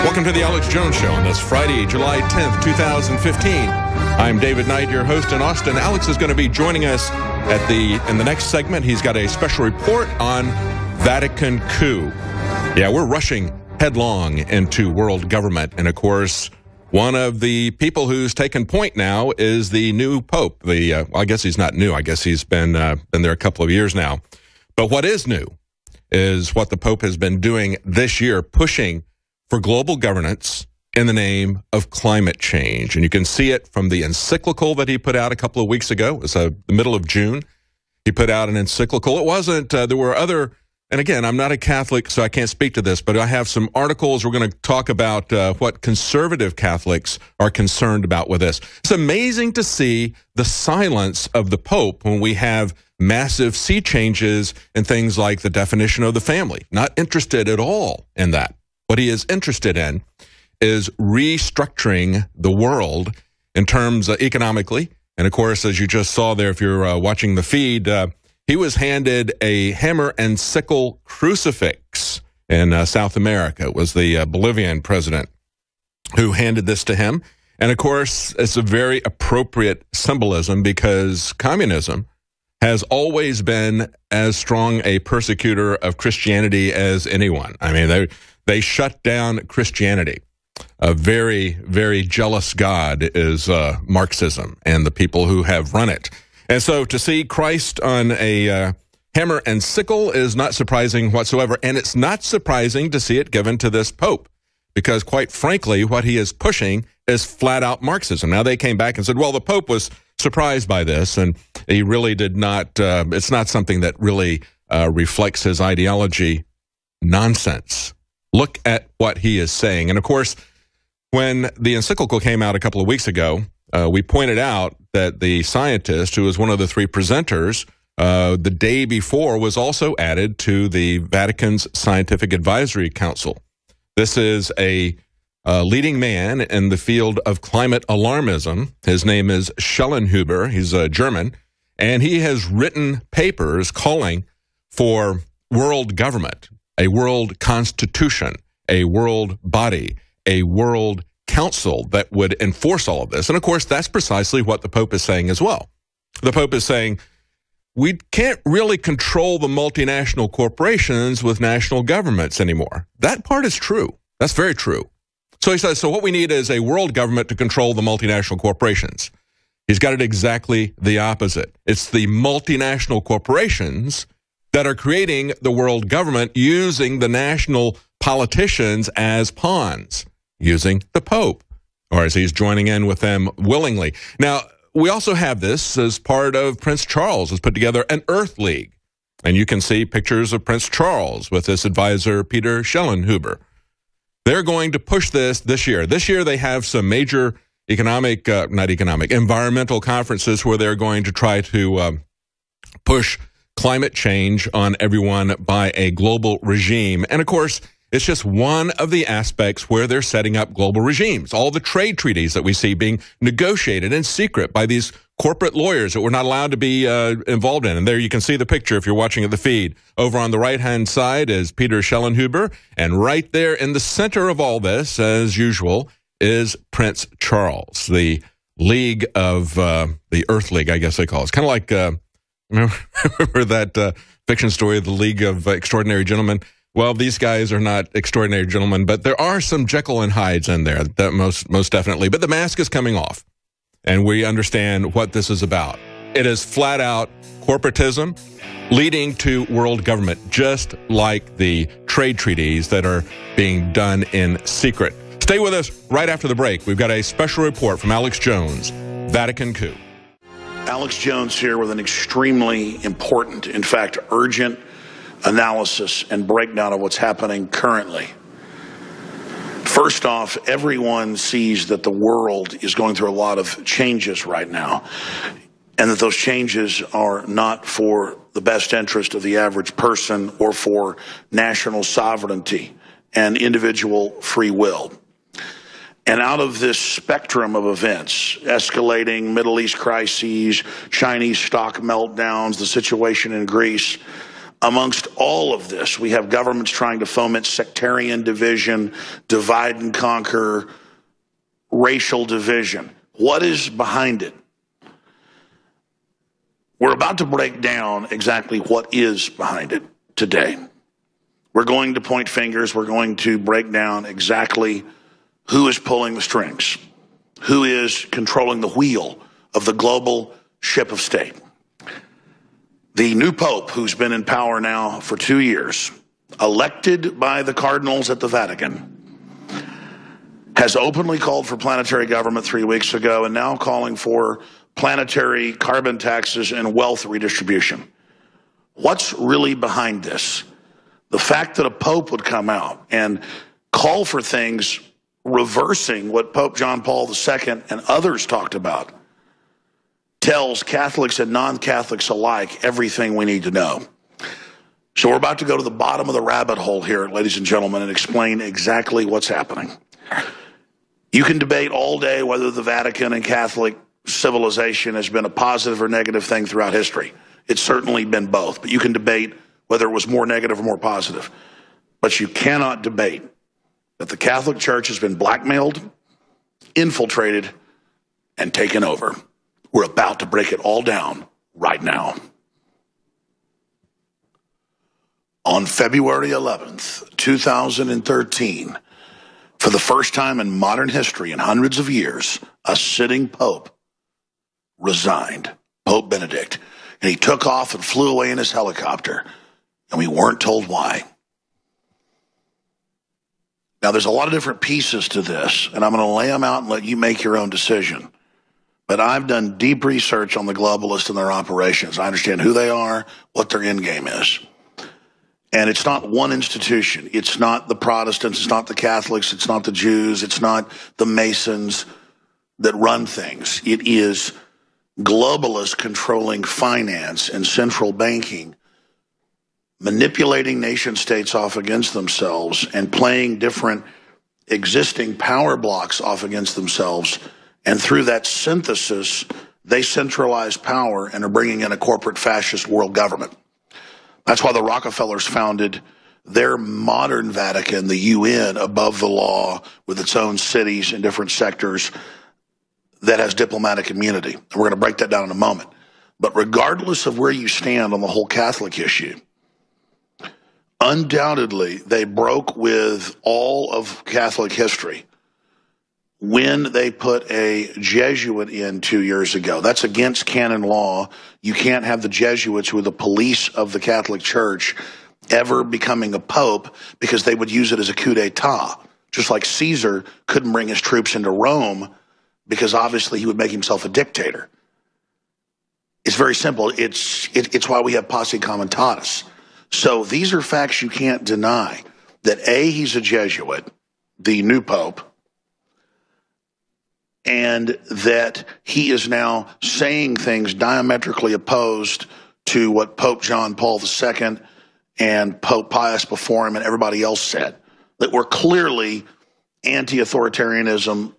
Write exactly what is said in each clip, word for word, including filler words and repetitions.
Welcome to the Alex Jones Show on this Friday, July tenth, two thousand fifteen. I'm David Knight, your host in Austin. Alex is going to be joining us at the in the next segment. He's got a special report on Vatican coup. Yeah, we're rushing headlong into world government. And, of course, one of the people who's taken point now is the new Pope. The uh, well, I guess he's not new. I guess he's been, uh, been there a couple of years now. But what is new is what the Pope has been doing this year, pushing for global governance in the name of climate change. And you can see it from the encyclical that he put out a couple of weeks ago. It was uh, the middle of June. He put out an encyclical. It wasn't, uh, there were other, and again, I'm not a Catholic, so I can't speak to this, but I have some articles. We're going to talk about uh, what conservative Catholics are concerned about with this. It's amazing to see the silence of the Pope when we have massive sea changes in things like the definition of the family. Not interested at all in that. What he is interested in is restructuring the world in terms uh, economically. And, of course, as you just saw there, if you're uh, watching the feed, uh, he was handed a hammer and sickle crucifix in uh, South America. It was the uh, Bolivian president who handed this to him. And, of course, it's a very appropriate symbolism because communism has always been as strong a persecutor of Christianity as anyone. I mean, they they shut down Christianity. A very, very jealous God is uh, Marxism and the people who have run it. And so to see Christ on a uh, hammer and sickle is not surprising whatsoever. And it's not surprising to see it given to this Pope because, quite frankly, what he is pushing is flat-out Marxism. Now, they came back and said, well, the Pope was surprised by this, and he really did not, uh, it's not something that really uh, reflects his ideology. Nonsense. Look at what he is saying. And, of course, when the encyclical came out a couple of weeks ago, uh, we pointed out that the scientist, who was one of the three presenters, uh, the day before was also added to the Vatican's Scientific Advisory Council. This is a uh, leading man in the field of climate alarmism. His name is Schellenhuber. He's a German, and he has written papers calling for world government, a world constitution, a world body, a world council that would enforce all of this. And, of course, that's precisely what the Pope is saying as well. The Pope is saying, we can't really control the multinational corporations with national governments anymore. That part is true. That's very true. So he says, so what we need is a world government to control the multinational corporations. He's got it exactly the opposite. It's the multinational corporations that are creating the world government using the national politicians as pawns, using the Pope, or as he's joining in with them willingly. Now, we also have this as part of Prince Charles has put together an Earth League. And you can see pictures of Prince Charles with this advisor, Peter Schellenhuber. They're going to push this this year. This year they have some major economic, uh, not economic, environmental conferences where they're going to try to um, push climate change on everyone by a global regime. And, of course, it's just one of the aspects where they're setting up global regimes. All the trade treaties that we see being negotiated in secret by these corporate lawyers that we're not allowed to be uh, involved in. And there you can see the picture if you're watching at the feed. Over on the right-hand side is Peter Schellenhuber, and right there in the center of all this, as usual, is Prince Charles, the League of, uh, the Earth League, I guess they call it. It's kind of like, uh, remember that uh, fiction story of the League of Extraordinary Gentlemen? Well, these guys are not extraordinary gentlemen, but there are some Jekyll and Hydes in there, that most most definitely. But the mask is coming off, and we understand what this is about. It is flat-out corporatism leading to world government, just like the trade treaties that are being done in secret. Stay with us right after the break. We've got a special report from Alex Jones, Vatican coup. Alex Jones here with an extremely important, in fact, urgent analysis and breakdown of what's happening currently. First off, everyone sees that the world is going through a lot of changes right now, and that those changes are not for the best interest of the average person or for national sovereignty and individual free will. And out of this spectrum of events, escalating Middle East crises, Chinese stock meltdowns, the situation in Greece, Amongst all of this, we have governments trying to foment sectarian division, divide and conquer, racial division. What is behind it? We're about to break down exactly what is behind it today. We're going to point fingers. We're going to break down exactly who is pulling the strings, who is controlling the wheel of the global ship of state. The new Pope, who's been in power now for two years, elected by the cardinals at the Vatican, has openly called for planetary government three weeks ago and now calling for planetary carbon taxes and wealth redistribution. What's really behind this? The fact that a pope would come out and call for things reversing what Pope John Paul the Second and others talked about tells Catholics and non-Catholics alike everything we need to know. So we're about to go to the bottom of the rabbit hole here, ladies and gentlemen, and explain exactly what's happening. You can debate all day whether the Vatican and Catholic civilization has been a positive or negative thing throughout history. It's certainly been both, but you can debate whether it was more negative or more positive. But you cannot debate that the Catholic Church has been blackmailed, infiltrated, and taken over. We're about to break it all down right now. On February eleventh, two thousand thirteen, for the first time in modern history in hundreds of years, a sitting pope resigned, Pope Benedict, and he took off and flew away in his helicopter, and we weren't told why. Now, there's a lot of different pieces to this, and I'm going to lay them out and let you make your own decision. But I've done deep research on the globalists and their operations. I understand who they are, what their end game is. And it's not one institution. It's not the Protestants. It's not the Catholics. It's not the Jews. It's not the Masons that run things. It is globalists controlling finance and central banking, manipulating nation states off against themselves and playing different existing power blocks off against themselves. And through that synthesis, they centralize power and are bringing in a corporate fascist world government. That's why the Rockefellers founded their modern Vatican, the U N, above the law, with its own cities and different sectors that has diplomatic immunity. And we're going to break that down in a moment. But regardless of where you stand on the whole Catholic issue, undoubtedly they broke with all of Catholic history when they put a Jesuit in two years ago. That's against canon law. You can't have the Jesuits, who are the police of the Catholic Church, ever becoming a pope, because they would use it as a coup d'etat. Just like Caesar couldn't bring his troops into Rome because obviously he would make himself a dictator. It's very simple. It's, it, it's why we have posse comitatus. So these are facts you can't deny. That A, he's a Jesuit, the new pope, and that he is now saying things diametrically opposed to what Pope John Paul the Second and Pope Pius before him and everybody else said, that were clearly anti-authoritarianism,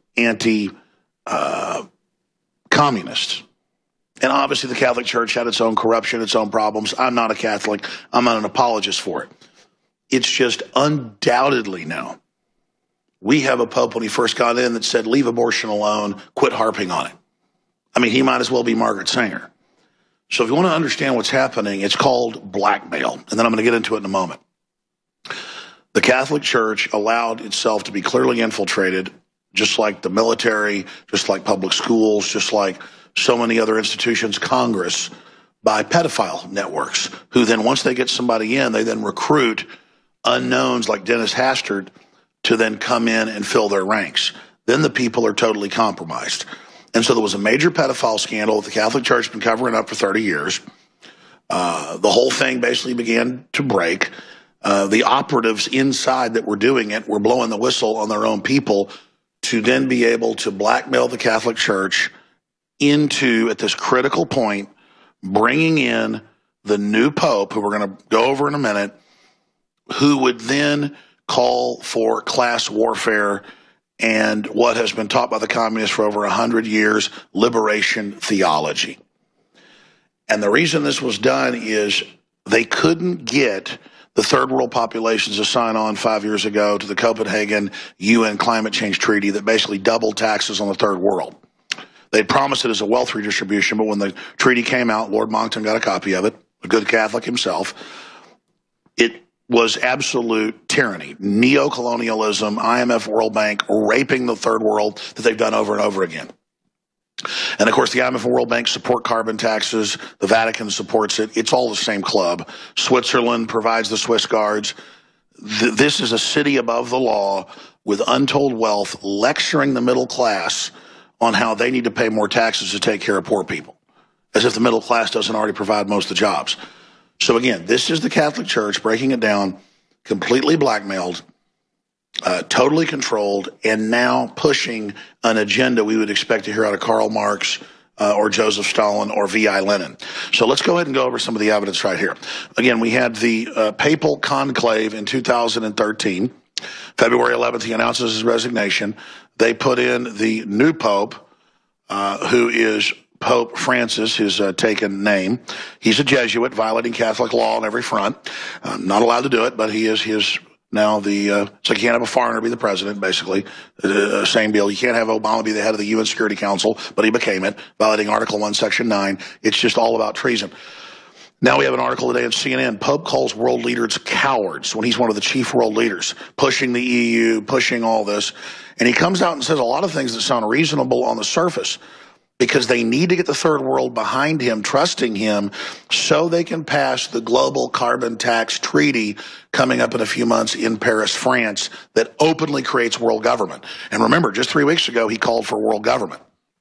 anti-communist. And obviously the Catholic Church had its own corruption, its own problems. I'm not a Catholic. I'm not an apologist for it. It's just undoubtedly now, we have a pope when he first got in that said, leave abortion alone, quit harping on it. I mean, he might as well be Margaret Sanger. So if you want to understand what's happening, it's called blackmail. And then I'm going to get into it in a moment. The Catholic Church allowed itself to be clearly infiltrated, just like the military, just like public schools, just like so many other institutions, Congress, by pedophile networks, who then, once they get somebody in, they then recruit unknowns like Dennis Hastert to then come in and fill their ranks. Then the people are totally compromised. And so there was a major pedophile scandal that the Catholic Church has been covering up for thirty years. Uh, the whole thing basically began to break. Uh, the operatives inside that were doing it were blowing the whistle on their own people to then be able to blackmail the Catholic Church into, at this critical point, bringing in the new pope, who we're going to go over in a minute, who would then call for class warfare and what has been taught by the communists for over a hundred years, liberation theology. And the reason this was done is they couldn't get the third world populations to sign on five years ago to the Copenhagen U N Climate Change Treaty that basically doubled taxes on the third world. They promised it as a wealth redistribution, but when the treaty came out, Lord Monckton got a copy of it, a good Catholic himself. It was absolute tyranny, neo-colonialism, I M F, World Bank, raping the third world that they've done over and over again. And of course, the I M F and World Bank support carbon taxes. The Vatican supports it. It's all the same club. Switzerland provides the Swiss Guards. Th this is a city above the law with untold wealth lecturing the middle class on how they need to pay more taxes to take care of poor people, as if the middle class doesn't already provide most of the jobs. So again, this is the Catholic Church breaking it down, completely blackmailed, Uh, totally controlled, and now pushing an agenda we would expect to hear out of Karl Marx uh, or Joseph Stalin or V I Lenin. So let's go ahead and go over some of the evidence right here. Again, we had the uh, papal conclave in two thousand thirteen. February eleventh, he announces his resignation. They put in the new pope, uh, who is Pope Francis, his uh, taken name. He's a Jesuit, violating Catholic law on every front. Uh, not allowed to do it, but he is his now the, uh, so you can't have a foreigner be the president, basically. Uh, same deal. You can't have Obama be the head of the U N Security Council, but he became it, violating Article one, Section nine. It's just all about treason. Now we have an article today on C N N. Pope calls world leaders cowards when he's one of the chief world leaders, pushing the E U, pushing all this. And he comes out and says a lot of things that sound reasonable on the surface, because they need to get the third world behind him, trusting him, so they can pass the global carbon tax treaty coming up in a few months in Paris, France, that openly creates world government. And remember, just three weeks ago, he called for world government.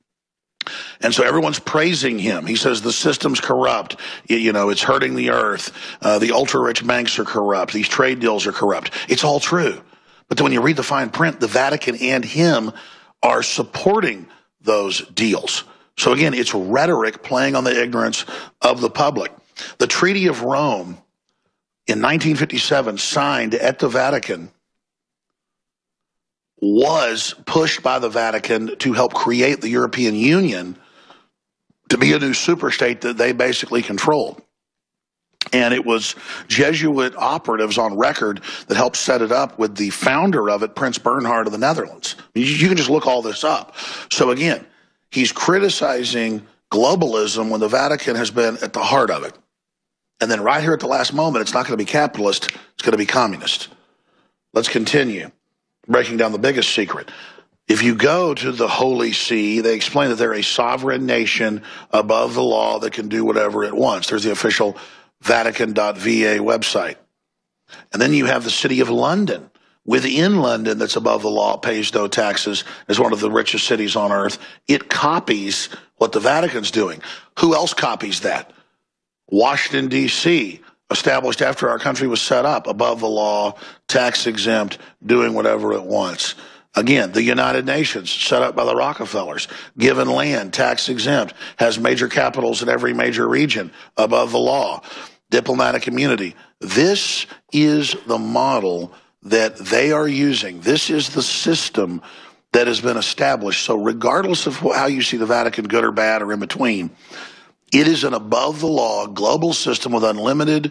And so everyone's praising him. He says the system's corrupt. You know, it's hurting the earth. Uh, the ultra-rich banks are corrupt. These trade deals are corrupt. It's all true. But then when you read the fine print, the Vatican and him are supporting those deals. So again, it's rhetoric playing on the ignorance of the public. The Treaty of Rome in nineteen fifty-seven, signed at the Vatican, was pushed by the Vatican to help create the European Union to be a new superstate that they basically controlled. And it was Jesuit operatives on record that helped set it up with the founder of it, Prince Bernhard of the Netherlands. You can just look all this up. So again, he's criticizing globalism when the Vatican has been at the heart of it. And then right here at the last moment, it's not going to be capitalist, it's going to be communist. Let's continue breaking down the biggest secret. If you go to the Holy See, they explain that they're a sovereign nation above the law that can do whatever it wants. There's the official Vatican dot V A website. And then you have the city of London. Within London, that's above the law, pays no taxes, is one of the richest cities on earth. It copies what the Vatican's doing. Who else copies that? Washington, D C, established after our country was set up, above the law, tax exempt, doing whatever it wants. Again, the United Nations, set up by the Rockefellers, given land, tax exempt, has major capitals in every major region, above the law, diplomatic immunity. This is the model that they are using. This is the system that has been established. So regardless of how you see the Vatican, good or bad or in between, it is an above the law global system with unlimited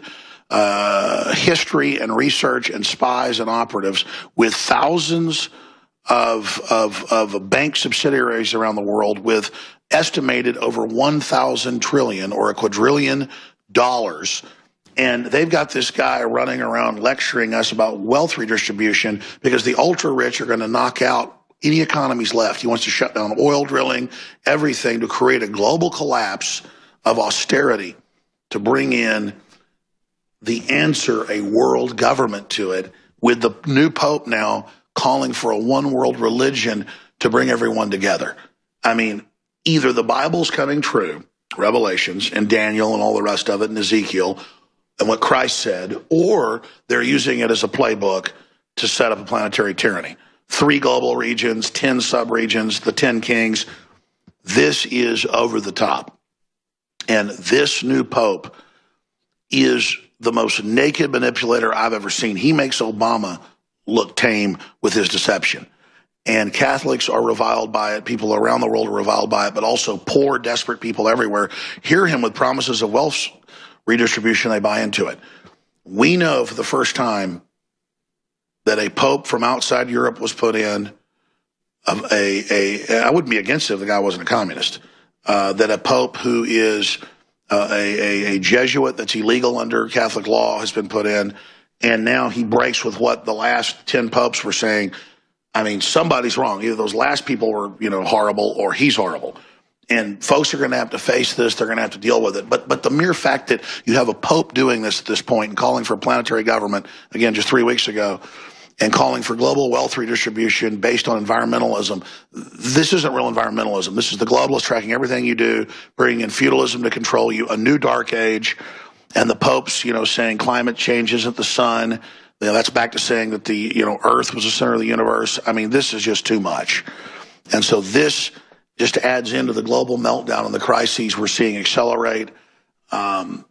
uh, history and research and spies and operatives, with thousands of, of, of bank subsidiaries around the world, with estimated over one thousand trillion or a quadrillion dollars. And they've got this guy running around lecturing us about wealth redistribution because the ultra rich are going to knock out any economies left. He wants to shut down oil drilling, everything, to create a global collapse of austerity, to bring in the answer, a world government to it, with the new pope now calling for a one world religion to bring everyone together. I mean, either the Bible's coming true, Revelations and Daniel and all the rest of it, and Ezekiel, and what Christ said, or they're using it as a playbook to set up a planetary tyranny. Three global regions, ten sub-regions, the ten kings. This is over the top. And this new pope is the most naked manipulator I've ever seen. He makes Obama look tame with his deception. And Catholics are reviled by it. People around the world are reviled by it, but also poor, desperate people everywhere hear him with promises of wealth redistribution, they buy into it. We know for the first time that a pope from outside Europe was put in. Of a, a, I wouldn't be against it if the guy wasn't a communist. Uh, that a pope who is uh, a, a, a Jesuit that's illegal under Catholic law has been put in, and now he breaks with what the last ten popes were saying. I mean, somebody's wrong. Either those last people were, you know, horrible, or he's horrible. And folks are going to have to face this. They're going to have to deal with it. But but the mere fact that you have a pope doing this at this point and calling for planetary government, again, just three weeks ago, and calling for global wealth redistribution based on environmentalism, this isn't real environmentalism. This is the globalists tracking everything you do, bringing in feudalism to control you, a new dark age, and the popes, you know, saying climate change isn't the sun. You know, that's back to saying that the, you know, Earth was the center of the universe. I mean, this is just too much. And so this just adds into the global meltdown and the crises we're seeing accelerate. Um,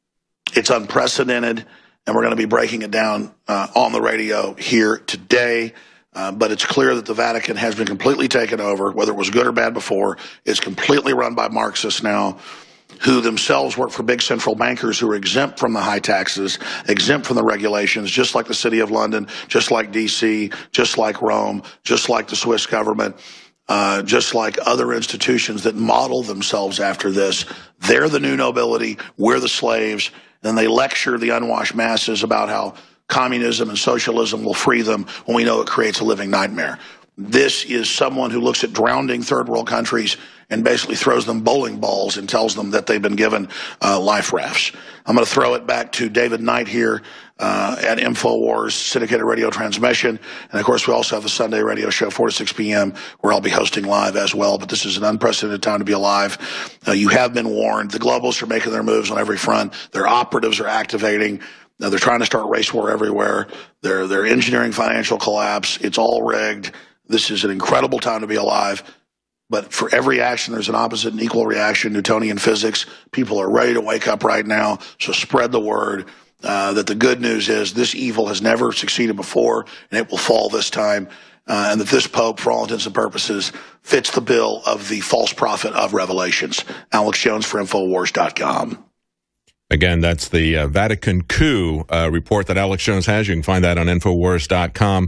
it's unprecedented, and we're going to be breaking it down uh, on the radio here today. Uh, but it's clear that the Vatican has been completely taken over, whether it was good or bad before. It's completely run by Marxists now, who themselves work for big central bankers who are exempt from the high taxes, exempt from the regulations, just like the City of London, just like D C, just like Rome, just like the Swiss government. Uh, just like other institutions that model themselves after this. They're the new nobility, we're the slaves, and they lecture the unwashed masses about how communism and socialism will free them when we know it creates a living nightmare. This is someone who looks at drowning third world countries and basically throws them bowling balls and tells them that they've been given uh, life rafts. I'm going to throw it back to David Knight here uh, at InfoWars syndicated radio transmission. And, of course, we also have the Sunday radio show, four to six p m, where I'll be hosting live as well. But this is an unprecedented time to be alive. Uh, you have been warned. The globalists are making their moves on every front. Their operatives are activating. Now, they're trying to start race war everywhere. They're, they're engineering financial collapse. It's all rigged. This is an incredible time to be alive. But for every action, there's an opposite and equal reaction. Newtonian physics. People are ready to wake up right now. So spread the word uh, that the good news is this evil has never succeeded before, and it will fall this time. Uh, and that this Pope, for all intents and purposes, fits the bill of the false prophet of Revelations. Alex Jones for InfoWars dot com. Again, that's the uh, Vatican coup uh, report that Alex Jones has. You can find that on InfoWars dot com.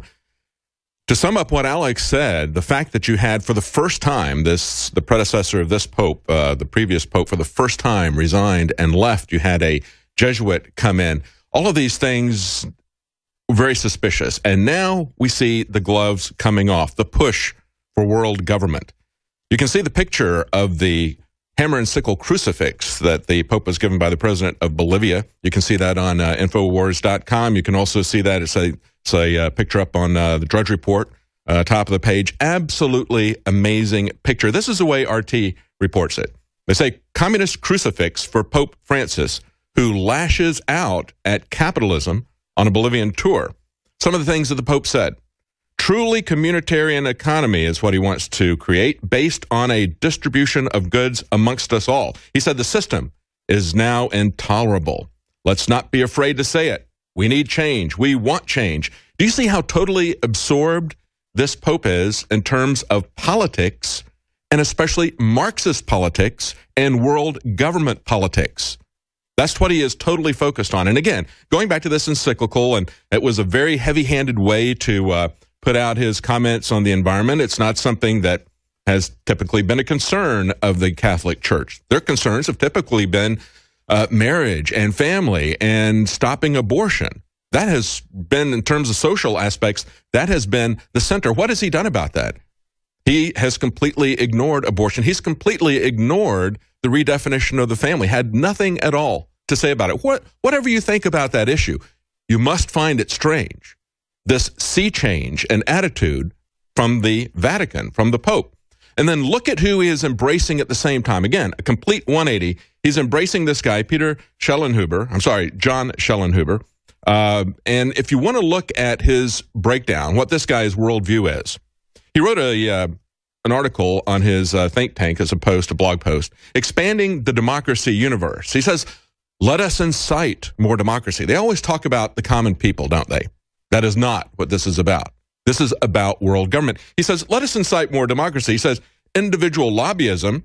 To sum up what Alex said, the fact that you had for the first time this, the predecessor of this Pope, uh, the previous Pope, for the first time resigned and left, you had a Jesuit come in. All of these things very suspicious. And now we see the gloves coming off, the push for world government. You can see the picture of the hammer and sickle crucifix that the Pope was given by the president of Bolivia. You can see that on uh, InfoWars dot com. You can also see that. It's a, it's a uh, picture up on uh, the Drudge Report, uh, top of the page. Absolutely amazing picture. This is the way R T reports it. They say, communist crucifix for Pope Francis, who lashes out at capitalism on a Bolivian tour. Some of the things that the Pope said. Truly communitarian economy is what he wants to create, based on a distribution of goods amongst us all. He said the system is now intolerable. Let's not be afraid to say it. We need change. We want change. Do you see how totally absorbed this Pope is in terms of politics, and especially Marxist politics and world government politics? That's what he is totally focused on. And again, going back to this encyclical, and it was a very heavy-handed way to uh, put out his comments on the environment. It's not something that has typically been a concern of the Catholic Church. Their concerns have typically been uh, marriage and family and stopping abortion. That has been, in terms of social aspects, that has been the center. What has he done about that? He has completely ignored abortion. He's completely ignored the redefinition of the family, had nothing at all to say about it. What, whatever you think about that issue, you must find it strange. This sea change and attitude from the Vatican, from the Pope. And then look at who he is embracing at the same time. Again, a complete one eighty. He's embracing this guy, Peter Schellnhuber. I'm sorry, John Schellnhuber. Uh, and if you want to look at his breakdown, what this guy's worldview is, he wrote a uh, an article on his uh, think tank as a post, a blog post, expanding the democracy universe. He says, let us incite more democracy. They always talk about the common people, don't they? That is not what this is about. This is about world government. He says, let us incite more democracy. He says, individual lobbyism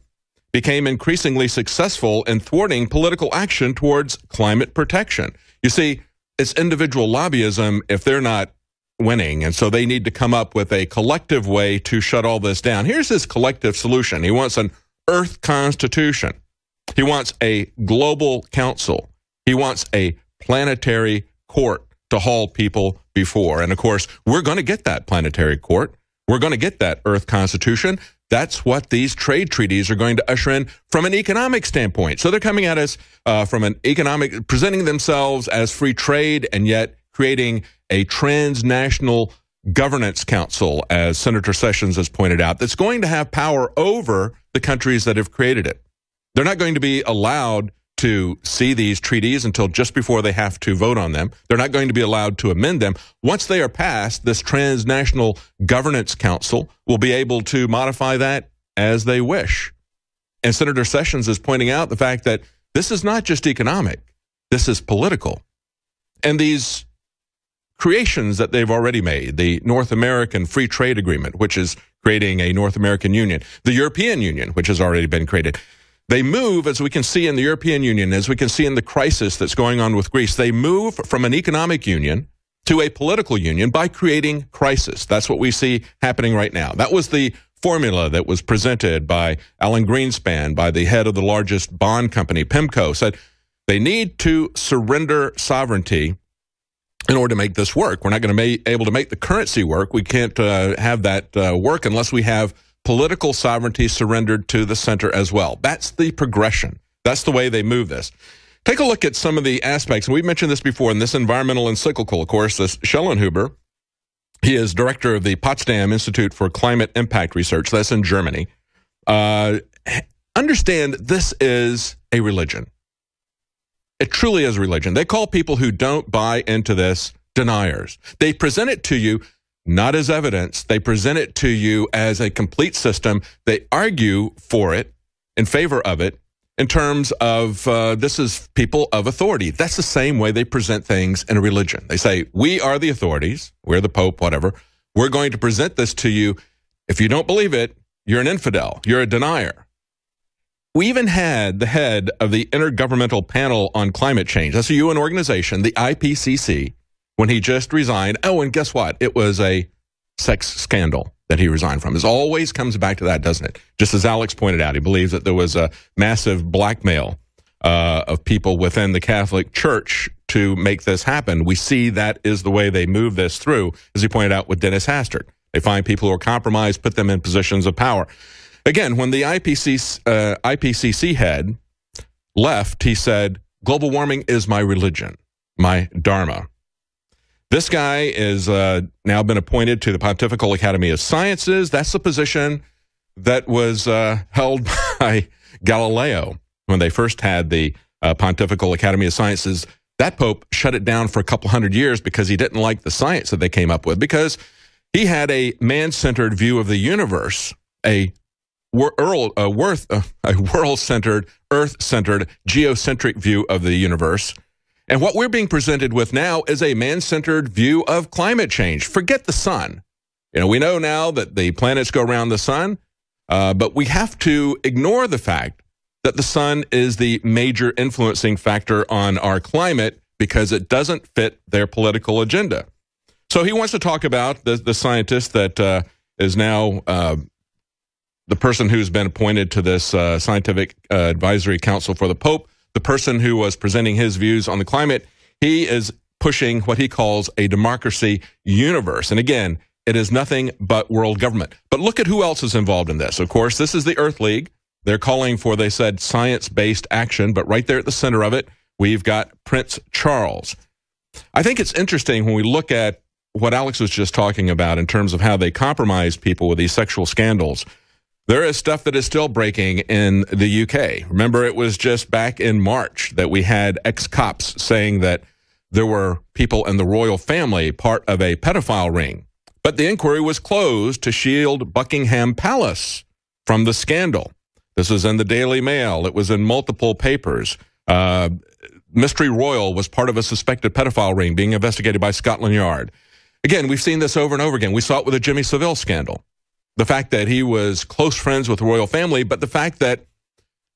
became increasingly successful in thwarting political action towards climate protection. You see, it's individual lobbyism if they're not winning, and so they need to come up with a collective way to shut all this down. Here's his collective solution. He wants an Earth Constitution. He wants a global council. He wants a planetary court to haul people before. And of course, we're going to get that planetary court. We're going to get that Earth Constitution. That's what these trade treaties are going to usher in from an economic standpoint. So they're coming at us uh, from an economic, presenting themselves as free trade, and yet creating a transnational governance council, as Senator Sessions has pointed out, that's going to have power over the countries that have created it. They're not going to be allowed to see these treaties until just before they have to vote on them. They're not going to be allowed to amend them. Once they are passed, this transnational governance council will be able to modify that as they wish. And Senator Sessions is pointing out the fact that this is not just economic, this is political. And these creations that they've already made, the North American Free Trade Agreement, which is creating a North American Union, the European Union, which has already been created, they move, as we can see in the European Union, as we can see in the crisis that's going on with Greece, they move from an economic union to a political union by creating crisis. That's what we see happening right now. That was the formula that was presented by Alan Greenspan, by the head of the largest bond company, PIMCO, said they need to surrender sovereignty in order to make this work. We're not going to be able to make the currency work. We can't uh, have that uh, work unless we have political sovereignty surrendered to the center as well. That's the progression. That's the way they move this. Take a look at some of the aspects, and we've mentioned this before in this environmental encyclical, of course, this Schellenhuber. He is director of the Potsdam Institute for Climate Impact Research. That's in Germany. Uh, understand this is a religion. It truly is a religion. They call people who don't buy into this deniers. They present it to you not as evidence. They present it to you as a complete system. They argue for it, in favor of it, in terms of uh, this is people of authority. That's the same way they present things in a religion. They say, we are the authorities, we're the Pope, whatever. We're going to present this to you. If you don't believe it, you're an infidel, you're a denier. We even had the head of the Intergovernmental Panel on Climate Change, that's a U N organization, the I P C C, when he just resigned. Oh, and guess what? It was a sex scandal that he resigned from. It always comes back to that, doesn't it? Just as Alex pointed out, he believes that there was a massive blackmail uh, of people within the Catholic Church to make this happen. We see that is the way they move this through, as he pointed out with Dennis Hastert. They find people who are compromised, put them in positions of power. Again, when the I P C C, uh, I P C C head left, he said, global warming is my religion, my dharma. This guy is uh, now been appointed to the Pontifical Academy of Sciences. That's the position that was uh, held by Galileo when they first had the uh, Pontifical Academy of Sciences. That pope shut it down for a couple hundred years because he didn't like the science that they came up with, because he had a man-centered view of the universe, a a world-centered, earth-centered, geocentric view of the universe. And what we're being presented with now is a man-centered view of climate change. Forget the sun. You know, we know now that the planets go around the sun, uh, but we have to ignore the fact that the sun is the major influencing factor on our climate because it doesn't fit their political agenda. So he wants to talk about the, the scientist that uh, is now uh, the person who's been appointed to this uh, scientific uh, advisory council for the Pope, the person who was presenting his views on the climate. He is pushing what he calls a democracy universe. And again, it is nothing but world government. But look at who else is involved in this. Of course, this is the Earth League. They're calling for, they said, science-based action. But right there at the center of it, we've got Prince Charles. I think it's interesting when we look at what Alex was just talking about in terms of how they compromise people with these sexual scandals. There is stuff that is still breaking in the U K. Remember, it was just back in March that we had ex-cops saying that there were people in the royal family part of a pedophile ring. But the inquiry was closed to shield Buckingham Palace from the scandal. This was in the Daily Mail. It was in multiple papers. Uh, Mystery Royal was part of a suspected pedophile ring being investigated by Scotland Yard. Again, we've seen this over and over again. We saw it with the Jimmy Savile scandal. The fact that he was close friends with the royal family, but the fact that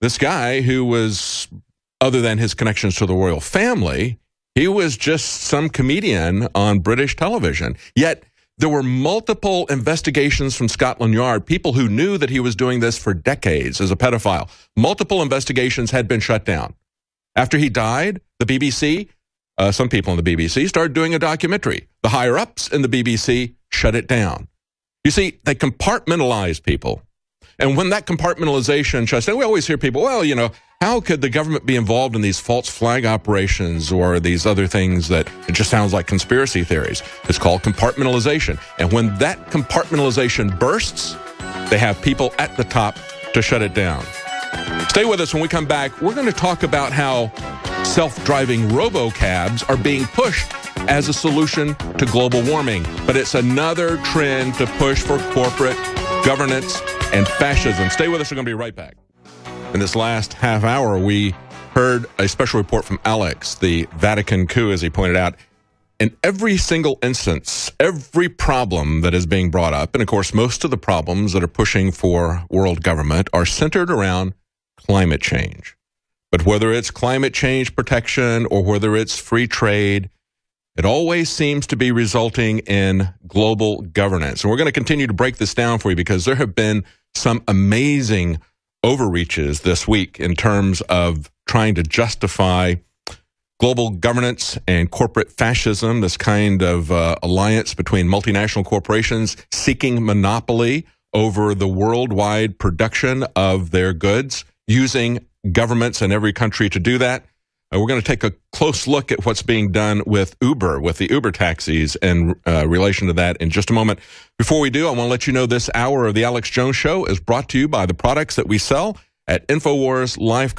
this guy who was, other than his connections to the royal family, he was just some comedian on British television. Yet there were multiple investigations from Scotland Yard, people who knew that he was doing this for decades as a pedophile. Multiple investigations had been shut down. After he died, the B B C, uh, some people in the B B C started doing a documentary. The higher-ups in the B B C shut it down. You see, they compartmentalize people. And when that compartmentalization shuts down, we always hear people, well, you know, how could the government be involved in these false flag operations or these other things that it just sounds like conspiracy theories? It's called compartmentalization. And when that compartmentalization bursts, they have people at the top to shut it down. Stay with us. When we come back, we're going to talk about how self-driving robocabs are being pushed as a solution to global warming. But it's another trend to push for corporate governance and fascism. Stay with us. We're going to be right back. In this last half hour, we heard a special report from Alex, the Vatican coup, as he pointed out. In every single instance, every problem that is being brought up, and of course, most of the problems that are pushing for world government are centered around climate change. But whether it's climate change protection or whether it's free trade, it always seems to be resulting in global governance. And we're going to continue to break this down for you because there have been some amazing overreaches this week in terms of trying to justify global governance and corporate fascism, this kind of uh, alliance between multinational corporations seeking monopoly over the worldwide production of their goods, using governments in every country to do that. Uh, we're going to take a close look at what's being done with Uber, with the Uber taxis, in uh, relation to that in just a moment. Before we do, I want to let you know this hour of the Alex Jones Show is brought to you by the products that we sell at Infowars Life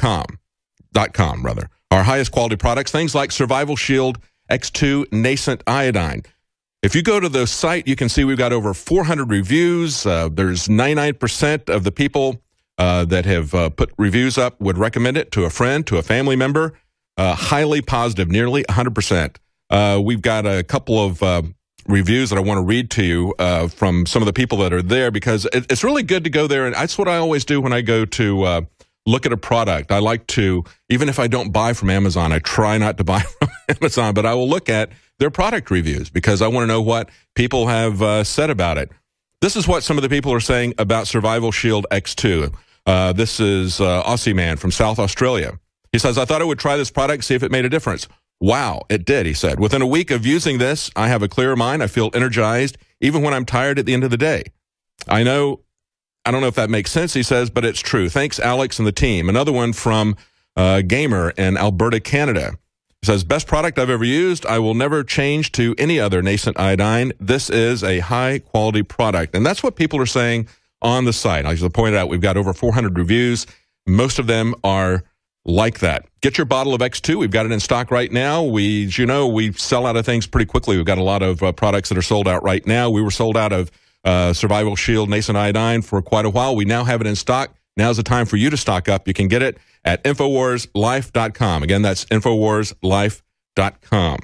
dot com, rather. Our highest quality products, things like Survival Shield X two Nascent Iodine. If you go to the site, you can see we've got over four hundred reviews. Uh, there's ninety-nine percent of the people uh, that have uh, put reviews up would recommend it to a friend, to a family member. Uh, highly positive, nearly one hundred percent. Uh, we've got a couple of uh, reviews that I want to read to you uh, from some of the people that are there, because it, it's really good to go there. And that's what I always do when I go to uh, look at a product. I like to, even if I don't buy from Amazon, I try not to buy from Amazon, but I will look at their product reviews because I want to know what people have uh, said about it. This is what some of the people are saying about Survival Shield X two. Uh, this is uh, Aussie Man from South Australia. He says, I thought I would try this product, see if it made a difference. Wow, it did, he said. Within a week of using this, I have a clearer mind. I feel energized, even when I'm tired at the end of the day. I know, I don't know if that makes sense, he says, but it's true. Thanks, Alex and the team. Another one from uh, Gamer in Alberta, Canada. He says, best product I've ever used. I will never change to any other Nascent Iodine. This is a high-quality product. And that's what people are saying on the site. As I pointed out, we've got over four hundred reviews. Most of them are like that. Get your bottle of X two. We've got it in stock right now. We, as you know, we sell out of things pretty quickly. We've got a lot of uh, products that are sold out right now. We were sold out of uh, Survival Shield Nascent Iodine for quite a while. We now have it in stock. Now's the time for you to stock up. You can get it at Infowars Life dot com. Again, that's Infowars Life dot com.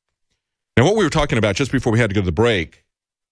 Now, what we were talking about just before we had to go to the break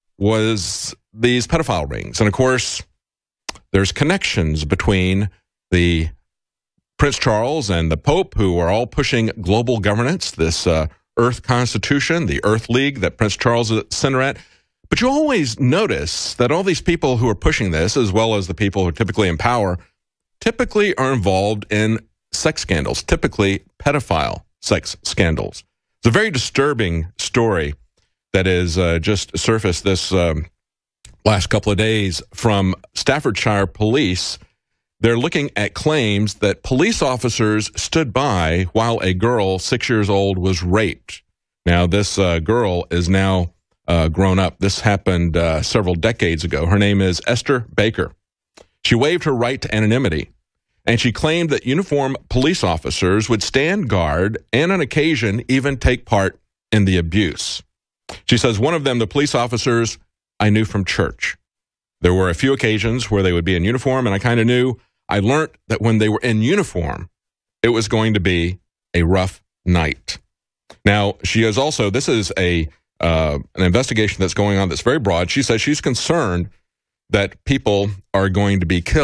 was these pedophile rings. And, of course, there's connections between the Prince Charles and the Pope, who are all pushing global governance, this uh, Earth Constitution, the Earth League that Prince Charles is at the center at. But you always notice that all these people who are pushing this, as well as the people who are typically in power, typically are involved in sex scandals, typically pedophile sex scandals. It's a very disturbing story that is uh, just surfaced this um, last couple of days from Staffordshire Police. They're looking at claims that police officers stood by while a girl, six years old, was raped. Now, this uh, girl is now uh, grown up. This happened uh, several decades ago. Her name is Esther Baker. She waived her right to anonymity, and she claimed that uniformed police officers would stand guard and on occasion even take part in the abuse. She says one of them, the police officers, I knew from church. There were a few occasions where they would be in uniform, and I kind of knew. I learned that when they were in uniform, it was going to be a rough night. Now, she is also, this is a uh, an investigation that's going on that's very broad. She says she's concerned that people are going to be killed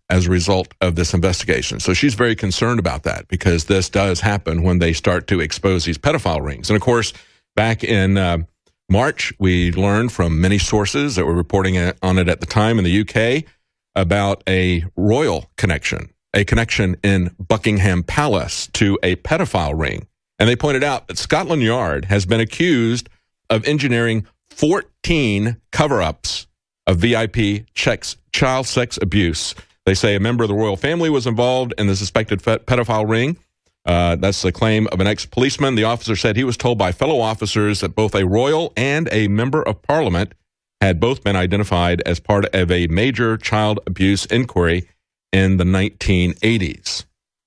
as a result of this investigation. So she's very concerned about that because this does happen when they start to expose these pedophile rings. And of course, back in uh, March, we learned from many sources that were reporting on it at the time in the U K about a royal connection, a connection in Buckingham Palace to a pedophile ring. And they pointed out that Scotland Yard has been accused of engineering fourteen cover-ups of V I P checks, child sex abuse. They say a member of the royal family was involved in the suspected pedophile ring. Uh, that's the claim of an ex-policeman. The officer said he was told by fellow officers that both a royal and a member of parliament had both been identified as part of a major child abuse inquiry in the nineteen eighties.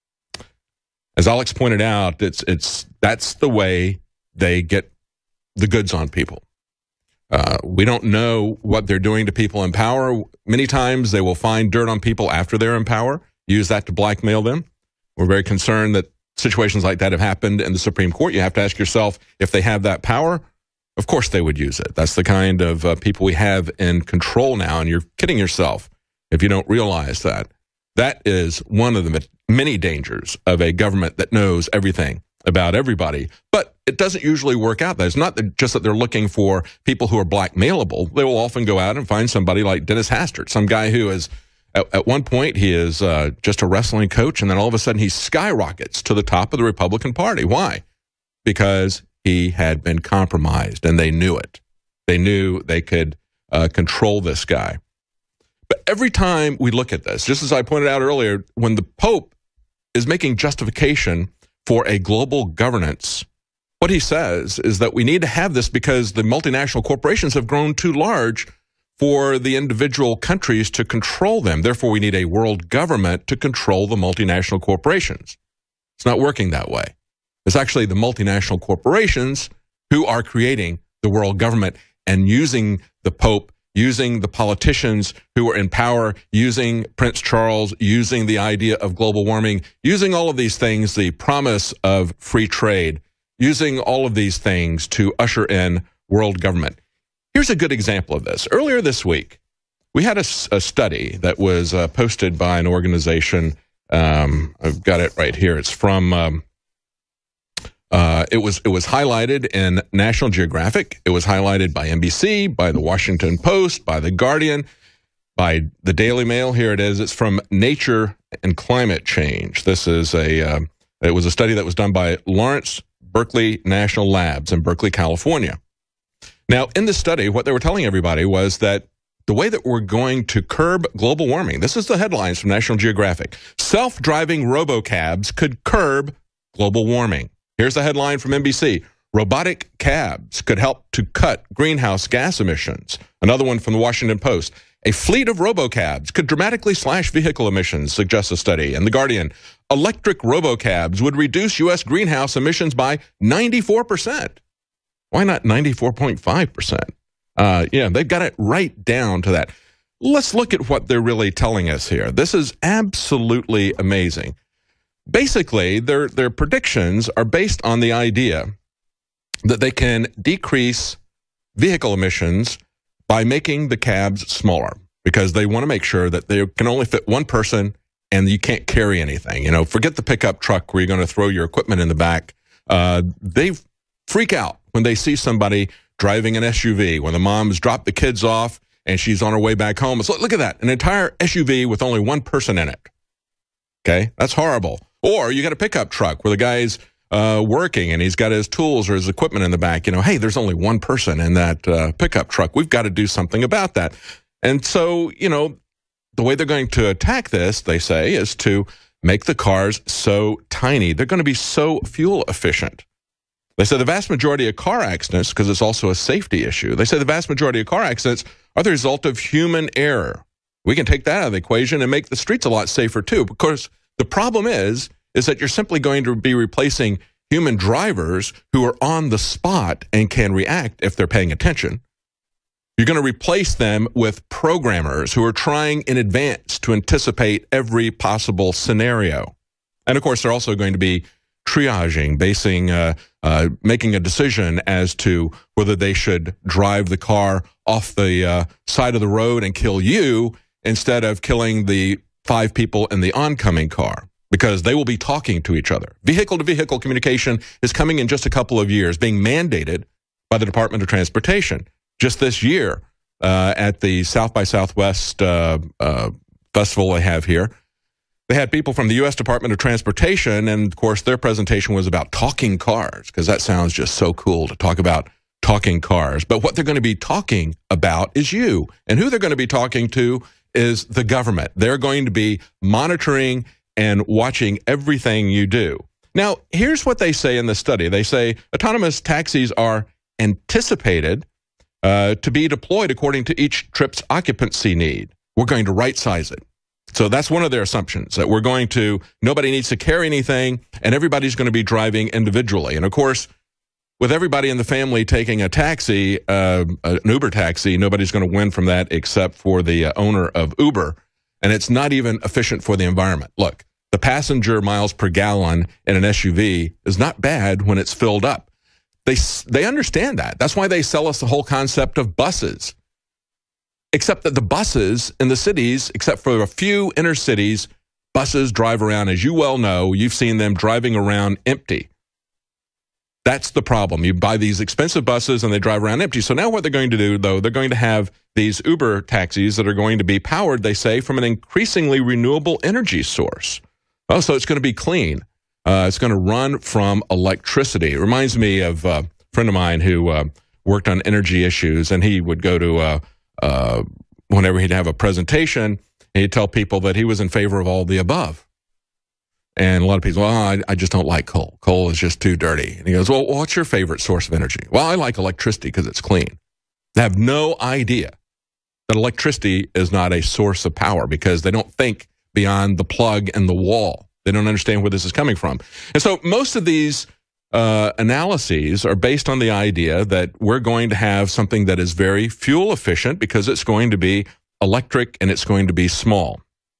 As Alex pointed out, it's it's that's the way they get the goods on people. Uh, we don't know what they're doing to people in power. Many times they will find dirt on people after they're in power, use that to blackmail them. We're very concerned that situations like that have happened in the Supreme Court. You have to ask yourself, if they have that power, of course they would use it. That's the kind of uh, people we have in control now, and you're kidding yourself if you don't realize that. That is one of the many dangers of a government that knows everything about everybody. But it doesn't usually work out. It's not that just that they're looking for people who are blackmailable. They will often go out and find somebody like Dennis Hastert, some guy who is, at, at one point, he is uh, just a wrestling coach, and then all of a sudden he skyrockets to the top of the Republican Party. Why? Because he had been compromised, and they knew it. They knew they could uh, control this guy. But every time we look at this, just as I pointed out earlier, when the Pope is making justification for a global governance, what he says is that we need to have this because the multinational corporations have grown too large for the individual countries to control them. Therefore, we need a world government to control the multinational corporations. It's not working that way. It's actually the multinational corporations who are creating the world government and using the Pope, using the politicians who are in power, using Prince Charles, using the idea of global warming, using all of these things, the promise of free trade, using all of these things to usher in world government. Here's a good example of this. Earlier this week, we had a, a study that was uh, posted by an organization. Um, I've got it right here. It's from... Um, Uh, it was it was highlighted in National Geographic. It was highlighted by N B C, by the Washington Post, by the Guardian, by the Daily Mail. Here it is. It's from Nature and Climate Change. This is a uh, it was a study that was done by Lawrence Berkeley National Labs in Berkeley, California. Now, in this study, what they were telling everybody was that the way that we're going to curb global warming. This is the headlines from National Geographic. Self-driving robocabs could curb global warming. Here's the headline from N B C. Robotic cabs could help to cut greenhouse gas emissions. Another one from the Washington Post. A fleet of robocabs could dramatically slash vehicle emissions, suggests a study. And The Guardian. Electric robocabs would reduce U S greenhouse emissions by ninety-four percent. Why not ninety-four point five percent? Uh, yeah, they've got it right down to that. Let's look at what they're really telling us here. This is absolutely amazing. Basically, their, their predictions are based on the idea that they can decrease vehicle emissions by making the cabs smaller because they want to make sure that they can only fit one person and you can't carry anything. You know, forget the pickup truck where you're going to throw your equipment in the back. Uh, they freak out when they see somebody driving an S U V, when the mom's dropped the kids off and she's on her way back home. So look at that, an entire S U V with only one person in it. Okay, that's horrible. Or you got a pickup truck where the guy's uh, working and he's got his tools or his equipment in the back. You know, hey, there's only one person in that uh, pickup truck. We've got to do something about that. And so, you know, the way they're going to attack this, they say, is to make the cars so tiny. They're going to be so fuel efficient. They say the vast majority of car accidents, because it's also a safety issue, they say the vast majority of car accidents are the result of human error. We can take that out of the equation and make the streets a lot safer too. Of course, the problem is, is that you're simply going to be replacing human drivers who are on the spot and can react if they're paying attention. You're going to replace them with programmers who are trying in advance to anticipate every possible scenario. And of course, they're also going to be triaging, basing, uh, uh, making a decision as to whether they should drive the car off the uh, side of the road and kill you instead of killing the five people in the oncoming car, because they will be talking to each other. Vehicle-to-vehicle communication is coming in just a couple of years, being mandated by the Department of Transportation. Just this year, uh, at the South by Southwest uh, uh, festival they have here, they had people from the U S Department of Transportation, and of course their presentation was about talking cars, because that sounds just so cool to talk about talking cars. But what they're going to be talking about is you. And who they're going to be talking to is the government. They're going to be monitoring and watching everything you do. Now, here's what they say in the study. They say autonomous taxis are anticipated uh, to be deployed according to each trip's occupancy need. We're going to right-size it. So that's one of their assumptions, that we're going to, nobody needs to carry anything, and everybody's going to be driving individually. And of course, with everybody in the family taking a taxi, uh, an Uber taxi, nobody's going to win from that except for the uh, owner of Uber. And it's not even efficient for the environment. Look, the passenger miles per gallon in an S U V is not bad when it's filled up. They, they understand that. That's why they sell us the whole concept of buses. Except that the buses in the cities, except for a few inner cities, buses drive around, as you well know. You've seen them driving around empty. That's the problem. You buy these expensive buses and they drive around empty. So now what they're going to do, though, they're going to have these Uber taxis that are going to be powered, they say, from an increasingly renewable energy source. Oh, so it's going to be clean. Uh, it's going to run from electricity. It reminds me of a friend of mine who uh, worked on energy issues, and he would go to, uh, uh, whenever he'd have a presentation, he'd tell people that he was in favor of all the above. And a lot of people, well, I, I just don't like coal. Coal is just too dirty. And he goes, well, what's your favorite source of energy? Well, I like electricity because it's clean. They have no idea that electricity is not a source of power, because they don't think beyond the plug and the wall. They don't understand where this is coming from. And so most of these uh, analyses are based on the idea that we're going to have something that is very fuel efficient, because it's going to be electric and it's going to be small.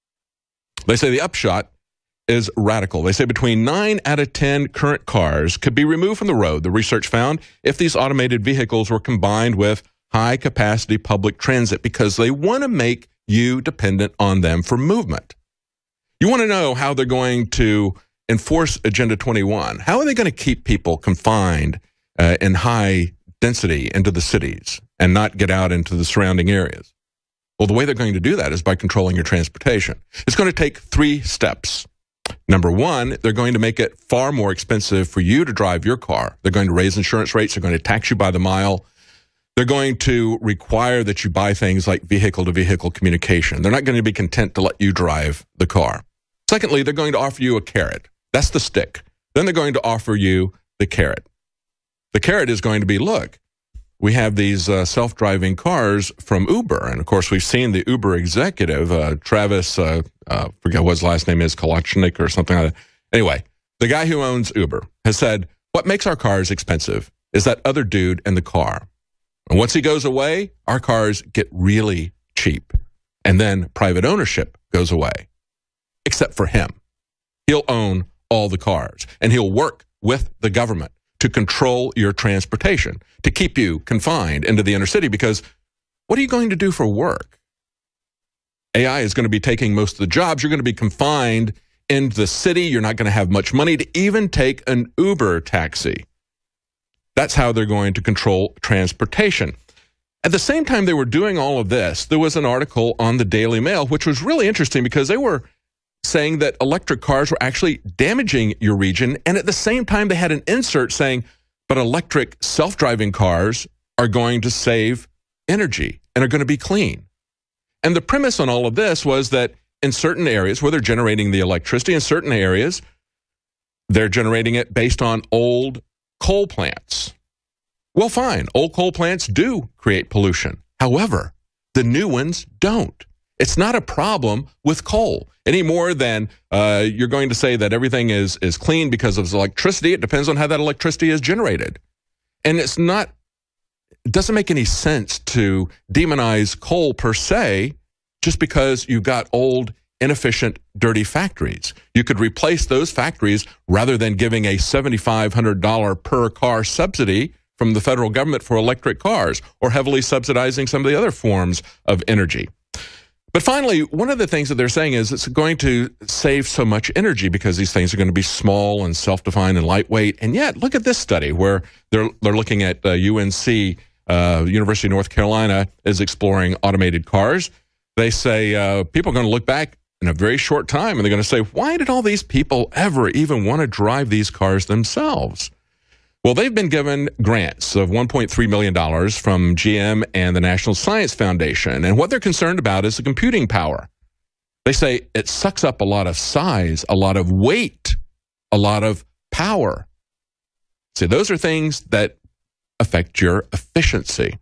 They say the upshot is radical. They say between nine out of ten current cars could be removed from the road, the research found, if these automated vehicles were combined with high-capacity public transit, because they want to make you dependent on them for movement. You want to know how they're going to enforce Agenda twenty-one. How are they going to keep people confined uh, in high density into the cities and not get out into the surrounding areas? Well, the way they're going to do that is by controlling your transportation. It's going to take three steps. Number one, they're going to make it far more expensive for you to drive your car. They're going to raise insurance rates. They're going to tax you by the mile. They're going to require that you buy things like vehicle-to-vehicle communication. They're not going to be content to let you drive the car. Secondly, they're going to offer you a carrot. That's the stick. Then they're going to offer you the carrot. The carrot is going to be, look, we have these uh, self-driving cars from Uber. And, of course, we've seen the Uber executive, uh, Travis, uh, uh, forget what his last name is, Kalachnik or something like that. Anyway, the guy who owns Uber has said, what makes our cars expensive is that other dude in the car. And once he goes away, our cars get really cheap. And then private ownership goes away, except for him. He'll own all the cars, and he'll work with the government to control your transportation, to keep you confined into the inner city, because what are you going to do for work? A I is going to be taking most of the jobs. You're going to be confined in the city. You're not going to have much money to even take an Uber taxi. That's how they're going to control transportation. At the same time they were doing all of this, there was an article on the Daily Mail, which was really interesting, because they were saying that electric cars were actually damaging your region. And at the same time, they had an insert saying, but electric self-driving cars are going to save energy and are going to be clean. And the premise on all of this was that in certain areas where they're generating the electricity, in certain areas, they're generating it based on old coal plants. Well, fine. Old coal plants do create pollution. However, the new ones don't. It's not a problem with coal any more than uh, you're going to say that everything is, is clean because of electricity. It depends on how that electricity is generated. And it's not, it doesn't make any sense to demonize coal per se just because you've got old, inefficient, dirty factories. You could replace those factories rather than giving a seven thousand five hundred dollars per car subsidy from the federal government for electric cars, or heavily subsidizing some of the other forms of energy. But finally, one of the things that they're saying is it's going to save so much energy because these things are going to be small and self-defined and lightweight. And yet, look at this study where they're they're looking at uh, U N C, uh, University of North Carolina, is exploring automated cars. They say uh, people are going to look back in a very short time and they're going to say, why did all these people ever even want to drive these cars themselves? Well, they've been given grants of one point three million dollars from G M and the National Science Foundation. And what they're concerned about is the computing power. They say it sucks up a lot of size, a lot of weight, a lot of power. See, those are things that affect your efficiency.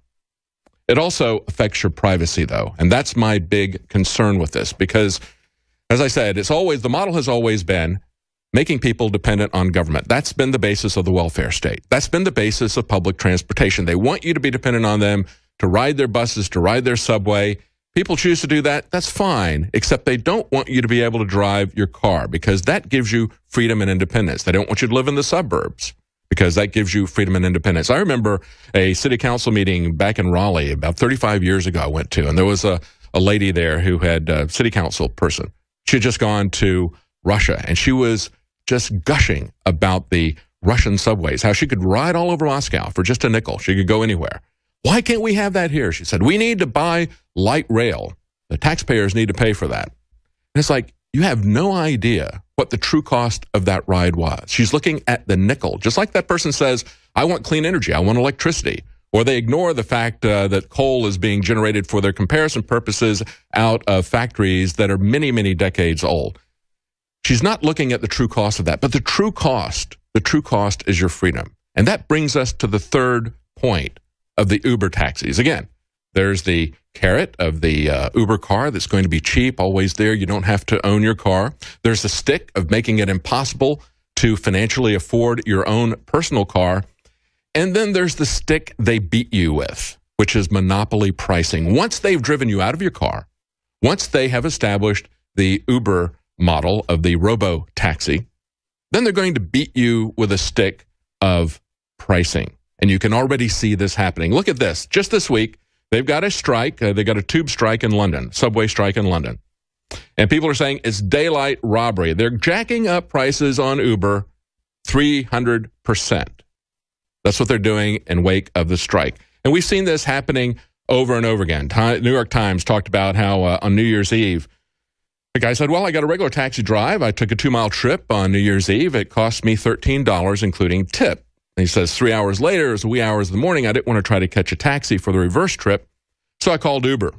It also affects your privacy, though. And that's my big concern with this because, as I said, it's always the model has always been making people dependent on government. That's been the basis of the welfare state. That's been the basis of public transportation. They want you to be dependent on them to ride their buses, to ride their subway. People choose to do that. That's fine, except they don't want you to be able to drive your car because that gives you freedom and independence. They don't want you to live in the suburbs because that gives you freedom and independence. I remember a city council meeting back in Raleigh about thirty-five years ago I went to, and there was a, a lady there who had a city council person. She had just gone to Russia, and she was just gushing about the Russian subways, how she could ride all over Moscow for just a nickel. She could go anywhere. Why can't we have that here? She said, we need to buy light rail. The taxpayers need to pay for that. And it's like, you have no idea what the true cost of that ride was. She's looking at the nickel, just like that person says, I want clean energy, I want electricity. Or they ignore the fact uh, that coal is being generated for their comparison purposes out of factories that are many, many decades old. She's not looking at the true cost of that, but the true cost, the true cost is your freedom. And that brings us to the third point of the Uber taxis. Again, there's the carrot of the uh, Uber car that's going to be cheap, always there. You don't have to own your car. There's the stick of making it impossible to financially afford your own personal car. And then there's the stick they beat you with, which is monopoly pricing. Once they've driven you out of your car, once they have established the Uber model of the robo-taxi, then they're going to beat you with a stick of pricing. And you can already see this happening. Look at this. Just this week, they've got a strike. Uh, they got a tube strike in London, subway strike in London. And people are saying it's daylight robbery. They're jacking up prices on Uber three hundred percent. That's what they're doing in wake of the strike. And we've seen this happening over and over again. New York Times talked about how uh, on New Year's Eve, the guy said, well, I got a regular taxi drive. I took a two-mile trip on New Year's Eve. It cost me thirteen dollars, including tip. And he says, three hours later, it was wee hours of the morning. I didn't want to try to catch a taxi for the reverse trip, so I called Uber.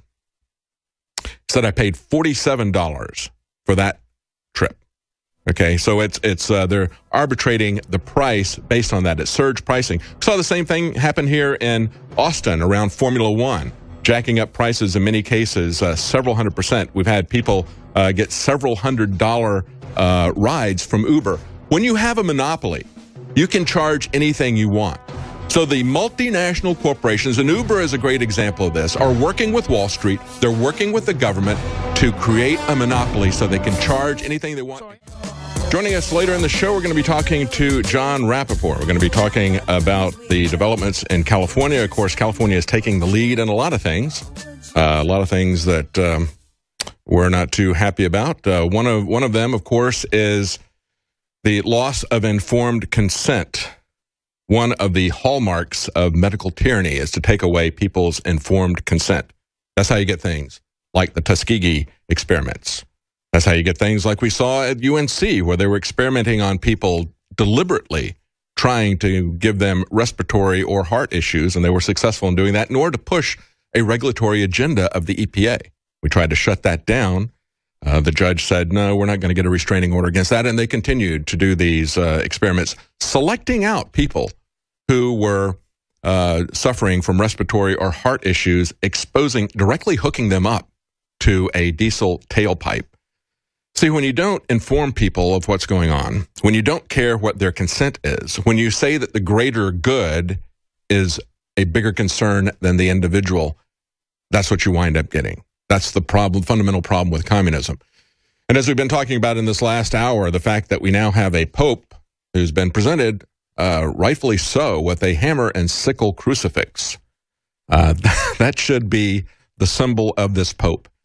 He said I paid forty-seven dollars for that trip. Okay, so it's it's uh, they're arbitrating the price based on that. It's surge pricing. We saw the same thing happen here in Austin around Formula One, jacking up prices in many cases, uh, several hundred percent. We've had people uh, get several hundred dollar uh, rides from Uber. When you have a monopoly, you can charge anything you want. So the multinational corporations, and Uber is a great example of this, are working with Wall Street. They're working with the government to create a monopoly so they can charge anything they want. Joining us later in the show, we're going to be talking to Jon Rappoport. We're going to be talking about the developments in California. Of course, California is taking the lead in a lot of things, uh, a lot of things that um, we're not too happy about. Uh, one of one of them, of course, is the loss of informed consent. One of the hallmarks of medical tyranny is to take away people's informed consent. That's how you get things like the Tuskegee experiments. That's how you get things like we saw at U N C, where they were experimenting on people deliberately trying to give them respiratory or heart issues, and they were successful in doing that in order to push a regulatory agenda of the E P A. We tried to shut that down. Uh, the judge said, no, we're not going to get a restraining order against that, and they continued to do these uh, experiments, selecting out people who were uh, suffering from respiratory or heart issues, exposing, directly hooking them up to a diesel tailpipe. See, when you don't inform people of what's going on, when you don't care what their consent is, when you say that the greater good is a bigger concern than the individual, that's what you wind up getting. That's the problem, fundamental problem with communism. And as we've been talking about in this last hour, the fact that we now have a pope who's been presented, uh, rightfully so, with a hammer and sickle crucifix. Uh, that should be the symbol of this pope.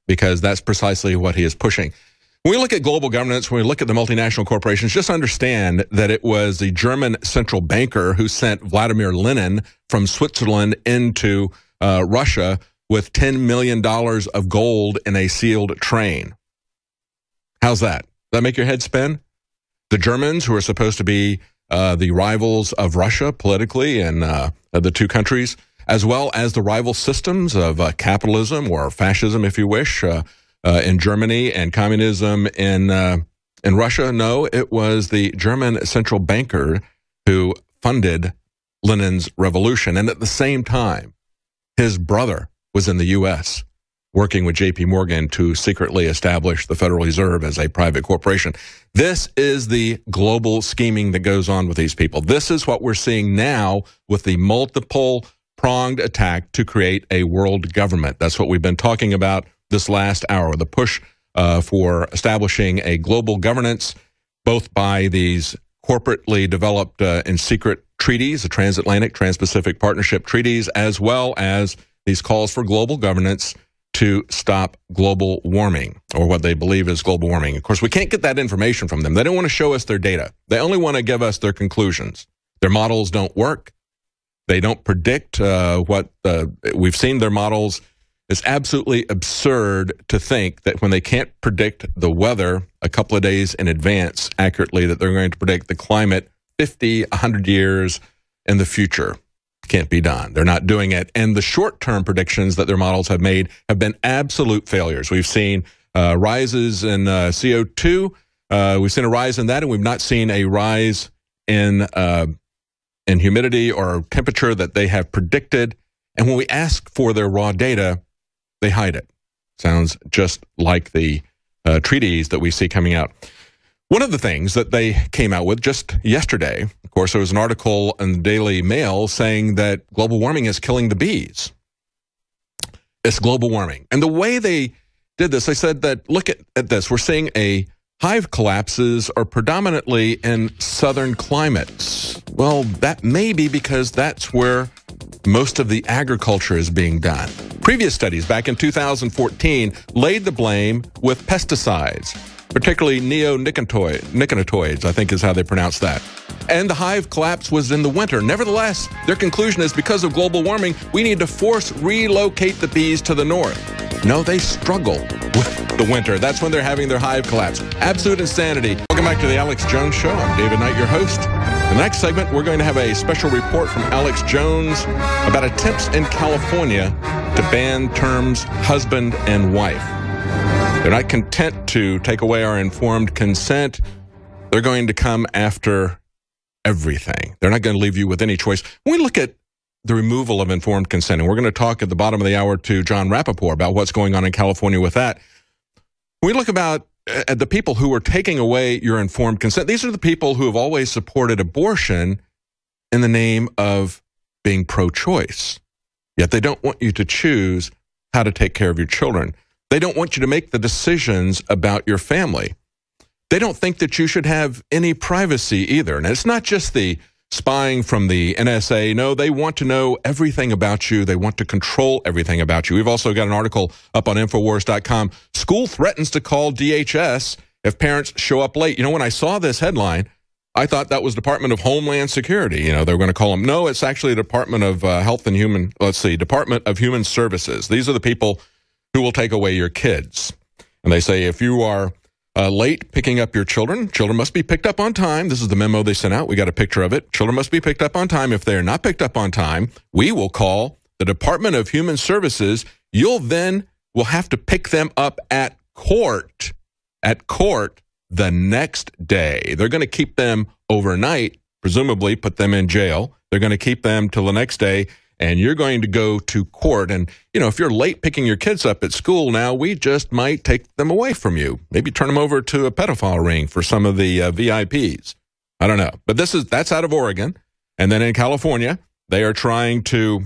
because that's precisely what he is pushing. When we look at global governance, when we look at the multinational corporations, just understand that it was the German central banker who sent Vladimir Lenin from Switzerland into uh, Russia with ten million dollars of gold in a sealed train. How's that? Does that make your head spin? The Germans, who are supposed to be uh, the rivals of Russia politically and uh, the two countries, as well as the rival systems of uh, capitalism or fascism, if you wish, uh, uh, in Germany and communism in uh, in Russia. No, it was the German central banker who funded Lenin's revolution. And at the same time, his brother was in the U S working with J P Morgan to secretly establish the Federal Reserve as a private corporation. This is the global scheming that goes on with these people. This is what we're seeing now with the multiple pronged attack to create a world government. That's what we've been talking about this last hour, the push uh, for establishing a global governance, both by these corporately developed uh, and secret treaties, the transatlantic, trans-Pacific partnership treaties, as well as these calls for global governance to stop global warming, or what they believe is global warming. Of course, we can't get that information from them. They don't want to show us their data. They only want to give us their conclusions. Their models don't work. They don't predict uh, what uh, we've seen their models. It's absolutely absurd to think that when they can't predict the weather a couple of days in advance accurately, that they're going to predict the climate fifty, a hundred years in the future. Can't be done. They're not doing it. And the short-term predictions that their models have made have been absolute failures. We've seen uh, rises in uh, C O two. Uh, we've seen a rise in that, and we've not seen a rise in uh, in humidity or temperature that they have predicted. And when we ask for their raw data, they hide it. Sounds just like the uh, treaties that we see coming out. One of the things that they came out with just yesterday, of course, there was an article in the Daily Mail saying that global warming is killing the bees. It's global warming. And the way they did this, they said that, look at, at this, we're seeing a hive collapses are predominantly in southern climates. Well, that may be because that's where most of the agriculture is being done. Previous studies back in two thousand fourteen laid the blame with pesticides, particularly neonicotinoids, I think is how they pronounce that. And the hive collapse was in the winter. Nevertheless, their conclusion is because of global warming, we need to force relocate the bees to the north. No, they struggle with the winter. That's when they're having their hive collapse. Absolute insanity. Welcome back to the Alex Jones Show. I'm David Knight, your host. In the next segment, we're going to have a special report from Alex Jones about attempts in California to ban terms husband and wife. They're not content to take away our informed consent. They're going to come after everything. They're not going to leave you with any choice. When we look at the removal of informed consent, and we're going to talk at the bottom of the hour to John Rappaport about what's going on in California with that. When we look about at the people who are taking away your informed consent, these are the people who have always supported abortion in the name of being pro-choice. Yet they don't want you to choose how to take care of your children. They don't want you to make the decisions about your family. They don't think that you should have any privacy either. And it's not just the spying from the N S A. No, they want to know everything about you. They want to control everything about you. We've also got an article up on Infowars dot com. School threatens to call D H S if parents show up late. You know, when I saw this headline, I thought that was Department of Homeland Security. You know, they were going to call them. No, it's actually Department of uh, Health and Human, let's see, Department of Human Services. These are the people who will take away your kids. And they say if you are uh, late picking up your children, children must be picked up on time. This is the memo they sent out. We got a picture of it. Children must be picked up on time. If they are not picked up on time, we will call the Department of Human Services. You'll then will have to pick them up at court, at court the next day. They're going to keep them overnight, presumably put them in jail. They're going to keep them till the next day. And you're going to go to court. And, you know, if you're late picking your kids up at school now, we just might take them away from you. Maybe turn them over to a pedophile ring for some of the uh, V I Ps. I don't know. But this is that's out of Oregon. And then in California, they are trying to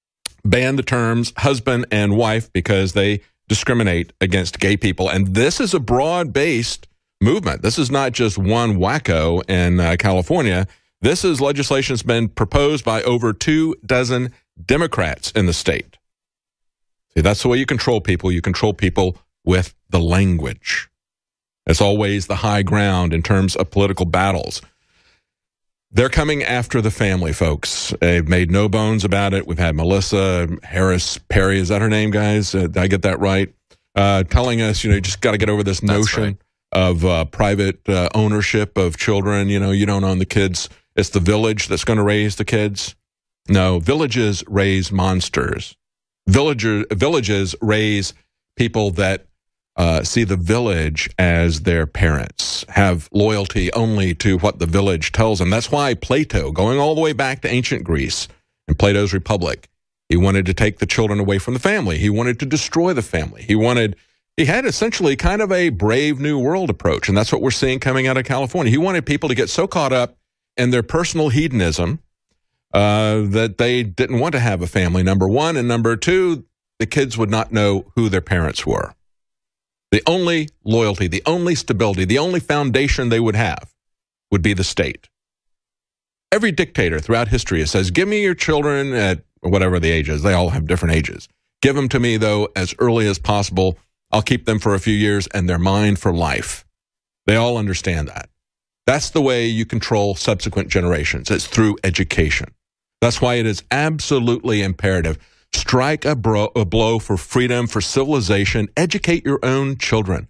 ban the terms husband and wife because they discriminate against gay people. And this is a broad-based movement. This is not just one wacko in uh, California. This is legislation that's been proposed by over two dozen Democrats in the state. See, that's the way you control people. You control people with the language. It's always the high ground in terms of political battles. They're coming after the family, folks. They've made no bones about it. We've had Melissa Harris Perry, is that her name, guys? Uh, did I get that right? Uh, telling us, you know, you just got to get over this notion right. of uh, private uh, ownership of children. You know, you don't own the kids. It's the village that's going to raise the kids. No, villages raise monsters. Villager, villages raise people that uh, see the village as their parents, have loyalty only to what the village tells them. That's why Plato, going all the way back to ancient Greece in Plato's Republic, he wanted to take the children away from the family. He wanted to destroy the family. He wanted, he had essentially kind of a brave new world approach, and that's what we're seeing coming out of California. He wanted people to get so caught up in their personal hedonism uh, that they didn't want to have a family, number one, and number two, the kids would not know who their parents were. The only loyalty, the only stability, the only foundation they would have would be the state. Every dictator throughout history says, give me your children at whatever the age is. They all have different ages. Give them to me, though, as early as possible. I'll keep them for a few years, and they're mine for life. They all understand that. That's the way you control subsequent generations. It's through education. That's why it is absolutely imperative. Strike a, bro a blow for freedom, for civilization. Educate your own children.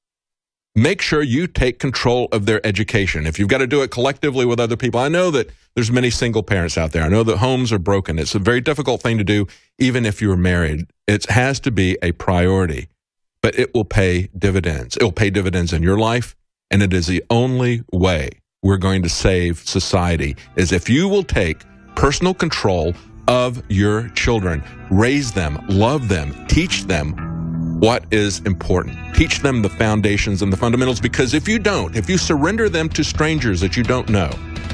Make sure you take control of their education. If you've got to do it collectively with other people, I know that there's many single parents out there. I know that homes are broken. It's a very difficult thing to do, even if you're married. It has to be a priority, but it will pay dividends. It will pay dividends in your life, and it is the only way we're going to save society, is if you will take personal control of your children, raise them, love them, teach them what is important. Teach them the foundations and the fundamentals, because if you don't, if you surrender them to strangers that you don't know,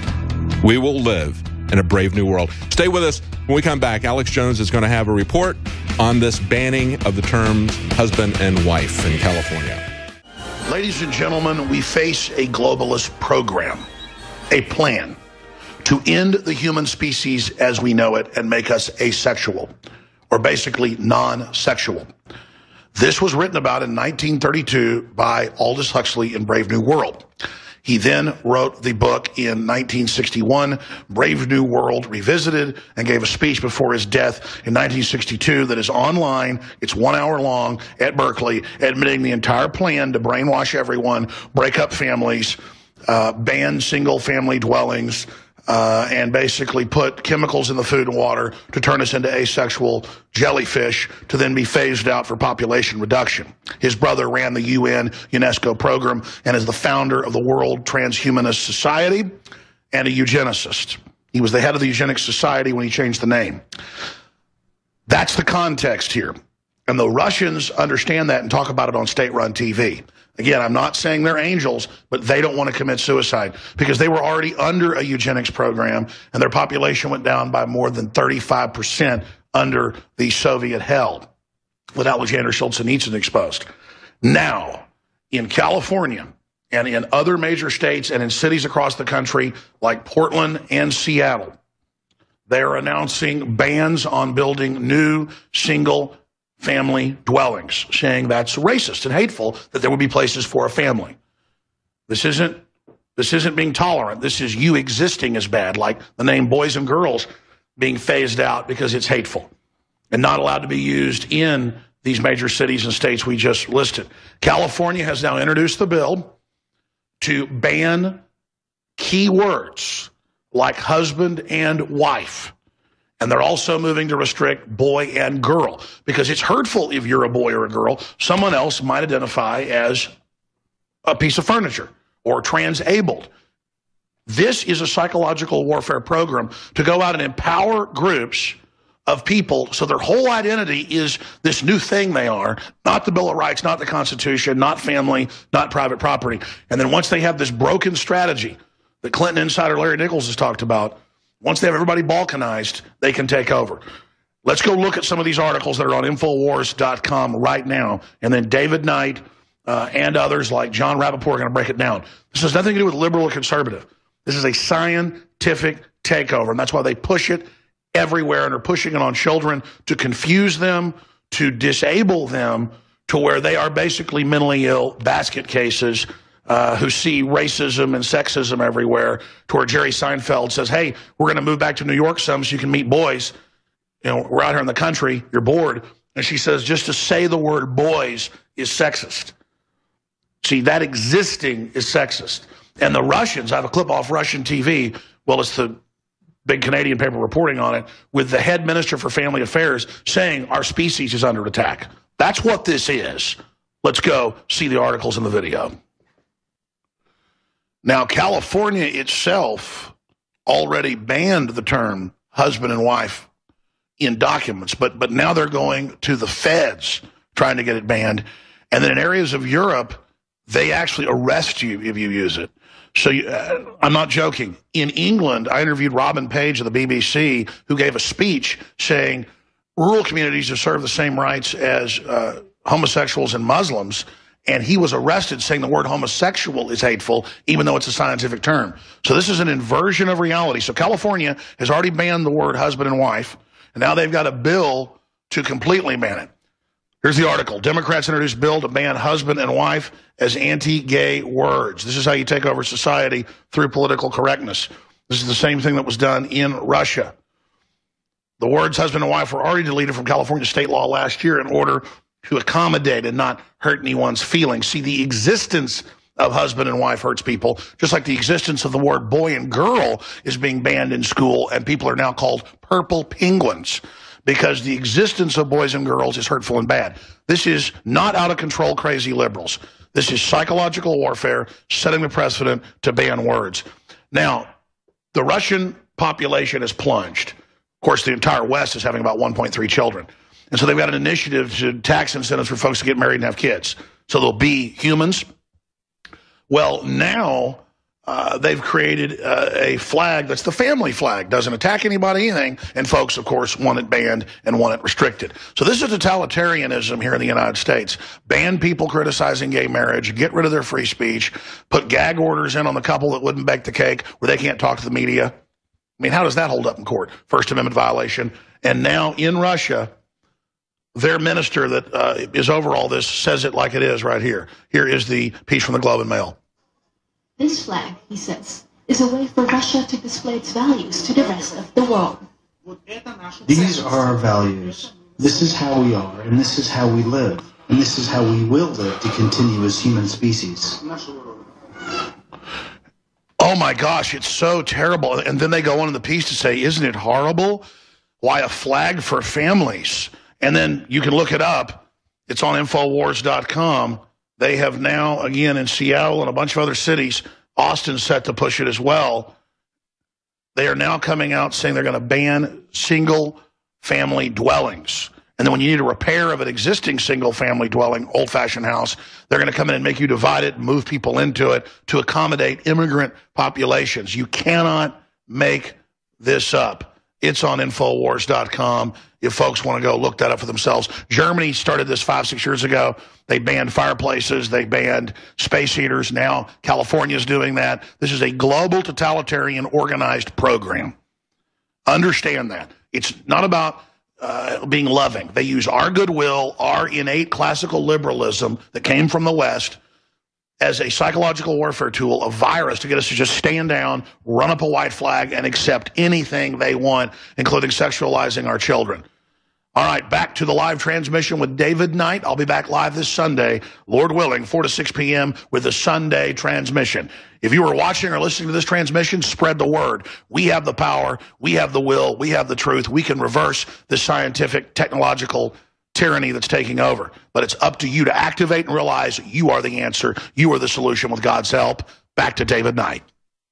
we will live in a brave new world. Stay with us. When we come back, Alex Jones is going to have a report on this banning of the terms husband and wife in California. Ladies and gentlemen, we face a globalist program, a plan to end the human species as we know it and make us asexual, or basically non-sexual. This was written about in nineteen thirty-two by Aldous Huxley in Brave New World. He then wrote the book in nineteen sixty-one, Brave New World Revisited, and gave a speech before his death in nineteen sixty-two that is online. It's one hour long at Berkeley, admitting the entire plan to brainwash everyone, break up families, uh, ban single-family dwellings, Uh, and basically put chemicals in the food and water to turn us into asexual jellyfish to then be phased out for population reduction. His brother ran the U N UNESCO program and is the founder of the World Transhumanist Society and a eugenicist. He was the head of the Eugenics Society when he changed the name. That's the context here. And the Russians understand that and talk about it on state-run T V. Again, I'm not saying they're angels, but they don't want to commit suicide because they were already under a eugenics program and their population went down by more than thirty-five percent under the Soviet hell with Alexander Solzhenitsyn exposed. Now, in California and in other major states and in cities across the country like Portland and Seattle, they are announcing bans on building new single family dwellings, saying that's racist and hateful that there would be places for a family. This isn't, this isn't being tolerant. This is you existing as bad, like the name boys and girls being phased out because it's hateful and not allowed to be used in these major cities and states we just listed. California has now introduced the bill to ban key words like husband and wife. And they're also moving to restrict boy and girl because it's hurtful if you're a boy or a girl. Someone else might identify as a piece of furniture or transabled. This is a psychological warfare program to go out and empower groups of people so their whole identity is this new thing they are, not the Bill of Rights, not the Constitution, not family, not private property. And then once they have this broken strategy that Clinton insider Larry Nichols has talked about, once they have everybody balkanized, they can take over. Let's go look at some of these articles that are on Infowars dot com right now. And then David Knight uh, and others like John Rappaport are going to break it down. This has nothing to do with liberal or conservative. This is a scientific takeover. And that's why they push it everywhere and are pushing it on children to confuse them, to disable them, to where they are basically mentally ill basket cases uh, who see racism and sexism everywhere, to where Jerry Seinfeld says, hey, we're going to move back to New York some so you can meet boys. You know, we're out here in the country, you're bored. And she says, just to say the word boys is sexist. See, that existing is sexist. And the Russians, I have a clip off Russian T V, well, it's the big Canadian paper reporting on it, with the head minister for family affairs saying our species is under attack. That's what this is. Let's go see the articles in the video. Now, California itself already banned the term husband and wife in documents, but but now they're going to the feds trying to get it banned. And then in areas of Europe, they actually arrest you if you use it. So you, uh, I'm not joking. In England, I interviewed Robin Page of the B B C, who gave a speech saying rural communities deserve the same rights as uh, homosexuals and Muslims, and he was arrested saying the word homosexual is hateful, even though it's a scientific term. So this is an inversion of reality. So California has already banned the word husband and wife, and now they've got a bill to completely ban it. Here's the article. Democrats introduced bill to ban husband and wife as anti-gay words. This is how you take over society, through political correctness. This is the same thing that was done in Russia. The words husband and wife were already deleted from California state law last year in order to accommodate and not hurt anyone's feelings. See, the existence of husband and wife hurts people, just like the existence of the word boy and girl is being banned in school, and people are now called purple penguins, because the existence of boys and girls is hurtful and bad. This is not out of control crazy liberals. This is psychological warfare, setting the precedent to ban words. Now, the Russian population has plunged. Of course, the entire West is having about one point three children. And so they've got an initiative to tax incentives for folks to get married and have kids. So they'll be humans. Well, now uh, they've created uh, a flag that's the family flag. Doesn't attack anybody, anything. And folks, of course, want it banned and want it restricted. So this is totalitarianism here in the United States. Ban people criticizing gay marriage, get rid of their free speech, put gag orders in on the couple that wouldn't bake the cake, where they can't talk to the media. I mean, how does that hold up in court? First Amendment violation. And now in Russia, their minister that uh, is over all this says it like it is right here. Here is the piece from the Globe and Mail. This flag, he says, is a way for Russia to display its values to the rest of the world. These are our values. This is how we are, and this is how we live, and this is how we will live to continue as human species. Oh my gosh, it's so terrible. And then they go on in the piece to say, isn't it horrible? Why a flag for families? And then you can look it up. It's on Infowars dot com. They have now, again, in Seattle and a bunch of other cities, Austin's set to push it as well. They are now coming out saying they're going to ban single-family dwellings. And then when you need a repair of an existing single-family dwelling, old-fashioned house, they're going to come in and make you divide it and move people into it to accommodate immigrant populations. You cannot make this up. It's on Infowars dot com if folks want to go look that up for themselves. Germany started this five, six years ago. They banned fireplaces. They banned space heaters. Now California's doing that. This is a global totalitarian organized program. Understand that. It's not about uh, being loving. They use our goodwill, our innate classical liberalism that came from the West, as a psychological warfare tool, a virus to get us to just stand down, run up a white flag, and accept anything they want, including sexualizing our children. All right, back to the live transmission with David Knight. I'll be back live this Sunday, Lord willing, four to six p m with the Sunday transmission. If you were watching or listening to this transmission, spread the word. We have the power. We have the will. We have the truth. We can reverse the scientific, technological tyranny that's taking over. But it's up to you to activate and realize you are the answer. You are the solution with God's help. Back to David Knight.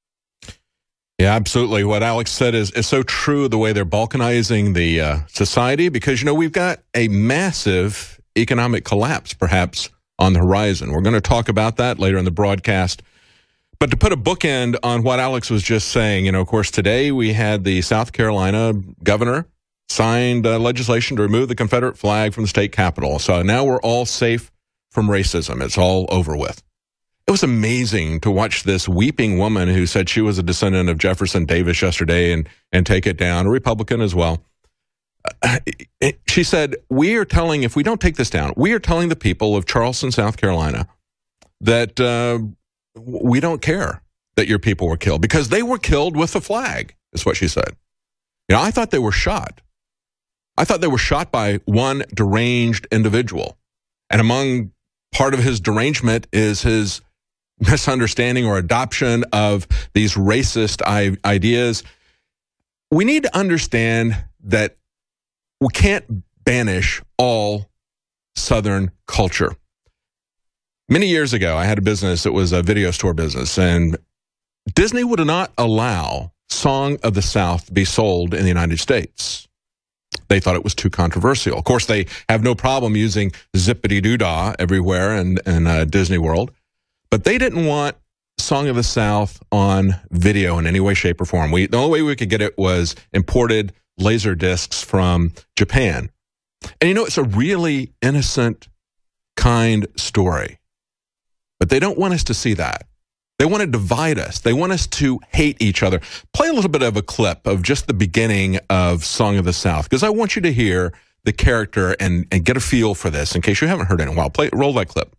Yeah, absolutely. What Alex said is, is so true, the way they're balkanizing the uh, society, because, you know, we've got a massive economic collapse, perhaps, on the horizon. We're going to talk about that later in the broadcast. But to put a bookend on what Alex was just saying, you know, of course, today we had the South Carolina governor signed uh, legislation to remove the Confederate flag from the state capitol. So now we're all safe from racism. It's all over with. It was amazing to watch this weeping woman who said she was a descendant of Jefferson Davis yesterday and, and take it down, a Republican as well. uh, she said, we are telling, if we don't take this down, we are telling the people of Charleston, South Carolina, that uh, we don't care that your people were killed because they were killed with a flag, is what she said. You know, I thought they were shot. I thought they were shot by one deranged individual. And among part of his derangement is his misunderstanding or adoption of these racist I- ideas. We need to understand that we can't banish all Southern culture. Many years ago, I had a business that was a video store business, and Disney would not allow Song of the South to be sold in the United States. They thought it was too controversial. Of course, they have no problem using Zippity-Doo-Dah everywhere in, in uh, Disney World, but they didn't want Song of the South on video in any way, shape, or form. We, the only way we could get it was imported laser discs from Japan. And you know, it's a really innocent, kind story. But they don't want us to see that. They want to divide us. They want us to hate each other. Play a little bit of a clip of just the beginning of Song of the South, because I want you to hear the character and, and get a feel for this in case you haven't heard it in a while. Play, roll that clip.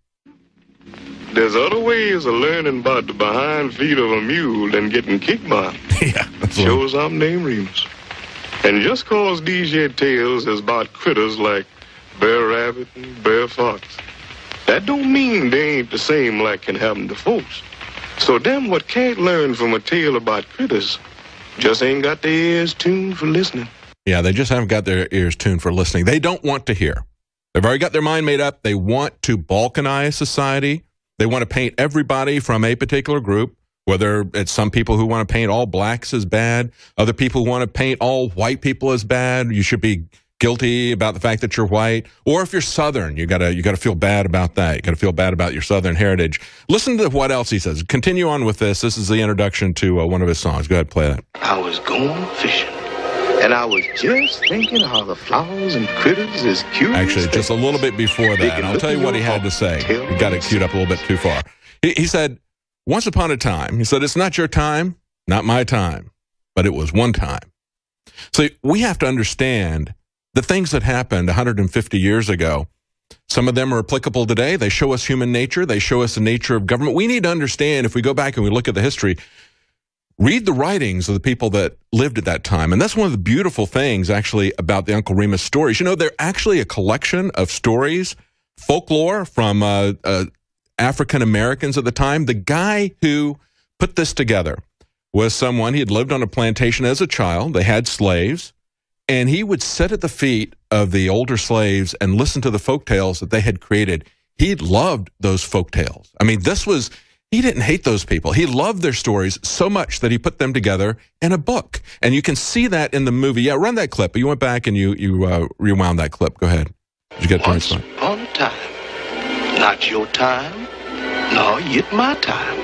There's other ways of learning about the behind feet of a mule than getting kicked by. Yeah. Shows I'm named Remus. And just cause these here tales is about critters like Bear Rabbit and Bear Fox, that don't mean they ain't the same like can happen to folks. So them what can't learn from a tale about critters just ain't got their ears tuned for listening. Yeah, they just haven't got their ears tuned for listening. They don't want to hear. They've already got their mind made up. They want to balkanize society. They want to paint everybody from a particular group, whether it's some people who want to paint all blacks as bad, other people who want to paint all white people as bad. You should be guilty about the fact that you're white, or if you're Southern, you gotta you gotta feel bad about that. You gotta feel bad about your Southern heritage. Listen to what else he says. Continue on with this. This is the introduction to uh, one of his songs. Go ahead, play that. I was going fishing, and I was just thinking how the flowers and critters is cute. Actually, just a little bit before that, and I'll tell you what he had to say. He got it queued up a little bit too far. He, he said, once upon a time, he said, it's not your time, not my time, but it was one time. So we have to understand the things that happened one hundred fifty years ago. Some of them are applicable today. They show us human nature. They show us the nature of government. We need to understand, if we go back and we look at the history, read the writings of the people that lived at that time. And that's one of the beautiful things, actually, about the Uncle Remus stories. You know, they're actually a collection of stories, folklore from uh, uh, African Americans at the time. The guy who put this together was someone, he had lived on a plantation as a child. They had slaves. And he would sit at the feet of the older slaves and listen to the folktales that they had created. He loved those folktales. I mean, this was, he didn't hate those people. He loved their stories so much that he put them together in a book. And you can see that in the movie. Yeah, run that clip. You went back and you you uh, rewound that clip. Go ahead. Did you get Once upon a time, not your time, nor yet my time,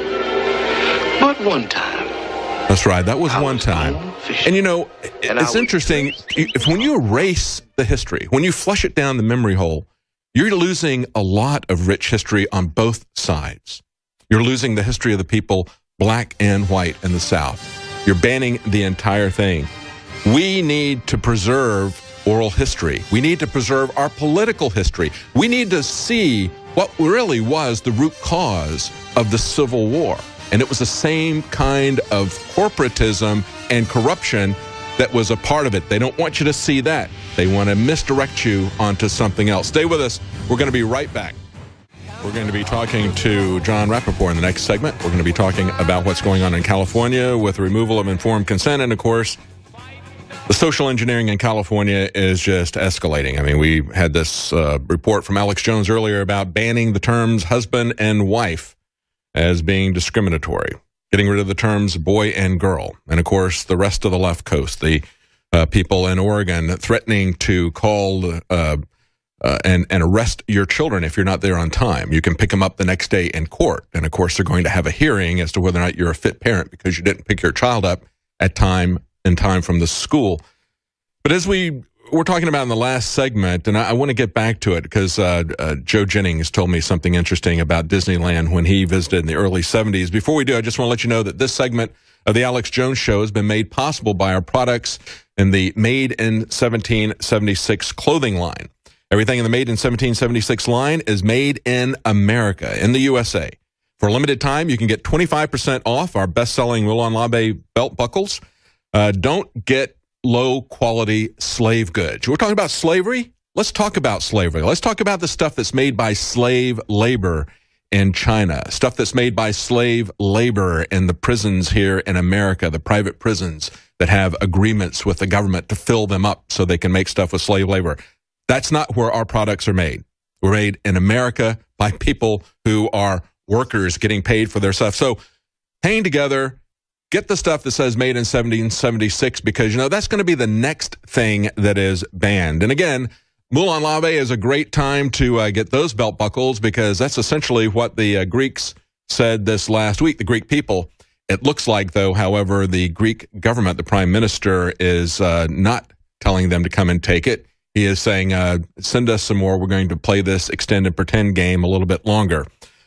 but one time. That's right. That was one time. And you know, it's interesting, if when you erase the history, when you flush it down the memory hole, you're losing a lot of rich history on both sides. You're losing the history of the people, black and white, in the South. You're banning the entire thing. We need to preserve oral history. We need to preserve our political history. We need to see what really was the root cause of the Civil War. And it was the same kind of corporatism and corruption that was a part of it. They don't want you to see that. They want to misdirect you onto something else. Stay with us. We're going to be right back. We're going to be talking to Jon Rappoport in the next segment. We're going to be talking about what's going on in California with the removal of informed consent. And, of course, the social engineering in California is just escalating. I mean, we had this uh, report from Alex Jones earlier about banning the terms husband and wife as being discriminatory, getting rid of the terms boy and girl. And, of course, the rest of the left coast, the uh, people in Oregon threatening to call uh, uh, and, and arrest your children if you're not there on time. You can pick them up the next day in court. And, of course, they're going to have a hearing as to whether or not you're a fit parent because you didn't pick your child up at time in time from the school. But as we we're talking about in the last segment, and I, I want to get back to it because uh, uh, Joe Jennings told me something interesting about Disneyland when he visited in the early seventies. Before we do, I just want to let you know that this segment of the Alex Jones Show has been made possible by our products in the Made in seventeen seventy-six clothing line. Everything in the Made in seventeen seventy-six line is made in America, in the U S A. For a limited time, you can get twenty-five percent off our best-selling Moulin Labe belt buckles. Uh, don't get low-quality slave goods. We're talking about slavery? Let's talk about slavery. Let's talk about the stuff that's made by slave labor in China, stuff that's made by slave labor in the prisons here in America, the private prisons that have agreements with the government to fill them up so they can make stuff with slave labor. That's not where our products are made. We're made in America by people who are workers getting paid for their stuff. So hang together. Get the stuff that says made in seventeen seventy-six because, you know, that's going to be the next thing that is banned. And again, Moulin Labe is a great time to uh, get those belt buckles because that's essentially what the uh, Greeks said this last week, the Greek people. It looks like, though, however, the Greek government, the prime minister, is uh, not telling them to come and take it. He is saying, uh, send us some more. We're going to play this extend and pretend game a little bit longer.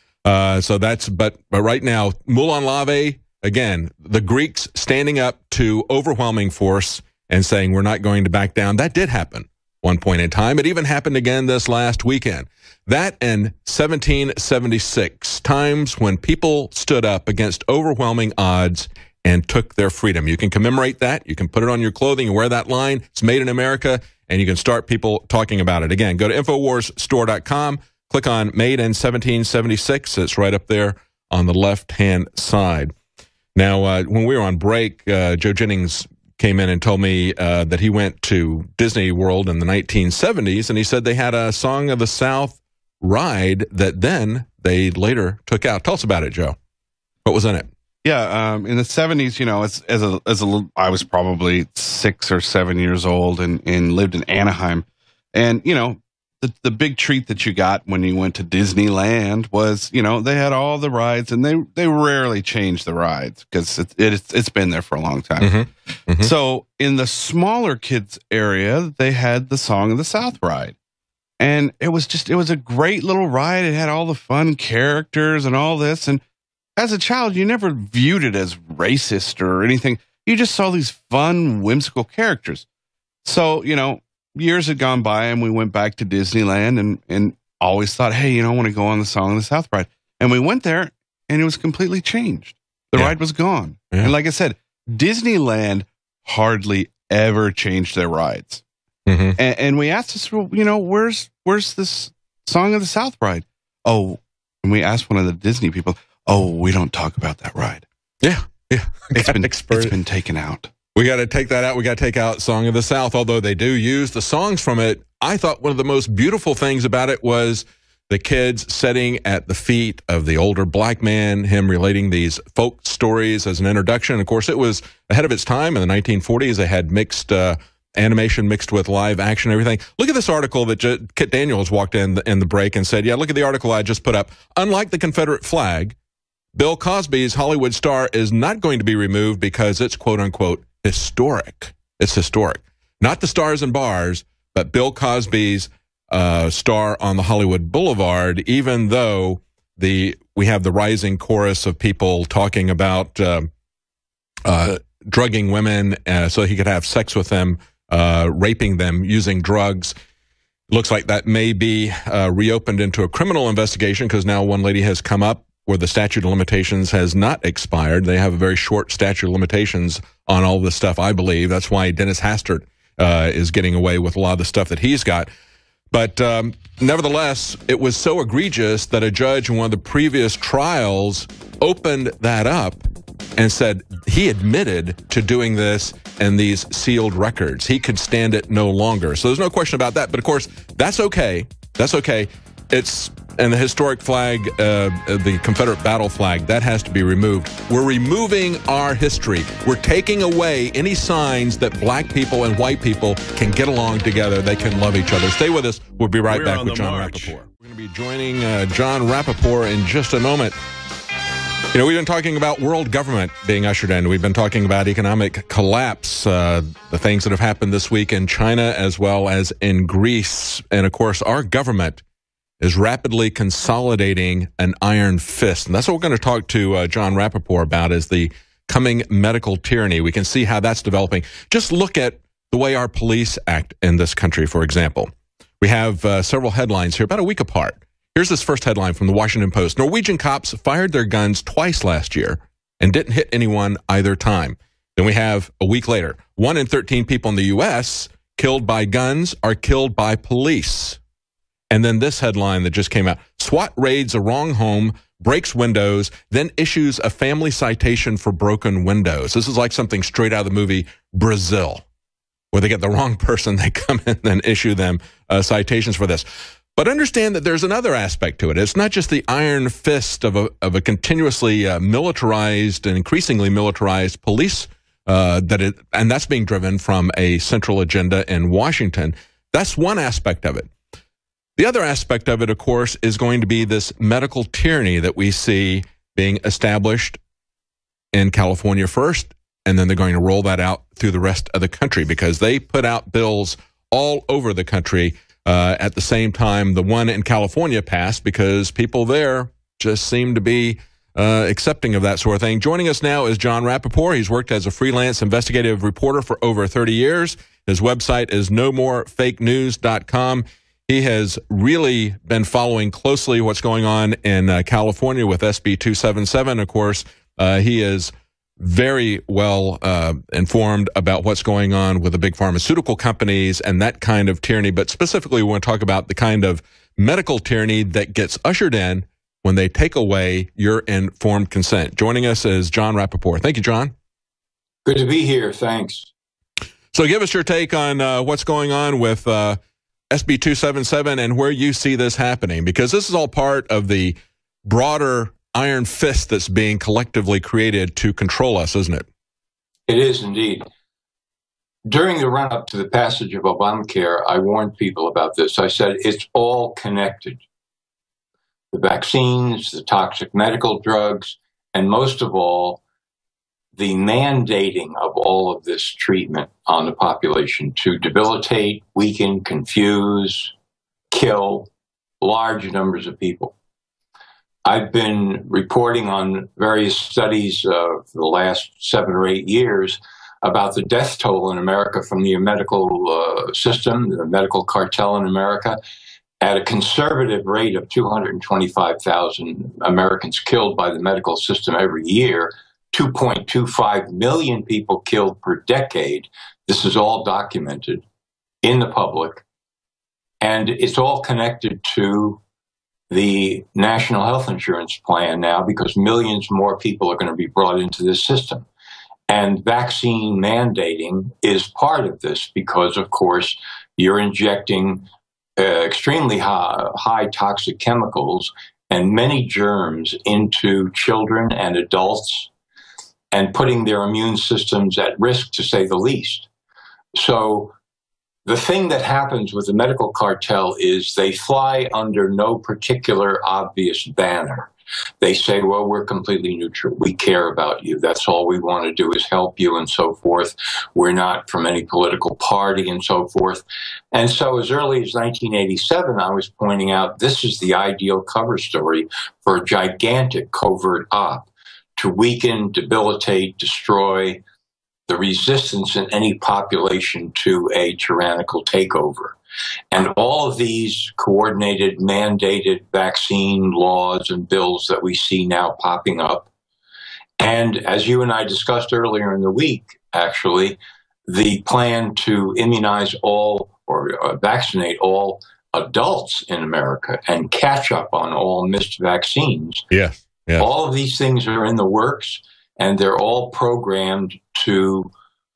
Uh, so that's, but, but right now, Moulin Labe, again, the Greeks standing up to overwhelming force and saying we're not going to back down. That did happen one point in time. It even happened again this last weekend. That and seventeen seventy-six, times when people stood up against overwhelming odds and took their freedom. You can commemorate that. You can put it on your clothing and wear that line. It's made in America, and you can start people talking about it. Again, go to Infowars Store dot com, click on Made in seventeen seventy-six. It's right up there on the left-hand side. Now, uh, when we were on break, uh, Joe Jennings came in and told me uh, that he went to Disney World in the nineteen seventies, and he said they had a Song of the South ride that then they later took out. Tell us about it, Joe. What was in it? Yeah, um, in the seventies, you know, as as a as a I was probably six or seven years old and and lived in Anaheim, and you know. The, the big treat that you got when you went to Disneyland was, you know, they had all the rides, and they, they rarely change the rides because it, it, it's it's been there for a long time. Mm-hmm. Mm-hmm. So in the smaller kids area, they had the Song of the South ride. And it was just, it was a great little ride. It had all the fun characters and all this. And as a child, you never viewed it as racist or anything. You just saw these fun, whimsical characters. So, you know, years had gone by and we went back to Disneyland and, and always thought, hey, you know, I want to go on the Song of the South ride. And we went there and it was completely changed. The yeah. ride was gone. Yeah. And like I said, Disneyland hardly ever changed their rides. Mm-hmm. And, and we asked us, well, you know, where's, where's this Song of the South ride? Oh, and we asked one of the Disney people, oh, we don't talk about that ride. Yeah. Yeah. It's been, it's been taken out. We got to take that out. We got to take out Song of the South, although they do use the songs from it. I thought one of the most beautiful things about it was the kids sitting at the feet of the older black man, him relating these folk stories as an introduction. Of course, it was ahead of its time. In the nineteen forties, they had mixed uh, animation mixed with live action and everything. Look at this article that J- Kit Daniels walked in the, in the break and said, yeah, look at the article I just put up. Unlike the Confederate flag, Bill Cosby's Hollywood star is not going to be removed because it's quote-unquote historic. It's historic. Not the stars and bars, but Bill Cosby's uh, star on the Hollywood Boulevard, even though the we have the rising chorus of people talking about uh, uh, drugging women uh, so he could have sex with them, uh, raping them, using drugs. Looks like that may be uh, reopened into a criminal investigation because now one lady has come up where the statute of limitations has not expired. They have a very short statute of limitations on all this stuff, I believe. That's why Dennis Hastert uh, is getting away with a lot of the stuff that he's got. But um, nevertheless, it was so egregious that a judge in one of the previous trials opened that up and said he admitted to doing this in these sealed records. He could stand it no longer. So there's no question about that. But of course, that's okay. That's okay. It's and the historic flag, uh, the Confederate battle flag, that has to be removed. We're removing our history. We're taking away any signs that black people and white people can get along together. They can love each other. Stay with us. We'll be right We're back with John march. Rappaport. We're going to be joining uh, John Rappaport in just a moment. You know, we've been talking about world government being ushered in. We've been talking about economic collapse, uh, the things that have happened this week in China as well as in Greece. And, of course, our government is rapidly consolidating an iron fist. And that's what we're going to talk to uh, Jon Rappoport about, is the coming medical tyranny. We can see how that's developing. Just look at the way our police act in this country, for example. We have uh, several headlines here, about a week apart. Here's this first headline from the Washington Post. Norwegian cops fired their guns twice last year and didn't hit anyone either time. Then we have a week later, one in thirteen people in the U S killed by guns are killed by police. And then this headline that just came out, SWAT raids a wrong home, breaks windows, then issues a family citation for broken windows. This is like something straight out of the movie Brazil, where they get the wrong person, they come in and issue them uh, citations for this. But understand that there's another aspect to it. It's not just the iron fist of a, of a continuously uh, militarized and increasingly militarized police, uh, that it, and that's being driven from a central agenda in Washington. That's one aspect of it. The other aspect of it, of course, is going to be this medical tyranny that we see being established in California first, and then they're going to roll that out through the rest of the country, because they put out bills all over the country. Uh, at the same time, the one in California passed because people there just seem to be uh, accepting of that sort of thing. Joining us now is Jon Rappoport. He's worked as a freelance investigative reporter for over thirty years. His website is no more fake news dot com. He has really been following closely what's going on in uh, California with S B two seventy-seven. Of course, uh, he is very well uh, informed about what's going on with the big pharmaceutical companies and that kind of tyranny. But specifically, we want to talk about the kind of medical tyranny that gets ushered in when they take away your informed consent. Joining us is Jon Rappoport. Thank you, Jon. Good to be here. Thanks. So give us your take on uh, what's going on with uh, S B two seventy-seven and where you see this happening, because this is all part of the broader iron fist that's being collectively created to control us, isn't it? It is indeed. During the run-up to the passage of Obamacare, I warned people about this. I said, it's all connected. The vaccines, the toxic medical drugs, and most of all, the mandating of all of this treatment on the population to debilitate, weaken, confuse, kill large numbers of people. I've been reporting on various studies uh, for the last seven or eight years about the death toll in America from the medical uh, system, the medical cartel in America, at a conservative rate of two hundred twenty-five thousand Americans killed by the medical system every year, two point two five million people killed per decade. This is all documented in the public, and it's all connected to the National Health Insurance Plan now, because millions more people are going to be brought into this system. And vaccine mandating is part of this because, of course, you're injecting uh, extremely high, high toxic chemicals and many germs into children and adults and putting their immune systems at risk, to say the least. So the thing that happens with the medical cartel is they fly under no particular obvious banner. They say, well, we're completely neutral. We care about you. That's all we want to do is help you and so forth. We're not from any political party and so forth. And so as early as nineteen eighty-seven, I was pointing out this is the ideal cover story for a gigantic covert op to weaken, debilitate, destroy the resistance in any population to a tyrannical takeover. And all of these coordinated, mandated vaccine laws and bills that we see now popping up. And as you and I discussed earlier in the week, actually, the plan to immunize all or uh, vaccinate all adults in America and catch up on all missed vaccines. Yes, yes. All of these things are in the works, and they're all programmed to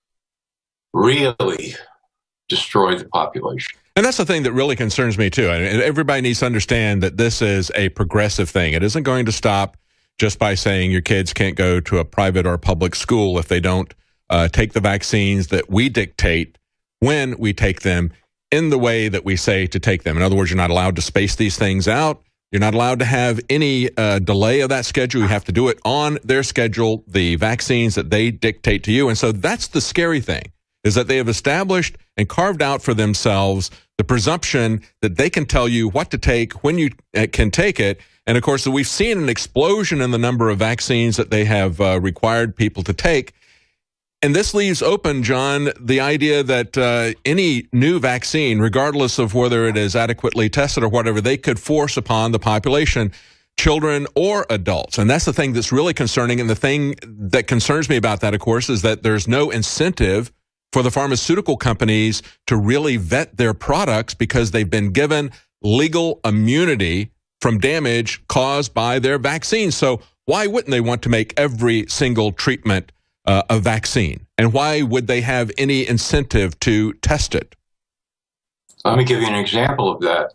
really destroy the population. And that's the thing that really concerns me, too. And everybody needs to understand that this is a progressive thing. It isn't going to stop just by saying your kids can't go to a private or public school if they don't uh, take the vaccines that we dictate when we take them in the way that we say to take them. In other words, you're not allowed to space these things out. You're not allowed to have any uh, delay of that schedule. You have to do it on their schedule, the vaccines that they dictate to you. And so that's the scary thing, is that they have established and carved out for themselves the presumption that they can tell you what to take, when you can take it. And of course, we've seen an explosion in the number of vaccines that they have uh, required people to take. And this leaves open, John, the idea that uh, any new vaccine, regardless of whether it is adequately tested or whatever, they could force upon the population, children or adults. And that's the thing that's really concerning. And the thing that concerns me about that, of course, is that there's no incentive for the pharmaceutical companies to really vet their products because they've been given legal immunity from damage caused by their vaccines. So why wouldn't they want to make every single treatment Uh, a vaccine? And why would they have any incentive to test it? Let me give you an example of that.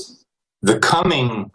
The coming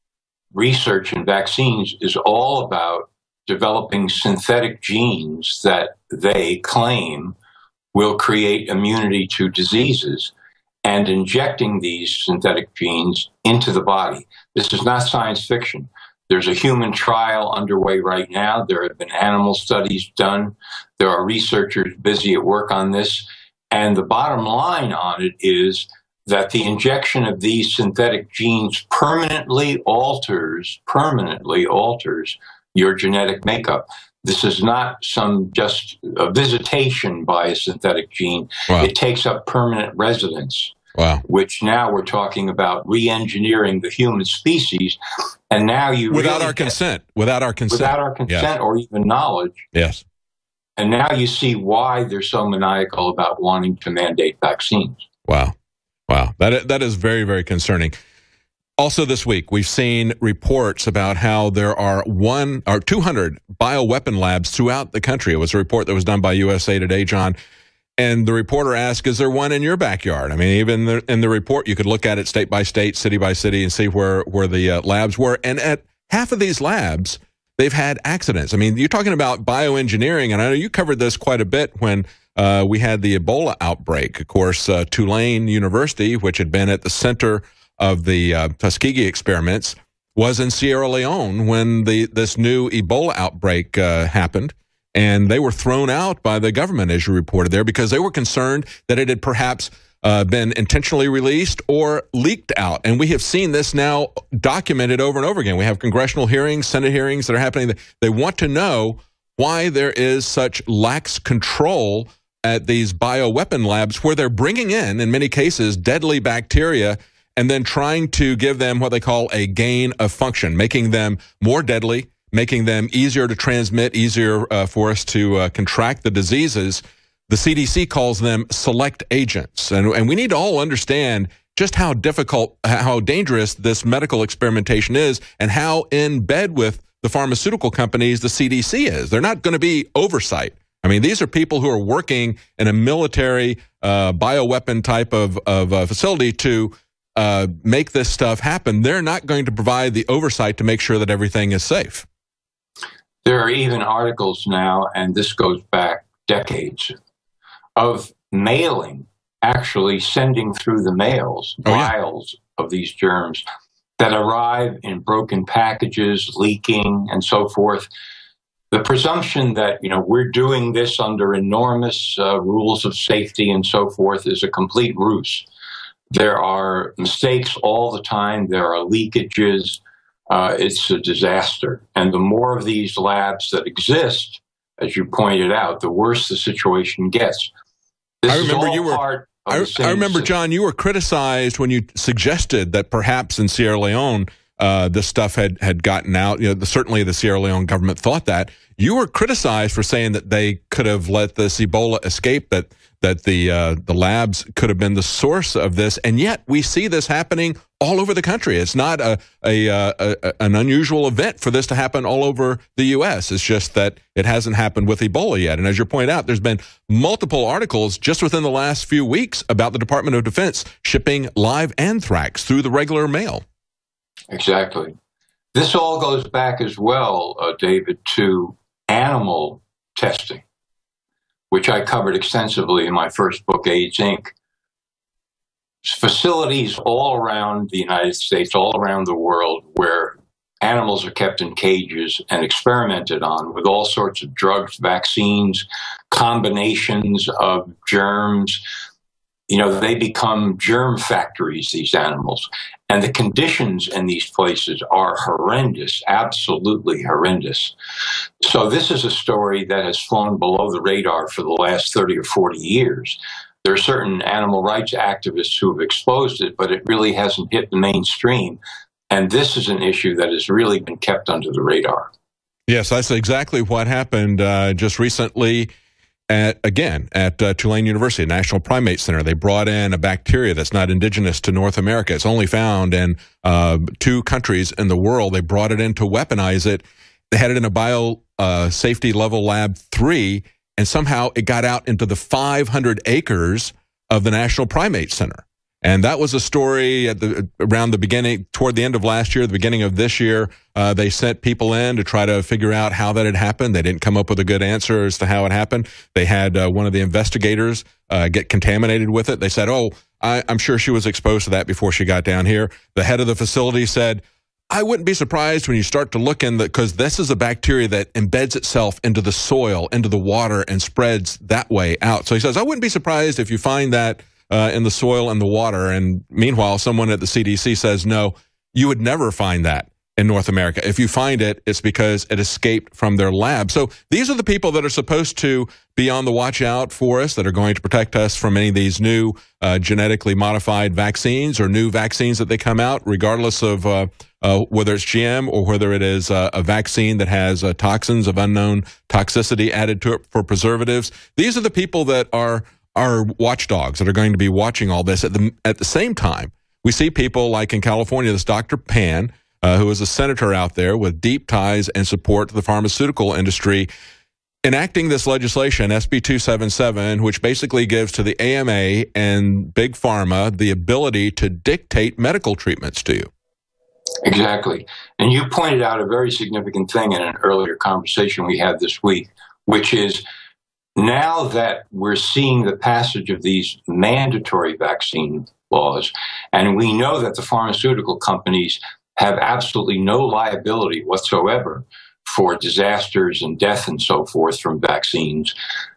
research in vaccines is all about developing synthetic genes that they claim will create immunity to diseases and injecting these synthetic genes into the body. This is not science fiction. There's a human trial underway right now. There have been animal studies done. There are researchers busy at work on this. And the bottom line on it is that the injection of these synthetic genes permanently alters, permanently alters your genetic makeup. This is not some just a visitation by a synthetic gene. Wow. It takes up permanent residence. Wow. Which now we're talking about re-engineering the human species. And now you Without really our consent. Without our consent. Without our consent yes. or even knowledge. Yes. And now you see why they're so maniacal about wanting to mandate vaccines. Wow. Wow. That, that is very, very concerning. Also this week, we've seen reports about how there are one or two hundred bioweapon labs throughout the country. It was a report that was done by U S A Today, John. And the reporter asked, is there one in your backyard? I mean, even the, in the report, you could look at it state by state, city by city, and see where, where the uh, labs were. And at half of these labs, they've had accidents. I mean, you're talking about bioengineering, and I know you covered this quite a bit when uh, we had the Ebola outbreak. Of course, uh, Tulane University, which had been at the center of the uh, Tuskegee experiments, was in Sierra Leone when the this new Ebola outbreak uh, happened. And they were thrown out by the government, as you reported there, because they were concerned that it had perhaps uh, been intentionally released or leaked out. And we have seen this now documented over and over again. We have congressional hearings, Senate hearings that are happening. They want to know why there is such lax control at these bioweapon labs where they're bringing in, in many cases, deadly bacteria and then trying to give them what they call a gain of function, making them more deadly, making them easier to transmit, easier uh, for us to uh, contract the diseases. The C D C calls them select agents. And, and we need to all understand just how difficult, how dangerous this medical experimentation is and how in bed with the pharmaceutical companies the C D C is. They're not going to be oversight. I mean, these are people who are working in a military uh, bioweapon type of, of uh, facility to uh, make this stuff happen. They're not going to provide the oversight to make sure that everything is safe. There are even articles now, and this goes back decades, of mailing, actually sending through the mails, oh, yeah. vials of these germs that arrive in broken packages, leaking, and so forth. The presumption that, you know, we're doing this under enormous uh, rules of safety and so forth is a complete ruse. There are mistakes all the time. There are leakages. Uh, it's a disaster. And the more of these labs that exist, as you pointed out, the worse the situation gets. This I remember is all you were. part of I, the same I remember, system. John, you were criticized when you suggested that perhaps in Sierra Leone uh, this stuff had had gotten out. You know, the, certainly the Sierra Leone government thought that. You were criticized for saying that they could have let this Ebola escape, that that the uh, the labs could have been the source of this, and yet we see this happening all over the country. It's not a, a, a, a an unusual event for this to happen all over the U S. It's just that it hasn't happened with Ebola yet. And as you point out, there's been multiple articles just within the last few weeks about the Department of Defense shipping live anthrax through the regular mail. Exactly. This all goes back as well, uh, David, to animal testing, which I covered extensively in my first book, AIDS Incorporated. facilities all around the United States, all around the world, where animals are kept in cages and experimented on with all sorts of drugs, vaccines, combinations of germs. You know, they become germ factories, these animals. And the conditions in these places are horrendous, absolutely horrendous. So this is a story that has flown below the radar for the last thirty or forty years. There are certain animal rights activists who have exposed it, but it really hasn't hit the mainstream. And this is an issue that has really been kept under the radar. Yes, that's exactly what happened uh, just recently. At, again, at uh, Tulane University, National Primate Center. They brought in a bacteria that's not indigenous to North America. It's only found in uh, two countries in the world. They brought it in to weaponize it. They had it in a bio uh, safety level lab three, and somehow it got out into the five hundred acres of the National Primate Center. And that was a story at the around the beginning, toward the end of last year, the beginning of this year. Uh, they sent people in to try to figure out how that had happened. They didn't come up with a good answer as to how it happened. They had uh, one of the investigators uh, get contaminated with it. They said, oh, I, I'm sure she was exposed to that before she got down here. The head of the facility said, I wouldn't be surprised when you start to look in, because this is a bacteria that embeds itself into the soil, into the water, and spreads that way out. So he says, I wouldn't be surprised if you find that Uh, in the soil and the water. And meanwhile, someone at the C D C says, no, you would never find that in North America. If you find it, it's because it escaped from their lab. So these are the people that are supposed to be on the watch out for us, that are going to protect us from any of these new uh, genetically modified vaccines or new vaccines that they come out, regardless of uh, uh, whether it's G M or whether it is uh, a vaccine that has uh, toxins of unknown toxicity added to it for preservatives. These are the people that are are watchdogs that are going to be watching all this. At the at the same time, we see people like in California, this Doctor Pan, uh, who is a senator out there with deep ties and support to the pharmaceutical industry, enacting this legislation, S B two seventy-seven, which basically gives to the A M A and Big Pharma the ability to dictate medical treatments to you. Exactly. And you pointed out a very significant thing in an earlier conversation we had this week, which is, now that we're seeing the passage of these mandatory vaccine laws, and we know that the pharmaceutical companies have absolutely no liability whatsoever for disasters and death and so forth from vaccines,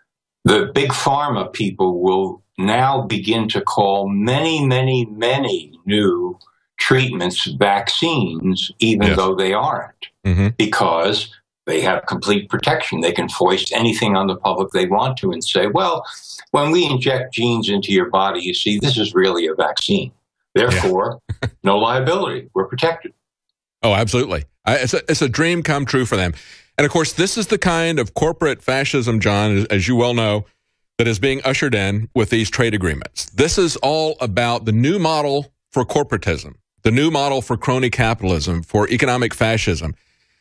the big pharma people will now begin to call many, many, many new treatments vaccines, even yes. though they aren't, mm-hmm. because they have complete protection. They can foist anything on the public they want to and say, well, when we inject genes into your body, you see, this is really a vaccine. Therefore, yeah. no liability. We're protected. Oh, absolutely. I, it's, a, it's a dream come true for them. And, of course, this is the kind of corporate fascism, John, as, as you well know, that is being ushered in with these trade agreements. This is all about the new model for corporatism, the new model for crony capitalism, for economic fascism,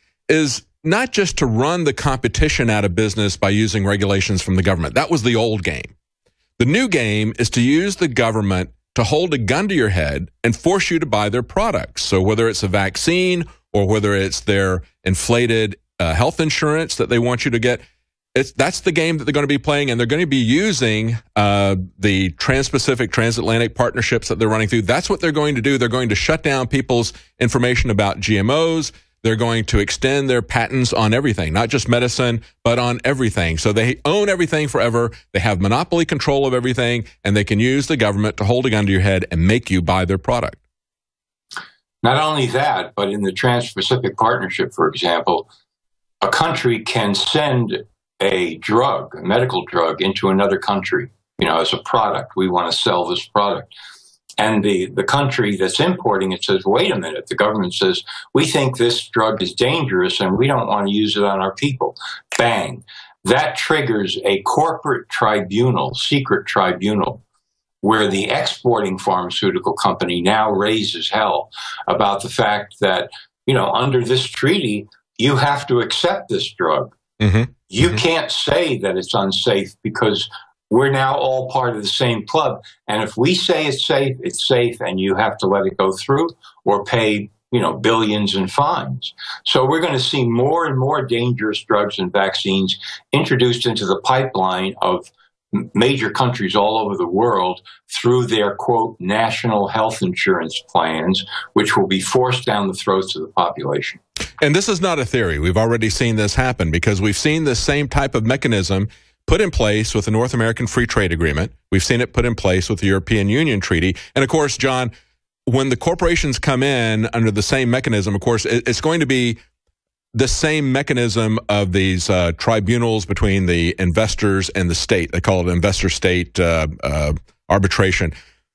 is not just to run the competition out of business by using regulations from the government. That was the old game. The new game is to use the government to hold a gun to your head and force you to buy their products. So whether it's a vaccine or whether it's their inflated uh, health insurance that they want you to get, it's, that's the game that they're going to be playing, and they're going to be using uh, the Trans-Pacific, Transatlantic partnerships that they're running through. That's what they're going to do. They're going to shut down people's information about G M Os. They're going to extend their patents on everything, not just medicine, but on everything. So they own everything forever. They have monopoly control of everything, and they can use the government to hold a gun to your head and make you buy their product. Not only that, but in the Trans-Pacific Partnership, for example, a country can send a drug, a medical drug, into another country, you know, as a product. We want to sell this product. And the, the country that's importing it says, wait a minute, the government says, we think this drug is dangerous and we don't want to use it on our people. Bang. That triggers a corporate tribunal, secret tribunal, where the exporting pharmaceutical company now raises hell about the fact that, you know, under this treaty, you have to accept this drug. Mm-hmm. You mm-hmm. can't say that it's unsafe because we're now all part of the same club. And if we say it's safe, it's safe, and you have to let it go through or pay, you know, billions in fines. So we're going to see more and more dangerous drugs and vaccines introduced into the pipeline of major countries all over the world through their, quote, national health insurance plans, which will be forced down the throats of the population. And this is not a theory. We've already seen this happen because we've seen this same type of mechanism put in place with the North American Free Trade Agreement. We've seen it put in place with the European Union Treaty. And of course, John, when the corporations come in under the same mechanism, of course, it's going to be the same mechanism of these uh, tribunals between the investors and the state. They call it investor-state uh, uh, arbitration.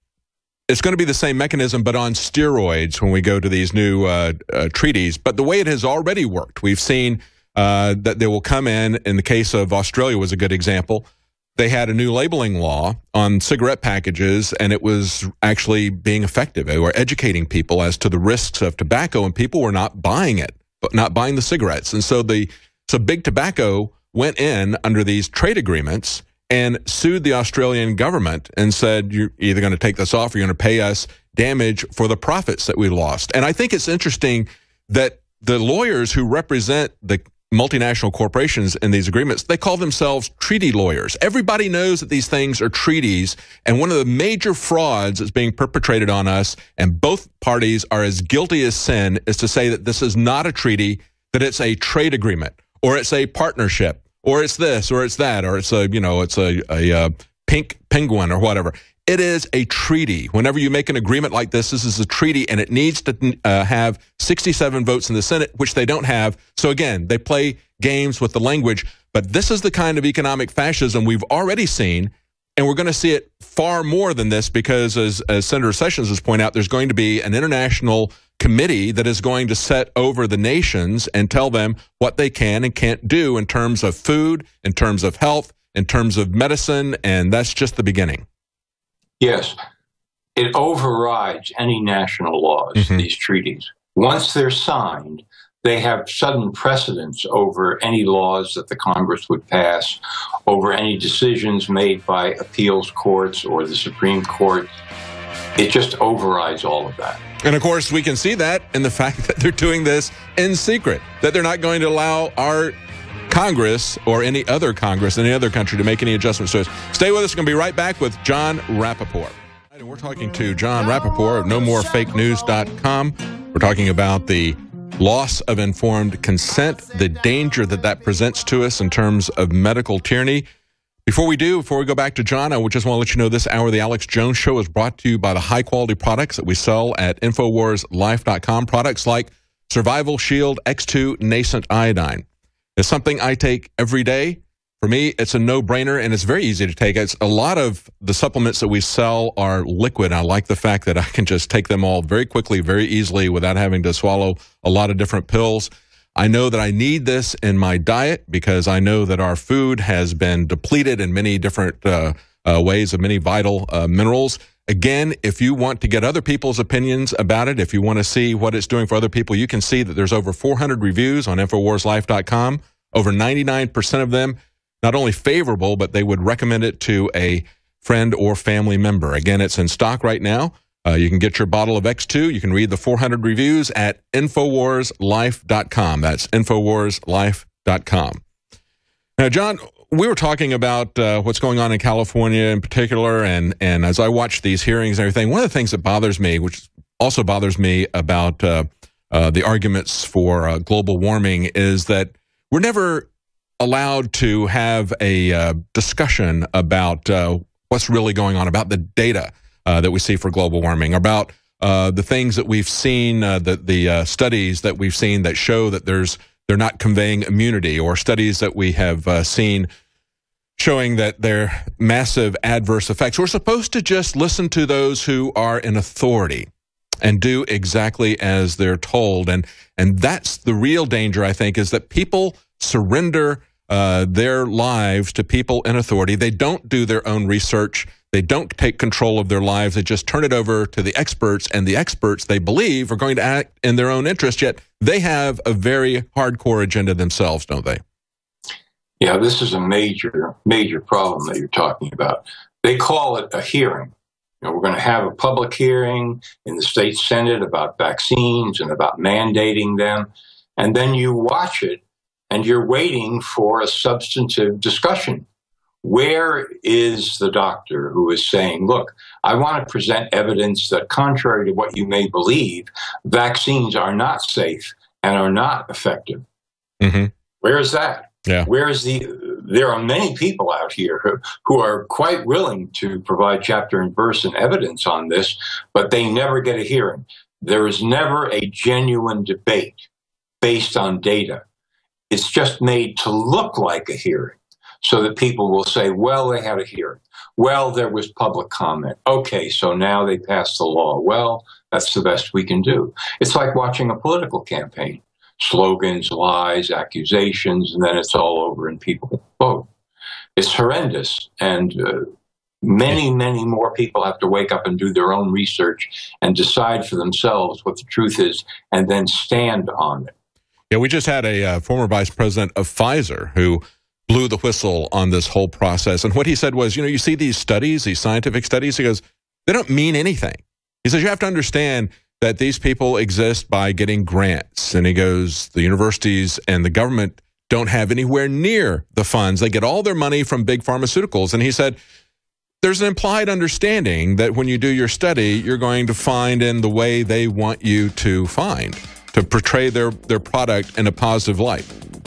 It's going to be the same mechanism, but on steroids when we go to these new uh, uh, treaties. But the way it has already worked, we've seen uh, that they will come in. In the case of Australia was a good example. They had a new labeling law on cigarette packages, and it was actually being effective. They were educating people as to the risks of tobacco, and people were not buying it, but not buying the cigarettes. And so the so Big Tobacco went in under these trade agreements and sued the Australian government and said, you're either going to take this off or you're going to pay us damage for the profits that we lost. And I think it's interesting that the lawyers who represent the multinational corporations in these agreements, they call themselves treaty lawyers. Everybody knows that these things are treaties, and one of the major frauds that's being perpetrated on us, and both parties are as guilty as sin, is to say that this is not a treaty, that it's a trade agreement, or it's a partnership, or it's this, or it's that, or it's a, you know, it's a, a, a pink penguin or whatever. It is a treaty. Whenever you make an agreement like this, this is a treaty, and it needs to uh, have sixty-seven votes in the Senate, which they don't have. So again, they play games with the language, but this is the kind of economic fascism we've already seen, and we're going to see it far more than this because, as, as Senator Sessions has pointed out, there's going to be an international committee that is going to set over the nations and tell them what they can and can't do in terms of food, in terms of health, in terms of medicine, and that's just the beginning. Yes, it overrides any national laws, mm-hmm. these treaties. Once they're signed, they have sudden precedence over any laws that the Congress would pass, over any decisions made by appeals courts or the Supreme Court. It just overrides all of that. And of course, we can see that in the fact that they're doing this in secret, that they're not going to allow our Congress or any other Congress in any other country to make any adjustments to it. Stay with us. We're going to be right back with Jon Rappoport. And we're talking to Jon Rappoport of no more fake news dot com. We're talking about the loss of informed consent, the danger that that presents to us in terms of medical tyranny. Before we do, before we go back to John, I just want to let you know this hour of the Alex Jones Show is brought to you by the high-quality products that we sell at Infowars Life dot com. Products like Survival Shield X two Nascent Iodine. It's something I take every day. For me, it's a no-brainer, and it's very easy to take. It's a lot of the supplements that we sell are liquid. I like the fact that I can just take them all very quickly, very easily, without having to swallow a lot of different pills. I know that I need this in my diet because I know that our food has been depleted in many different uh, uh, ways of many vital uh, minerals. Again, if you want to get other people's opinions about it, if you want to see what it's doing for other people, you can see that there's over four hundred reviews on Infowars Life dot com. Over ninety-nine percent of them, not only favorable, but they would recommend it to a friend or family member. Again, it's in stock right now. Uh, you can get your bottle of X two. You can read the four hundred reviews at Infowars Life dot com. That's Infowars Life dot com. Now, John, we were talking about uh, what's going on in California in particular, and, and as I watch these hearings and everything, one of the things that bothers me, which also bothers me about uh, uh, the arguments for uh, global warming, is that we're never allowed to have a uh, discussion about uh, what's really going on, about the data uh, that we see for global warming, about uh, the things that we've seen, uh, the, the uh, studies that we've seen that show that there's they're not conveying immunity, or studies that we have uh, seen showing that they're massive adverse effects. We're supposed to just listen to those who are in authority and do exactly as they're told. And, and that's the real danger, I think, is that people surrender uh, their lives to people in authority. They don't do their own research. They don't take control of their lives. They just turn it over to the experts, and the experts, they believe, are going to act in their own interest, yet they have a very hardcore agenda themselves, don't they? Yeah, this is a major, major problem that you're talking about. They call it a hearing. You know, we're going to have a public hearing in the state Senate about vaccines and about mandating them, and then you watch it, and you're waiting for a substantive discussion. Where is the doctor who is saying, look, I want to present evidence that contrary to what you may believe, vaccines are not safe and are not effective? Mm-hmm. Where is that? Yeah. Where is the, there are many people out here who, who are quite willing to provide chapter and verse and evidence on this, but they never get a hearing. There is never a genuine debate based on data. It's just made to look like a hearing so that people will say, well, they had a hearing. Well, there was public comment. Okay, so now they passed the law. Well, that's the best we can do. It's like watching a political campaign. Slogans, lies, accusations, and then it's all over and people vote. It's horrendous. And uh, many, many more people have to wake up and do their own research and decide for themselves what the truth is and then stand on it. Yeah, we just had a uh, former vice president of Pfizer who blew the whistle on this whole process. And what he said was, you know, you see these studies, these scientific studies, he goes, they don't mean anything. He says, you have to understand that these people exist by getting grants. And he goes, the universities and the government don't have anywhere near the funds. They get all their money from big pharmaceuticals. And he said, there's an implied understanding that when you do your study, you're going to find in the way they want you to find, to portray their, their product in a positive light.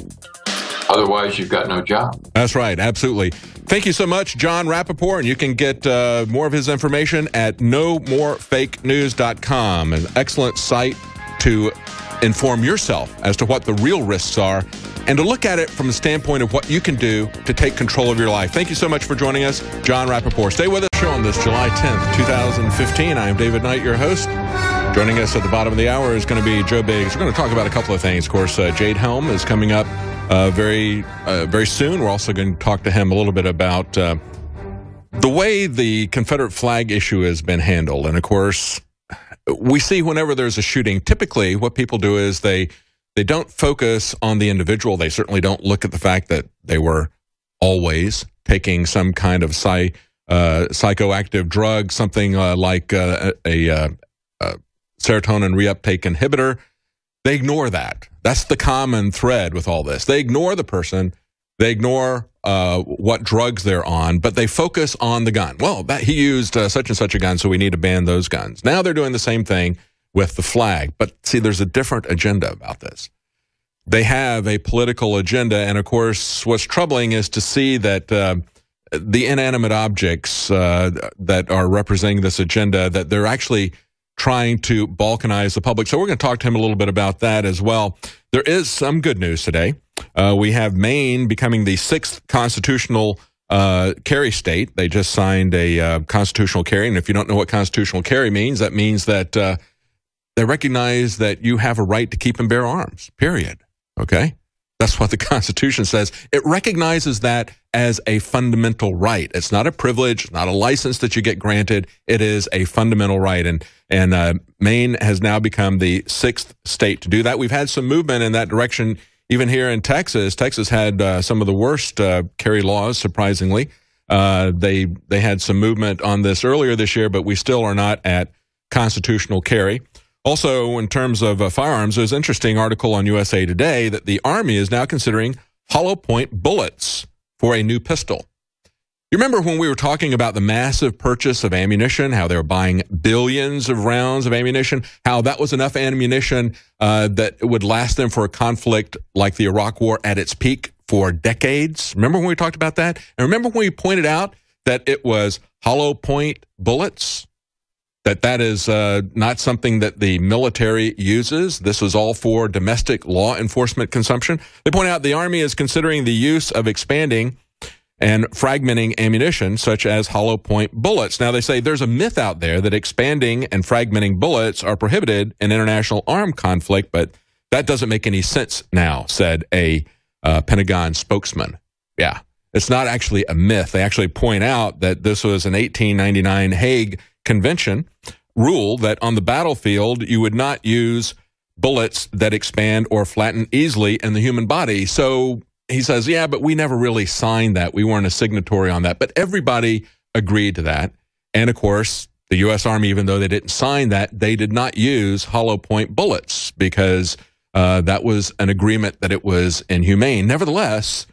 Otherwise, you've got no job. That's right. Absolutely. Thank you so much, Jon Rappoport. And you can get uh, more of his information at no more fake news dot com, an excellent site to inform yourself as to what the real risks are and to look at it from the standpoint of what you can do to take control of your life. Thank you so much for joining us, Jon Rappoport. Stay with us on this July tenth, two thousand fifteen. I am David Knight, your host. Joining us at the bottom of the hour is going to be Joe Biggs. We're going to talk about a couple of things. Of course, uh, Jade Helm is coming up uh, very, uh, very soon. We're also going to talk to him a little bit about uh, the way the Confederate flag issue has been handled. And of course, we see whenever there's a shooting, typically what people do is they they don't focus on the individual. They certainly don't look at the fact that they were always taking some kind of psy, uh, psychoactive drug, something uh, like uh, a, a, a serotonin reuptake inhibitor. They ignore that. That's the common thread with all this. They ignore the person. They ignore uh, what drugs they're on, but they focus on the gun. Well, that, he used uh, such and such a gun, so we need to ban those guns. Now they're doing the same thing with the flag. But see, there's a different agenda about this. They have a political agenda, and of course, what's troubling is to see that uh, the inanimate objects uh, that are representing this agenda, that they're actually trying to balkanize the public. So we're going to talk to him a little bit about that as well. There is some good news today. Uh, we have Maine becoming the sixth constitutional uh, carry state. They just signed a uh, constitutional carry. And if you don't know what constitutional carry means, that means that uh, they recognize that you have a right to keep and bear arms, period. Okay? That's what the Constitution says. It recognizes that as a fundamental right. It's not a privilege, not a license that you get granted. It is a fundamental right. And and uh, Maine has now become the sixth state to do that. We've had some movement in that direction even here in Texas. Texas had uh, some of the worst uh, carry laws, surprisingly. Uh, they, they had some movement on this earlier this year, but we still are not at constitutional carry. Also, in terms of uh, firearms, there's an interesting article on U S A Today that the Army is now considering hollow point bullets for a new pistol. You remember when we were talking about the massive purchase of ammunition, how they were buying billions of rounds of ammunition, how that was enough ammunition uh, that would last them for a conflict like the Iraq War at its peak for decades? Remember when we talked about that? And remember when we pointed out that it was hollow point bullets? That that is uh, not something that the military uses. This was all for domestic law enforcement consumption. They point out the Army is considering the use of expanding and fragmenting ammunition, such as hollow point bullets. Now, they say there's a myth out there that expanding and fragmenting bullets are prohibited in international armed conflict, but that doesn't make any sense now, said a uh, Pentagon spokesman. Yeah, it's not actually a myth. They actually point out that this was an eighteen ninety-nine Hague Convention rule that on the battlefield you would not use bullets that expand or flatten easily in the human body. So he says, yeah, but we never really signed that. We weren't a signatory on that. But everybody agreed to that. And of course, the U S Army, even though they didn't sign that, they did not use hollow point bullets because uh, that was an agreement that it was inhumane. Nevertheless,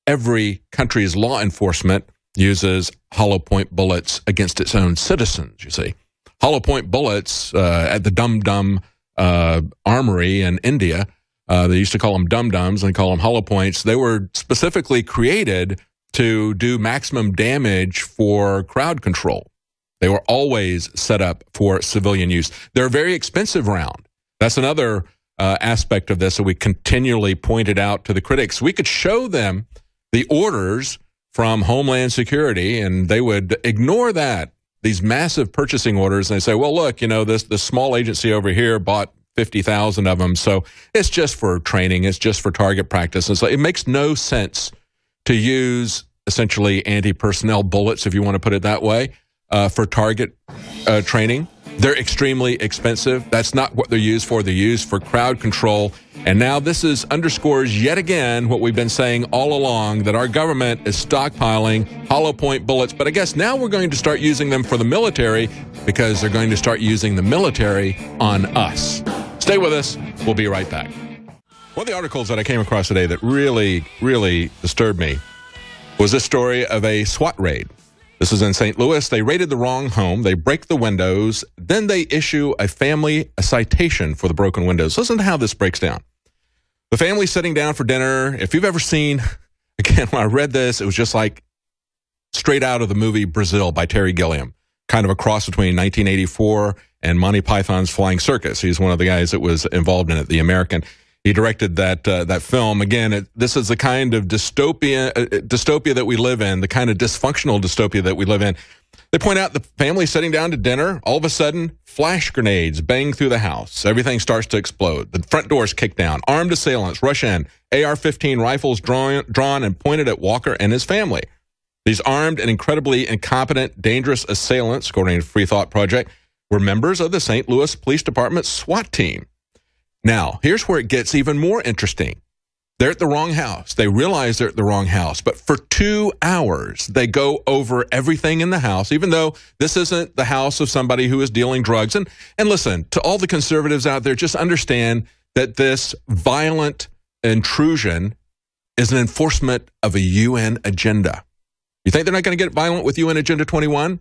every country's law enforcement uses hollow point bullets against its own citizens, you see. Hollow point bullets uh, at the Dum Dum uh, Armory in India, uh, they used to call them Dum Dums and call them hollow points. They were specifically created to do maximum damage for crowd control. They were always set up for civilian use. They're a very expensive round. That's another uh, aspect of this that we continually pointed out to the critics. We could show them the orders from Homeland Security, and they would ignore that, these massive purchasing orders, and they say, well, look, you know, this, this small agency over here bought fifty thousand of them, so it's just for training, it's just for target practice. And so it makes no sense to use essentially anti-personnel bullets, if you want to put it that way, uh, for target uh, training. They're extremely expensive. That's not what they're used for. They're used for crowd control. And now this is underscores yet again what we've been saying all along, that our government is stockpiling hollow point bullets. But I guess now we're going to start using them for the military, because they're going to start using the military on us. Stay with us. We'll be right back. One of the articles that I came across today that really, really disturbed me was this story of a SWAT raid. This is in Saint Louis. They raided the wrong home. They break the windows. Then they issue a family a citation for the broken windows. Listen to how this breaks down. The family sitting down for dinner. If you've ever seen, again, when I read this, it was just like straight out of the movie Brazil by Terry Gilliam, kind of a cross between nineteen eighty-four and Monty Python's Flying Circus. He's one of the guys that was involved in it, the American. He directed that uh, that film. Again, it, this is the kind of dystopia, uh, dystopia that we live in, the kind of dysfunctional dystopia that we live in. They point out the family sitting down to dinner. All of a sudden, flash grenades bang through the house. Everything starts to explode. The front doors kick down. Armed assailants rush in. A R fifteen rifles drawn, drawn and pointed at Walker and his family. These armed and incredibly incompetent, dangerous assailants, according to Free Thought Project, were members of the Saint Louis Police Department SWAT team. Now, here's where it gets even more interesting. They're at the wrong house. They realize they're at the wrong house. But for two hours, they go over everything in the house, even though this isn't the house of somebody who is dealing drugs. And, and listen, to all the conservatives out there, just understand that this violent intrusion is an enforcement of a U N agenda. You think they're not going to get violent with U N Agenda twenty-one?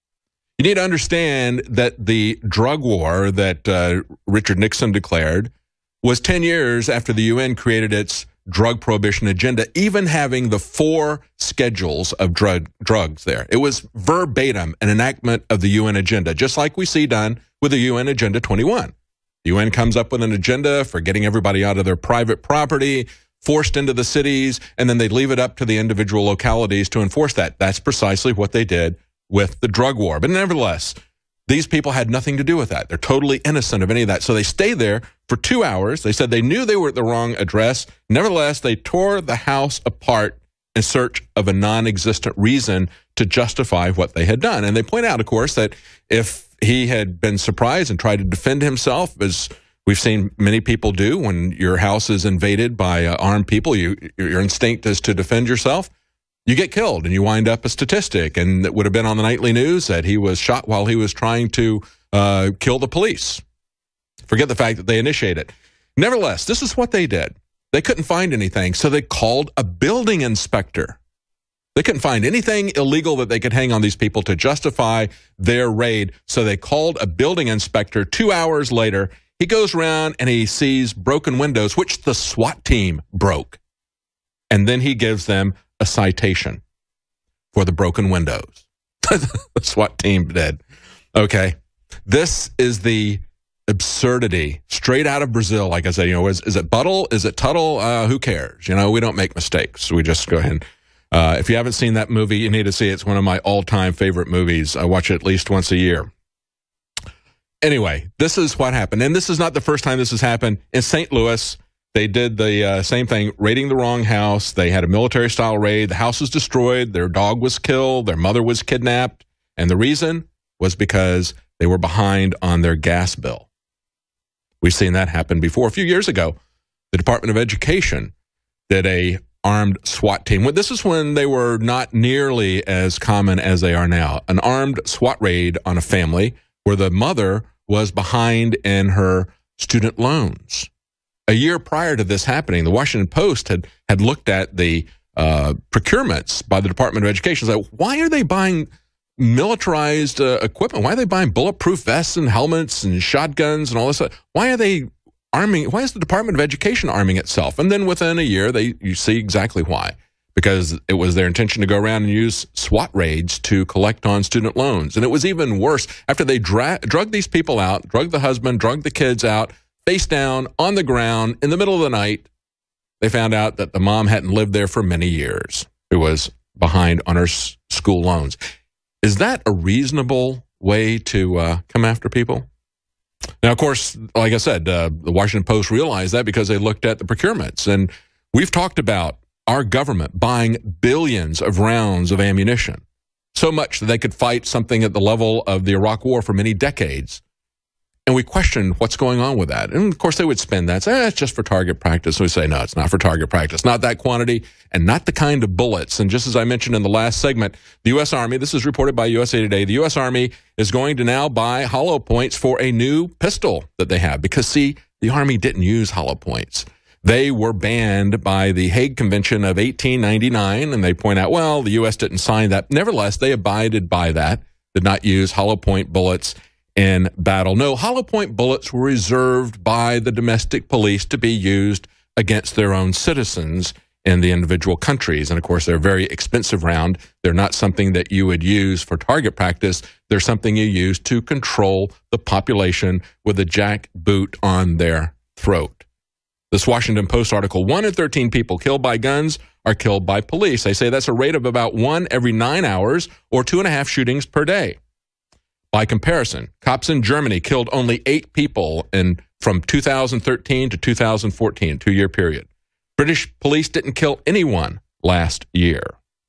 You need to understand that the drug war that uh, Richard Nixon declared was ten years after the U N created its drug prohibition agenda, even having the four schedules of drug drugs there. It was verbatim an enactment of the U N agenda, just like we see done with the U N Agenda twenty-one. The U N comes up with an agenda for getting everybody out of their private property, forced into the cities, and then they leave it up to the individual localities to enforce that. That's precisely what they did with the drug war. But nevertheless, these people had nothing to do with that. They're totally innocent of any of that. So they stayed there for two hours. They said they knew they were at the wrong address. Nevertheless, they tore the house apart in search of a non-existent reason to justify what they had done. And they point out, of course, that if he had been surprised and tried to defend himself, as we've seen many people do when your house is invaded by uh, armed people, you, your instinct is to defend yourself. You get killed and you wind up a statistic, and it would have been on the nightly news that he was shot while he was trying to uh, kill the police. Forget the fact that they initiated. Nevertheless, this is what they did. They couldn't find anything, so they called a building inspector. They couldn't find anything illegal that they could hang on these people to justify their raid, so they called a building inspector. Two hours later, he goes around and he sees broken windows, which the SWAT team broke. And then he gives them a citation for the broken windows. The SWAT team did. Okay. This is the absurdity straight out of Brazil. Like I said, you know, is, is it Buttle? Is it Tuttle? Uh, who cares? You know, we don't make mistakes. We just go ahead and, uh, if you haven't seen that movie, you need to see it. It's one of my all-time favorite movies. I watch it at least once a year. Anyway, this is what happened. And this is not the first time this has happened. In Saint Louis, they did the uh, same thing, raiding the wrong house. They had a military-style raid. The house was destroyed. Their dog was killed. Their mother was kidnapped. And the reason was because they were behind on their gas bill. We've seen that happen before. A few years ago, the Department of Education did a armed SWAT team. This is when they were not nearly as common as they are now. An armed SWAT raid on a family where the mother was behind in her student loans. A year prior to this happening, the Washington Post had, had looked at the uh, procurements by the Department of Education. It's like, why are they buying militarized uh, equipment? Why are they buying bulletproof vests and helmets and shotguns and all this stuff? Why are they arming? Why is the Department of Education arming itself? And then within a year, they you see exactly why. Because it was their intention to go around and use SWAT raids to collect on student loans. And it was even worse after they dra- drug these people out, drug the husband, drug the kids out, face down, on the ground, in the middle of the night. They found out that the mom hadn't lived there for many years. Who was behind on her s- school loans. Is that a reasonable way to uh, come after people? Now, of course, like I said, uh, the Washington Post realized that because they looked at the procurements. And we've talked about our government buying billions of rounds of ammunition, so much that they could fight something at the level of the Iraq War for many decades. And we questioned what's going on with that. And of course, they would spin that, say, eh, it's just for target practice. And we say, no, it's not for target practice, not that quantity, and not the kind of bullets. And just as I mentioned in the last segment, the U S Army, this is reported by U S A Today, the U S Army is going to now buy hollow points for a new pistol that they have. Because, see, the Army didn't use hollow points. They were banned by the Hague Convention of eighteen ninety-nine, and they point out, well, the U S didn't sign that. Nevertheless, they abided by that, did not use hollow point bullets in battle. No, hollow point bullets were reserved by the domestic police to be used against their own citizens in the individual countries. And, of course, they're a very expensive round. They're not something that you would use for target practice. They're something you use to control the population with a jackboot on their throat. This Washington Post article, one in thirteen people killed by guns are killed by police. They say that's a rate of about one every nine hours or two and a half shootings per day. By comparison, cops in Germany killed only eight people in from two thousand thirteen to two thousand fourteen, two-year period. British police didn't kill anyone last year.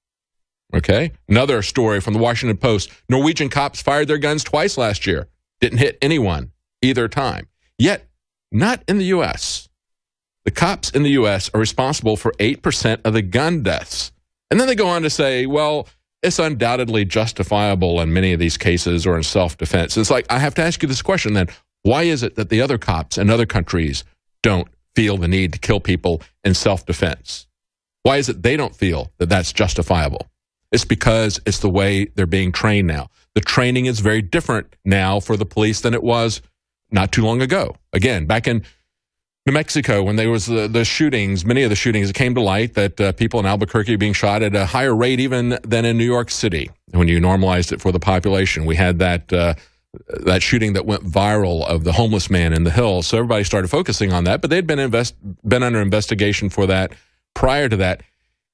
Okay? Another story from the Washington Post. Norwegian cops fired their guns twice last year. Didn't hit anyone either time. Yet, not in the U S The cops in the U S are responsible for eight percent of the gun deaths. And then they go on to say, well, it's undoubtedly justifiable in many of these cases or in self-defense. It's like, I have to ask you this question then. Why is it that the other cops in other countries don't feel the need to kill people in self-defense? Why is it they don't feel that that's justifiable? It's because it's the way they're being trained now. The training is very different now for the police than it was not too long ago. Again, back in New Mexico, when there was the, the shootings, many of the shootings, it came to light that uh, people in Albuquerque being shot at a higher rate even than in New York City. When you normalized it for the population, we had that uh, that shooting that went viral of the homeless man in the hills. So everybody started focusing on that, but they'd been invest been under investigation for that prior to that.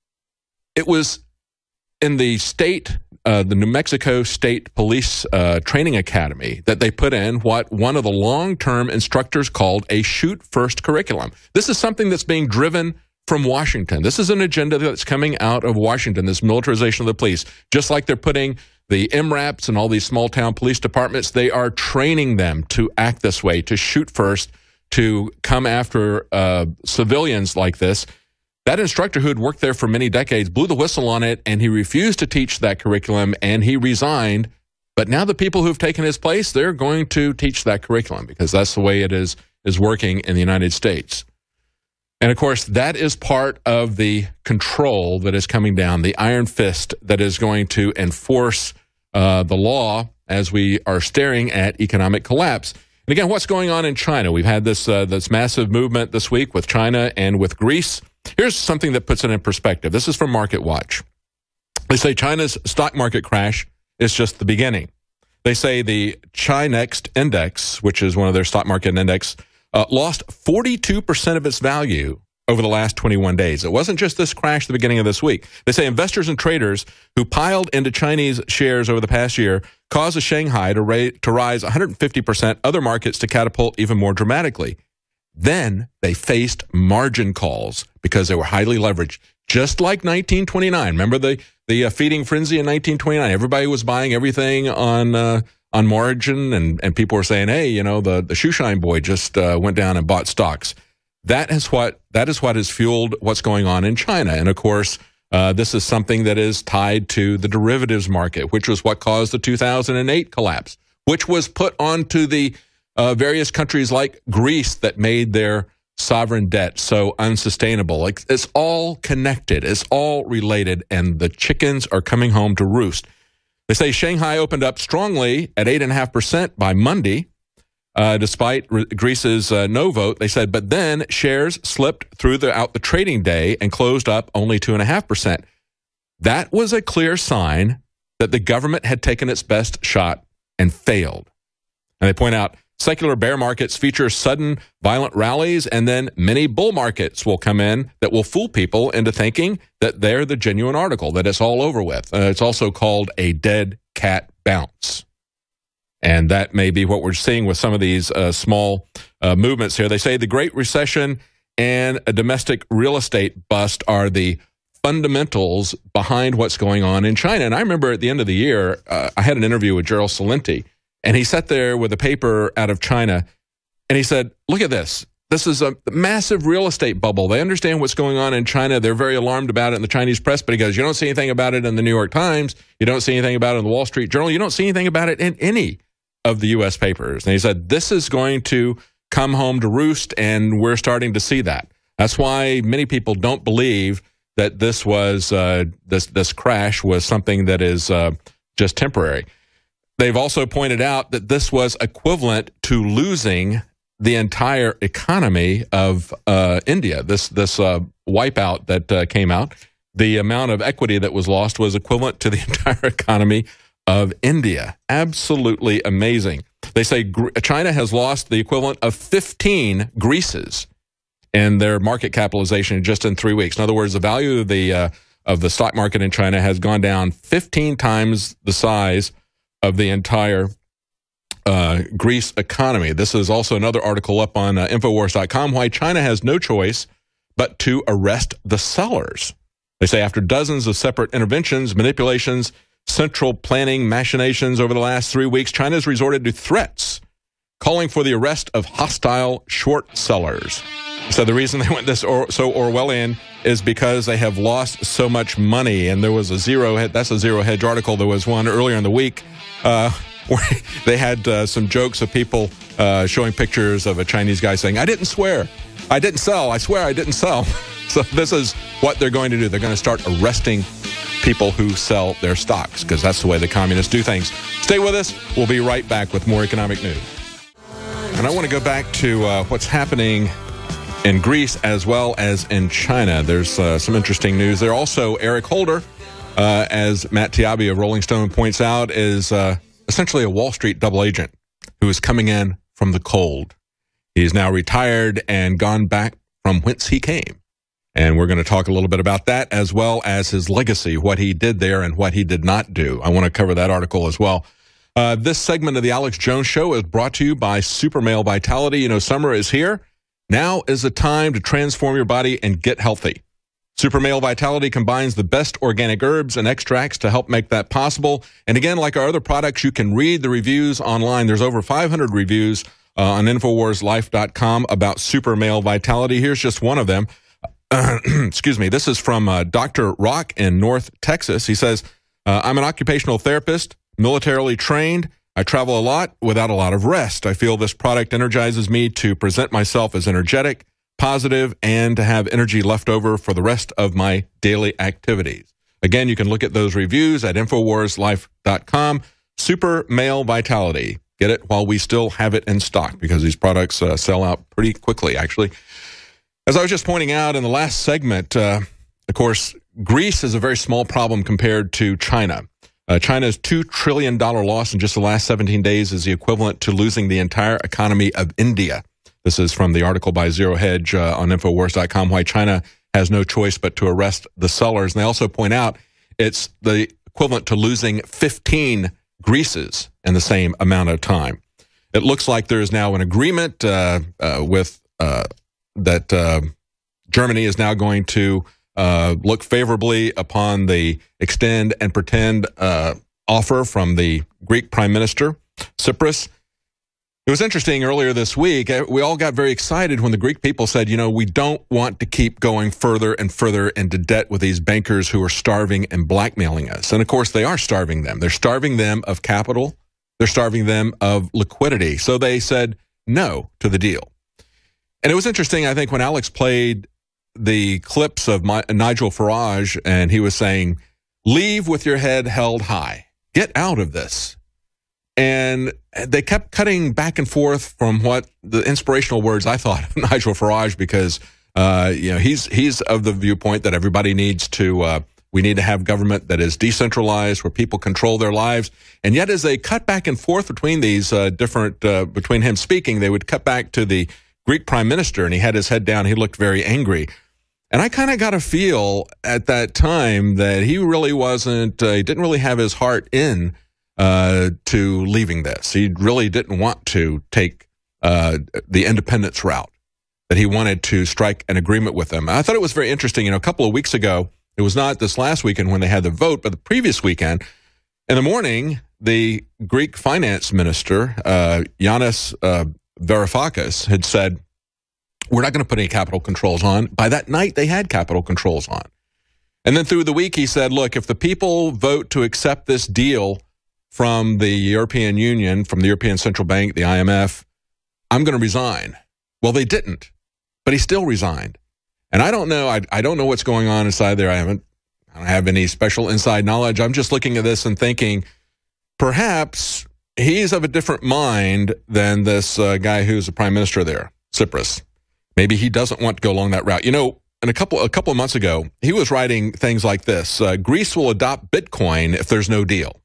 It was in the state, uh, the New Mexico State Police uh, Training Academy, that they put in what one of the long-term instructors called a shoot-first curriculum. This is something that's being driven from Washington. This is an agenda that's coming out of Washington, this militarization of the police. Just like they're putting the M RAPs and all these small-town police departments, they are training them to act this way, to shoot first, to come after uh, civilians like this. That instructor who had worked there for many decades blew the whistle on it, and he refused to teach that curriculum, and he resigned. But now the people who've taken his place, they're going to teach that curriculum because that's the way it is, is working in the United States. And, of course, that is part of the control that is coming down, the iron fist that is going to enforce uh, the law as we are staring at economic collapse. And, again, what's going on in China? We've had this, uh, this massive movement this week with China and with Greece. Here's something that puts it in perspective. This is from Market Watch. They say China's stock market crash is just the beginning. They say the Chi-Next index, which is one of their stock market index, uh, lost forty-two percent of its value over the last twenty-one days. It wasn't just this crash at the beginning of this week. They say investors and traders who piled into Chinese shares over the past year caused the Shanghai to, ra- to rise one hundred fifty percent, other markets to catapult even more dramatically. Then they faced margin calls because they were highly leveraged, just like nineteen twenty-nine. Remember the, the uh, feeding frenzy in nineteen twenty-nine? Everybody was buying everything on uh, on margin, and, and people were saying, hey, you know, the, the shoeshine boy just uh, went down and bought stocks. That is what that is what has fueled what's going on in China. And, of course, uh, this is something that is tied to the derivatives market, which was what caused the two thousand eight collapse, which was put onto the Uh, various countries like Greece that made their sovereign debt so unsustainable? Like, it's all connected. It's all related, and the chickens are coming home to roost. They say Shanghai opened up strongly at eight point five percent by Monday, uh, despite re- Greece's uh, no vote. They said, but then shares slipped throughout the trading day and closed up only two point five percent. That was a clear sign that the government had taken its best shot and failed. And they point out, secular bear markets feature sudden violent rallies, and then many bull markets will come in that will fool people into thinking that they're the genuine article, that it's all over with. Uh, it's also called a dead cat bounce. And that may be what we're seeing with some of these uh, small uh, movements here. They say the Great Recession and a domestic real estate bust are the fundamentals behind what's going on in China. And I remember at the end of the year, uh, I had an interview with Gerald Celente, and he sat there with a paper out of China, and he said, look at this. This is a massive real estate bubble. They understand what's going on in China. They're very alarmed about it in the Chinese press, but he goes, you don't see anything about it in the New York Times. You don't see anything about it in the Wall Street Journal. You don't see anything about it in any of the U S papers. And he said, this is going to come home to roost, and we're starting to see that. That's why many people don't believe that this was uh, this this crash was something that is uh, just temporary. They've also pointed out that this was equivalent to losing the entire economy of uh, India. This this uh, wipeout that uh, came out, the amount of equity that was lost was equivalent to the entire economy of India. Absolutely amazing. They say China has lost the equivalent of fifteen Greeces in their market capitalization just in three weeks. In other words, the value of the uh, of the stock market in China has gone down fifteen times the size of the entire uh, Greece economy. This is also another article up on uh, Infowars dot com, why China has no choice but to arrest the sellers. They say after dozens of separate interventions, manipulations, central planning machinations over the last three weeks, China has resorted to threats, calling for the arrest of hostile short sellers. So the reason they went this or, so Orwellian is because they have lost so much money. And there was a zero, that's a Zero Hedge article. There was one earlier in the week uh, where they had uh, some jokes of people uh, showing pictures of a Chinese guy saying, I didn't swear, I didn't sell, I swear I didn't sell. So this is what they're going to do. They're going to start arresting people who sell their stocks, because that's the way the communists do things. Stay with us. We'll be right back with more economic news. And I want to go back to uh, what's happening in Greece as well as in China. There's uh, some interesting news there. Also, Eric Holder, uh, as Matt Tiabi of Rolling Stone points out, is uh, essentially a Wall Street double agent who is coming in from the cold. He's now retired and gone back from whence he came. And we're going to talk a little bit about that, as well as his legacy, what he did there and what he did not do. I want to cover that article as well. Uh, this segment of the Alex Jones Show is brought to you by Super Male Vitality. You know, summer is here. Now is the time to transform your body and get healthy. Super Male Vitality combines the best organic herbs and extracts to help make that possible. And again, like our other products, you can read the reviews online. There's over five hundred reviews uh, on Infowars Life dot com about Super Male Vitality. Here's just one of them. Uh, excuse me. This is from uh, Doctor Rock in North Texas. He says, uh, I'm an occupational therapist, militarily trained. I travel a lot without a lot of rest. I feel this product energizes me to present myself as energetic, positive, and to have energy left over for the rest of my daily activities. Again, you can look at those reviews at Infowars Life dot com. Super Male Vitality. Get it while we still have it in stock, because these products uh, sell out pretty quickly, actually. As I was just pointing out in the last segment, uh, of course, Greece is a very small problem compared to China. Uh, China's two trillion dollars loss in just the last seventeen days is the equivalent to losing the entire economy of India. This is from the article by Zero Hedge uh, on Infowars dot com, why China has no choice but to arrest the sellers. And they also point out it's the equivalent to losing fifteen Greeces in the same amount of time. It looks like there is now an agreement uh, uh, with uh, that uh, Germany is now going to Uh, look favorably upon the extend and pretend uh, offer from the Greek Prime Minister, Tsipras. It was interesting earlier this week, we all got very excited when the Greek people said, you know, we don't want to keep going further and further into debt with these bankers who are starving and blackmailing us. And of course, they are starving them. They're starving them of capital. They're starving them of liquidity. So they said no to the deal. And it was interesting, I think, when Alex played the clips of my, Nigel Farage, and he was saying, leave with your head held high. Get out of this. And they kept cutting back and forth from what the inspirational words I thought of Nigel Farage, because uh, you know he's he's of the viewpoint that everybody needs to uh, we need to have government that is decentralized, where people control their lives. And yet, as they cut back and forth between these uh, different uh, between him speaking, they would cut back to the Greek prime minister, and he had his head down. He looked very angry. And I kind of got a feel at that time that he really wasn't, uh, he didn't really have his heart in uh, to leaving this. He really didn't want to take uh, the independence route, that he wanted to strike an agreement with them. I thought it was very interesting. You know, a couple of weeks ago, it was not this last weekend when they had the vote, but the previous weekend, in the morning, the Greek finance minister, uh, Yanis uh, Varoufakis, had said, we're not going to put any capital controls on. By that night, they had capital controls on. And then through the week, he said, look, if the people vote to accept this deal from the European Union, from the European Central Bank, the I M F, I'm going to resign. Well, they didn't, but he still resigned. And I don't know. I, I don't know what's going on inside there. I haven't, I don't have any special inside knowledge. I'm just looking at this and thinking, perhaps he's of a different mind than this uh, guy who's the prime minister there, Tsipras. Maybe he doesn't want to go along that route. You know, in a couple a couple of months ago, he was writing things like this. Uh, Greece will adopt Bitcoin if there's no deal.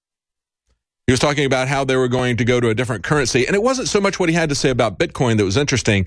He was talking about how they were going to go to a different currency. And it wasn't so much what he had to say about Bitcoin that was interesting,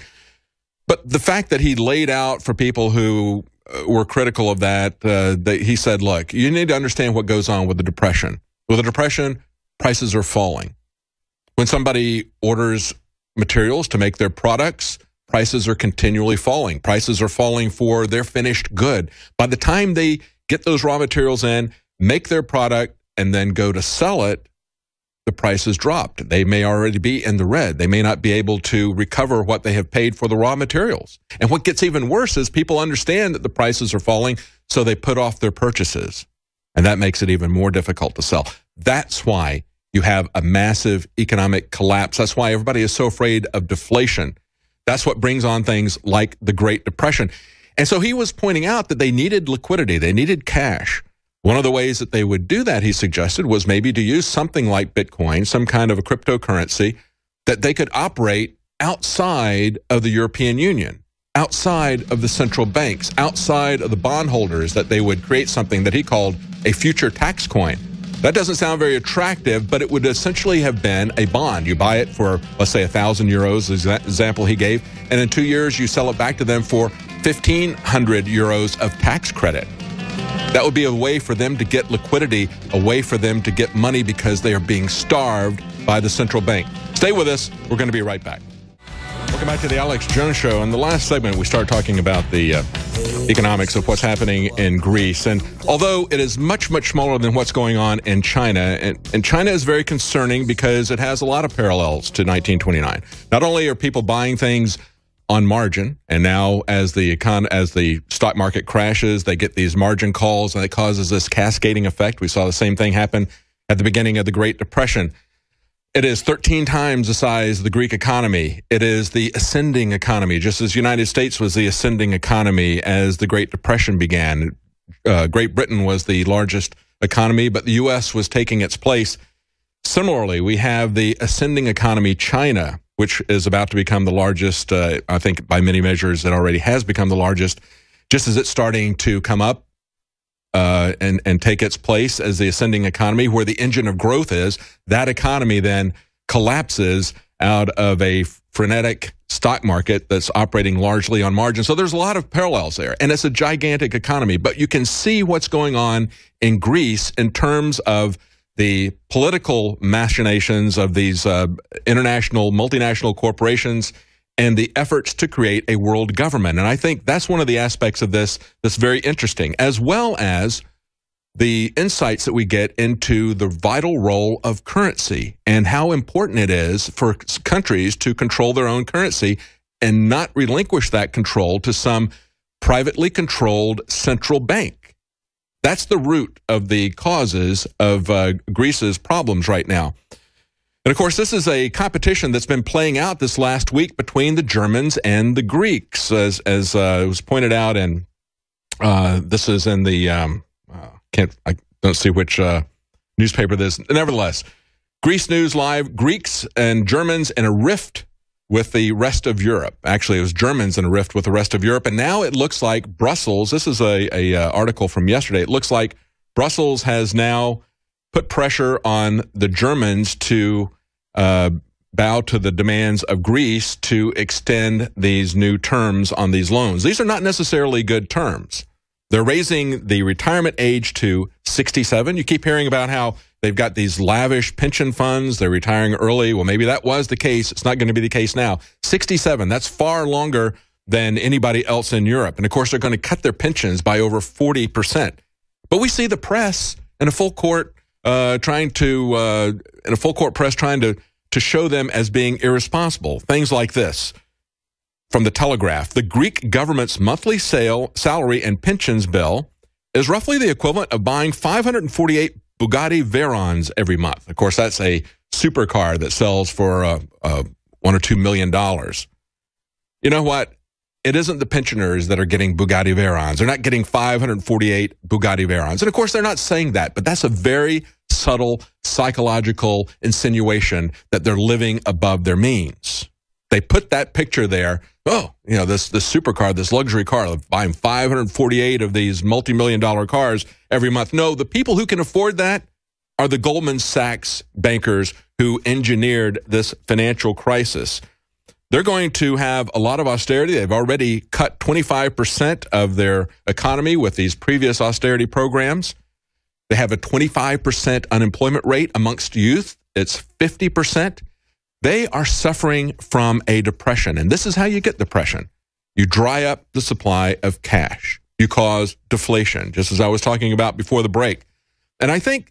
but the fact that he laid out for people who uh, were critical of that, uh, that he said, look, you need to understand what goes on with the Depression. With the Depression, prices are falling. When somebody orders materials to make their products, prices are continually falling. Prices are falling for their finished good. By the time they get those raw materials in, make their product, and then go to sell it, the price has dropped. They may already be in the red. They may not be able to recover what they have paid for the raw materials. And what gets even worse is people understand that the prices are falling, so they put off their purchases. And that makes it even more difficult to sell. That's why you have a massive economic collapse. That's why everybody is so afraid of deflation. That's what brings on things like the Great Depression. And so he was pointing out that they needed liquidity. They needed cash. One of the ways that they would do that, he suggested, was maybe to use something like Bitcoin, some kind of a cryptocurrency, that they could operate outside of the European Union, outside of the central banks, outside of the bondholders, that they would create something that he called a future tax coin. That doesn't sound very attractive, but it would essentially have been a bond. You buy it for, let's say, one thousand euros, the example he gave, and in two years you sell it back to them for fifteen hundred euros of tax credit. That would be a way for them to get liquidity, a way for them to get money because they are being starved by the central bank. Stay with us. We're going to be right back. Welcome back to the Alex Jones Show. In the last segment, we started talking about the uh, economics of what's happening in Greece. And although it is much, much smaller than what's going on in China, and, and China is very concerning because it has a lot of parallels to nineteen twenty-nine. Not only are people buying things on margin, and now as the econ as the stock market crashes, they get these margin calls, and it causes this cascading effect. We saw the same thing happen at the beginning of the Great Depression. It is thirteen times the size of the Greek economy. It is the ascending economy, just as the United States was the ascending economy as the Great Depression began. Uh, Great Britain was the largest economy, but the U S was taking its place. Similarly, we have the ascending economy, China, which is about to become the largest. Uh, I think by many measures it already has become the largest, just as it's starting to come up uh, and, and take its place as the ascending economy, where the engine of growth is. That economy then collapses out of a frenetic stock market that's operating largely on margin. So there's a lot of parallels there, and it's a gigantic economy. But you can see what's going on in Greece in terms of the political machinations of these uh, international, multinational corporations and the efforts to create a world government. And I think that's one of the aspects of this that's very interesting, as well as the insights that we get into the vital role of currency and how important it is for countries to control their own currency and not relinquish that control to some privately controlled central bank. That's the root of the causes of uh, Greece's problems right now. And of course, this is a competition that's been playing out this last week between the Germans and the Greeks, as as uh, it was pointed out. And uh, this is in the um, uh, can't I don't see which uh, newspaper this. Nevertheless, Greece News Live: Greeks and Germans in a rift with the rest of Europe. Actually, it was Germans in a rift with the rest of Europe, and now it looks like Brussels. This is a, a uh, article from yesterday. It looks like Brussels has now put pressure on the Germans to uh, bow to the demands of Greece to extend these new terms on these loans. These are not necessarily good terms. They're raising the retirement age to sixty-seven. You keep hearing about how they've got these lavish pension funds. They're retiring early. Well, maybe that was the case. It's not going to be the case now. sixty-seven, that's far longer than anybody else in Europe. And, of course, they're going to cut their pensions by over forty percent. But we see the press in a full court uh, trying to, uh, in a full court press trying to, to show them as being irresponsible. Things like this. From the Telegraph, the Greek government's monthly sale, salary and pensions bill is roughly the equivalent of buying five hundred forty-eight Bugatti Veyrons every month. Of course, that's a supercar that sells for uh, uh, one or two million dollars. You know what? It isn't the pensioners that are getting Bugatti Veyrons. They're not getting five hundred forty-eight Bugatti Veyrons. And of course, they're not saying that, but that's a very subtle psychological insinuation that they're living above their means. They put that picture there. Oh, you know, this this supercar, this luxury car, buying five hundred forty-eight of these multi-million dollar cars every month. No, the people who can afford that are the Goldman Sachs bankers who engineered this financial crisis. They're going to have a lot of austerity. They've already cut twenty-five percent of their economy with these previous austerity programs. They have a twenty-five percent unemployment rate amongst youth. It's fifty percent. They are suffering from a depression, and this is how you get depression. You dry up the supply of cash. You cause deflation, just as I was talking about before the break. And I think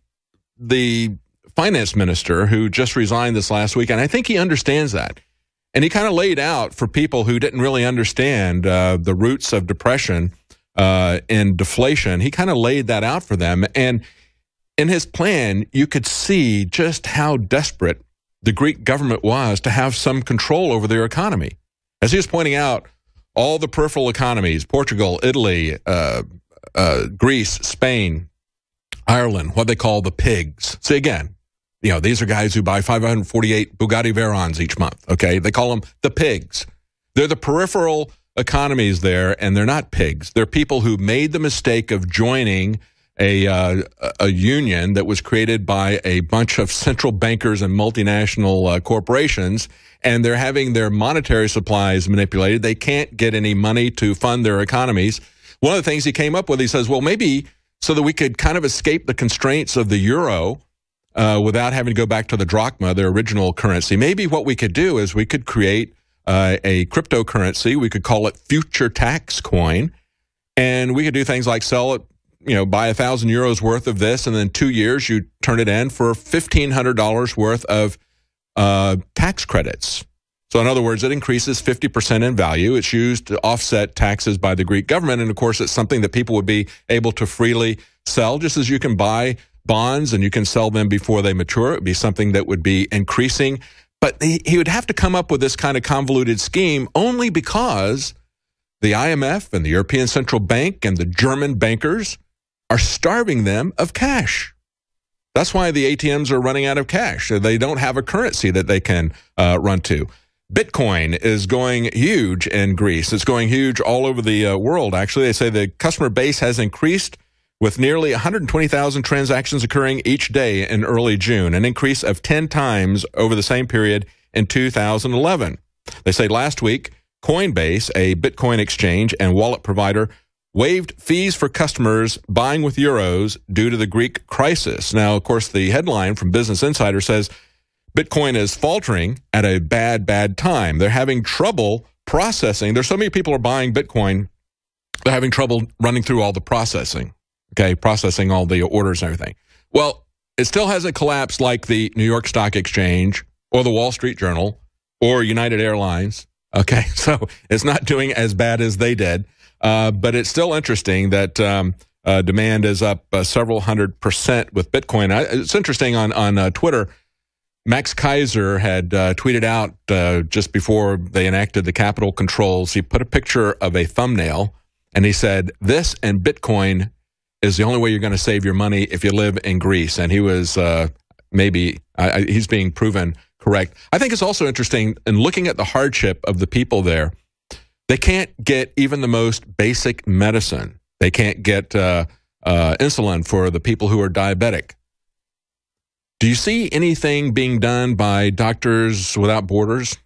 the finance minister who just resigned this last week, and I think he understands that. And he kind of laid out for people who didn't really understand uh, the roots of depression uh, and deflation. He kind of laid that out for them. And in his plan, you could see just how desperate the Greek government was to have some control over their economy. As he was pointing out, all the peripheral economies, Portugal, Italy, uh, uh, Greece, Spain, Ireland, what they call the pigs. See, again, you know, these are guys who buy five hundred forty-eight Bugatti Veyrons each month, okay? They call them the pigs. They're the peripheral economies there, and they're not pigs. They're people who made the mistake of joining a uh, a union that was created by a bunch of central bankers and multinational uh, corporations, and they're having their monetary supplies manipulated. They can't get any money to fund their economies. One of the things he came up with, he says, well, maybe so that we could kind of escape the constraints of the euro uh, without having to go back to the drachma, their original currency, maybe what we could do is we could create uh, a cryptocurrency. We could call it future tax coin, and we could do things like sell it, you know, buy a thousand euros worth of this, and then two years you turn it in for fifteen hundred dollars worth of uh, tax credits. So in other words, it increases fifty percent in value. It's used to offset taxes by the Greek government. And of course, it's something that people would be able to freely sell, just as you can buy bonds and you can sell them before they mature. It would be something that would be increasing. But he, he would have to come up with this kind of convoluted scheme only because the I M F and the European Central Bank and the German bankers are starving them of cash. That's why the A T Ms are running out of cash. They don't have a currency that they can uh, run to. Bitcoin is going huge in Greece. It's going huge all over the uh, world, actually. They say the customer base has increased with nearly one hundred twenty thousand transactions occurring each day in early June, an increase of ten times over the same period in two thousand eleven. They say last week, Coinbase, a Bitcoin exchange and wallet provider, waived fees for customers buying with euros due to the Greek crisis. Now, of course, the headline from Business Insider says Bitcoin is faltering at a bad, bad time. They're having trouble processing. There's so many people are buying Bitcoin, they're having trouble running through all the processing, okay, processing all the orders and everything. Well, it still hasn't collapsed like the New York Stock Exchange or the Wall Street Journal or United Airlines, okay? So it's not doing as bad as they did. Uh, but it's still interesting that um, uh, demand is up uh, several hundred percent with Bitcoin. I, it's interesting on, on uh, Twitter. Max Kaiser had uh, tweeted out uh, just before they enacted the capital controls. He put a picture of a thumbnail, and he said, "This and Bitcoin is the only way you're going to save your money if you live in Greece." And he was uh, maybe, uh, he's being proven correct. I think it's also interesting in looking at the hardship of the people there. They can't get even the most basic medicine. They can't get uh, uh, insulin for the people who are diabetic. Do you see anything being done by Doctors Without Borders?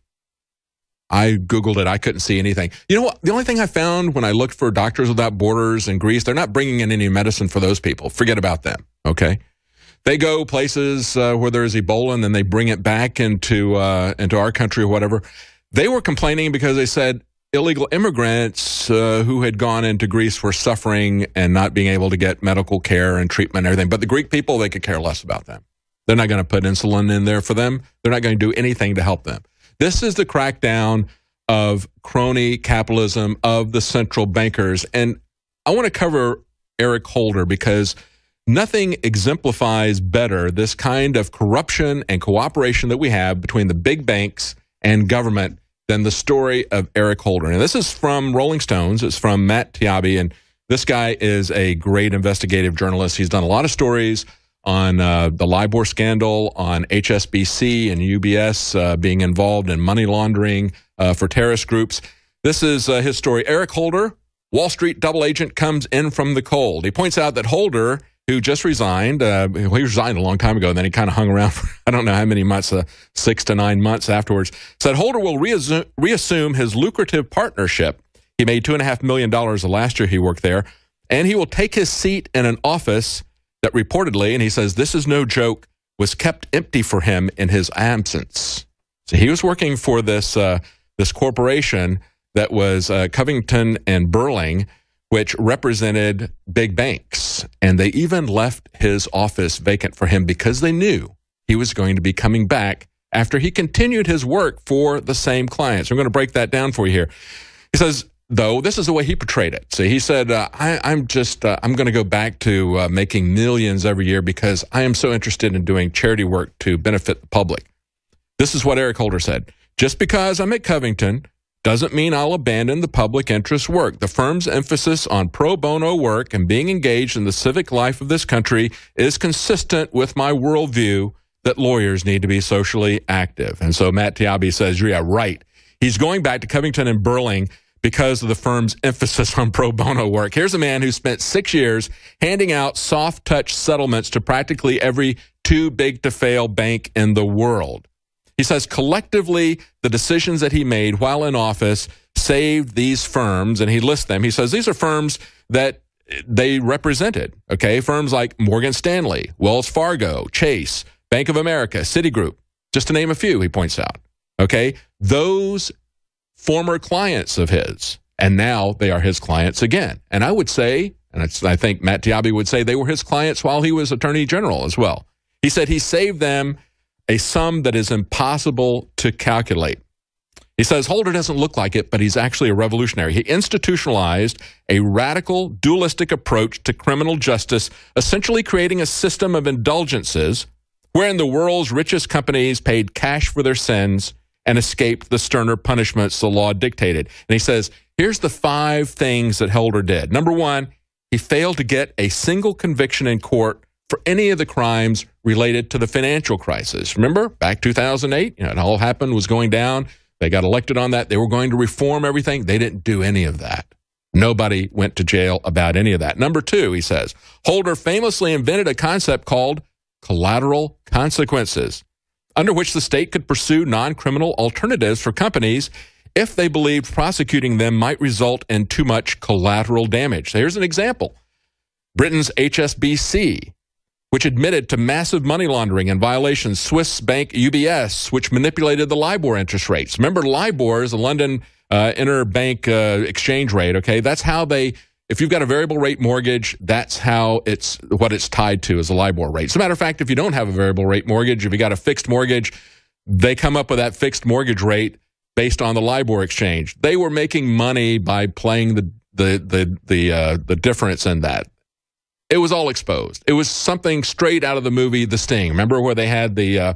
I Googled it. I couldn't see anything. You know what? The only thing I found when I looked for Doctors Without Borders in Greece, they're not bringing in any medicine for those people. Forget about them, okay? They go places uh, where there's Ebola, and then they bring it back into, uh, into our country or whatever. They were complaining because they said illegal immigrants uh, who had gone into Greece were suffering and not being able to get medical care and treatment and everything. But the Greek people, they could care less about them. They're not going to put insulin in there for them. They're not going to do anything to help them. This is the crackdown of crony capitalism of the central bankers. And I want to cover Eric Holder because nothing exemplifies better this kind of corruption and cooperation that we have between the big banks and government than the story of Eric Holder. And this is from Rolling Stones. It's from Matt Taibbi. And this guy is a great investigative journalist. He's done a lot of stories on uh, the LIBOR scandal, on H S B C and U B S uh, being involved in money laundering uh, for terrorist groups. This is uh, his story. Eric Holder, Wall Street double agent, comes in from the cold. He points out that Holder, who just resigned, uh, he resigned a long time ago, and then he kind of hung around for I don't know how many months, uh, six to nine months afterwards, said Holder will reassume, reassume his lucrative partnership. He made two point five million dollars the last year he worked there, and he will take his seat in an office that reportedly, and he says this is no joke, was kept empty for him in his absence. So he was working for this uh, this corporation that was uh, Covington and Burling, which represented big banks. And they even left his office vacant for him because they knew he was going to be coming back after he continued his work for the same clients. I'm going to break that down for you here. He says, though, this is the way he portrayed it. So he said, uh, I, I'm just, uh, I'm going to go back to uh, making millions every year because I am so interested in doing charity work to benefit the public. This is what Eric Holder said. Just because I'm at Covington doesn't mean I'll abandon the public interest work. The firm's emphasis on pro bono work and being engaged in the civic life of this country is consistent with my worldview that lawyers need to be socially active. And so Matt Taibbi says, yeah, right. He's going back to Covington and Burling because of the firm's emphasis on pro bono work. Here's a man who spent six years handing out soft touch settlements to practically every too big to fail bank in the world. He says collectively, the decisions that he made while in office saved these firms, and he lists them. He says these are firms that they represented, okay? Firms like Morgan Stanley, Wells Fargo, Chase, Bank of America, Citigroup, just to name a few, he points out, okay? Those former clients of his, and now they are his clients again. And I would say, and it's, I think Matt Taibbi would say they were his clients while he was Attorney General as well. He said he saved them a sum that is impossible to calculate. He says Holder doesn't look like it, but he's actually a revolutionary. He institutionalized a radical, dualistic approach to criminal justice, essentially creating a system of indulgences wherein the world's richest companies paid cash for their sins and escaped the sterner punishments the law dictated. And he says, here's the five things that Holder did. Number one, he failed to get a single conviction in court for any of the crimes related to the financial crisis. Remember, back two thousand eight, you know, it all happened, was going down. They got elected on that. They were going to reform everything. They didn't do any of that. Nobody went to jail about any of that. Number two, he says, Holder famously invented a concept called collateral consequences, under which the state could pursue non-criminal alternatives for companies if they believed prosecuting them might result in too much collateral damage. So here's an example. Britain's H S B C, which admitted to massive money laundering and violations. Swiss bank U B S, which manipulated the LIBOR interest rates. Remember, LIBOR is a London uh, interbank uh, exchange rate, okay? That's how they, if you've got a variable rate mortgage, that's how it's, what it's tied to is a LIBOR rate. As a matter of fact, if you don't have a variable rate mortgage, if you got a fixed mortgage, they come up with that fixed mortgage rate based on the LIBOR exchange. They were making money by playing the, the, the, the, uh, the difference in that. It was all exposed. It was something straight out of the movie The Sting. Remember where they had the uh,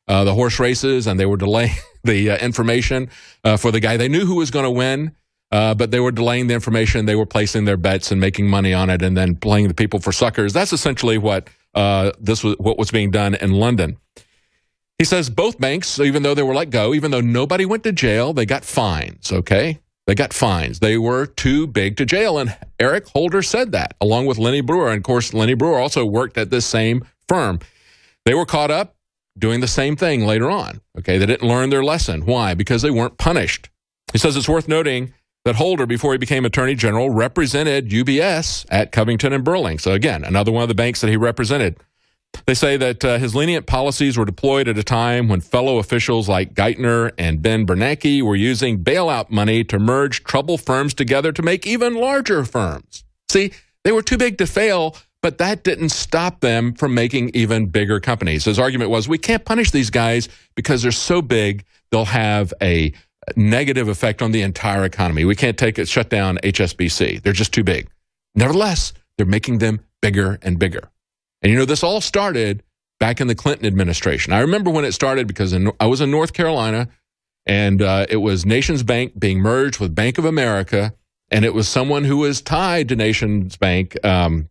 uh, the horse races, and they were delaying the uh, information uh, for the guy. They knew who was going to win, uh, but they were delaying the information. They were placing their bets and making money on it, and then playing the people for suckers. That's essentially what uh, this was, what was being done in London. He says both banks, even though they were let go, even though nobody went to jail, they got fines, okay? They got fines. They were too big to jail, and Eric Holder said that, along with Lenny Brewer. And, of course, Lenny Brewer also worked at this same firm. They were caught up doing the same thing later on, okay? They didn't learn their lesson. Why? Because they weren't punished. He says it's worth noting that Holder, before he became Attorney General, represented U B S at Covington and Burling. So, again, another one of the banks that he represented. They say that uh, his lenient policies were deployed at a time when fellow officials like Geithner and Ben Bernanke were using bailout money to merge troubled firms together to make even larger firms. See, they were too big to fail, but that didn't stop them from making even bigger companies. His argument was, we can't punish these guys because they're so big, they'll have a negative effect on the entire economy. We can't take it, shut down H S B C. They're just too big. Nevertheless, they're making them bigger and bigger. And, you know, this all started back in the Clinton administration. I remember when it started because in, I was in North Carolina, and uh, it was Nations Bank being merged with Bank of America, and it was someone who was tied to Nations Bank. Um,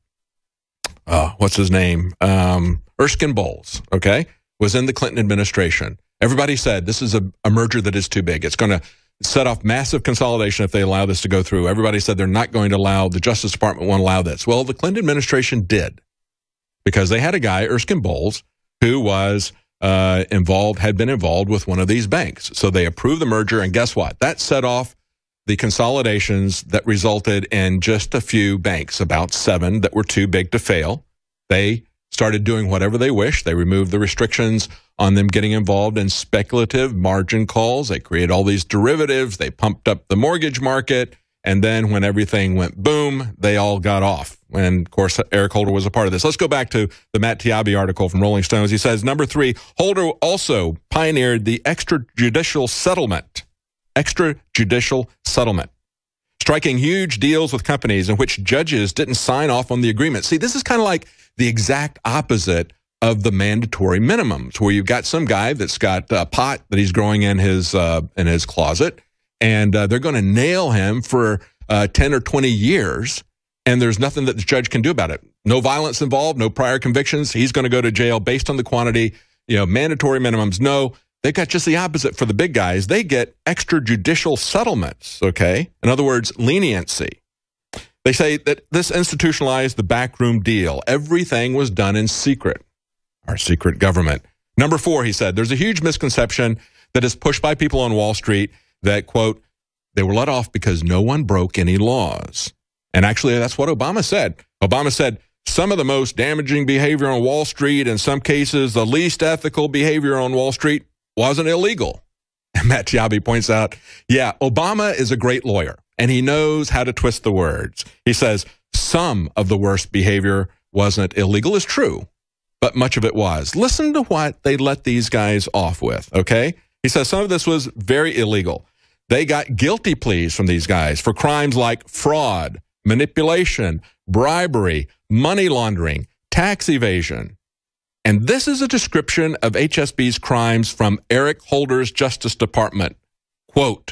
uh, what's his name? Um, Erskine Bowles, okay, was in the Clinton administration. Everybody said this is a, a merger that is too big. It's going to set off massive consolidation if they allow this to go through. Everybody said they're not going to allow, the Justice Department won't allow this. Well, the Clinton administration did, because they had a guy, Erskine Bowles, who was uh, involved, had been involved with one of these banks. So they approved the merger, and guess what? That set off the consolidations that resulted in just a few banks, about seven, that were too big to fail. They started doing whatever they wished. They removed the restrictions on them getting involved in speculative margin calls. They created all these derivatives. They pumped up the mortgage market. And then when everything went boom, they all got off. And, of course, Eric Holder was a part of this. Let's go back to the Matt Taibbi article from Rolling Stones. He says, number three, Holder also pioneered the extrajudicial settlement. Extrajudicial settlement. Striking huge deals with companies in which judges didn't sign off on the agreement. See, this is kind of like the exact opposite of the mandatory minimums, where you've got some guy that's got a pot that he's growing in his, uh, in his closet, and uh, they're going to nail him for uh, ten or twenty years, and there's nothing that the judge can do about it. No violence involved, no prior convictions. He's going to go to jail based on the quantity. You know, mandatory minimums, no. They got just the opposite for the big guys. They get extrajudicial settlements, okay? In other words, leniency. They say that this institutionalized the backroom deal. Everything was done in secret. Our secret government. Number four, he said, there's a huge misconception that is pushed by people on Wall Street that, quote, they were let off because no one broke any laws. And actually, that's what Obama said. Obama said, some of the most damaging behavior on Wall Street, in some cases, the least ethical behavior on Wall Street, wasn't illegal. And Matt Taibbi points out, yeah, Obama is a great lawyer, and he knows how to twist the words. He says, some of the worst behavior wasn't illegal is true, but much of it was. Listen to what they let these guys off with, okay? He says some of this was very illegal. They got guilty pleas from these guys for crimes like fraud, manipulation, bribery, money laundering, tax evasion. And this is a description of H S B's crimes from Eric Holder's Justice Department. Quote,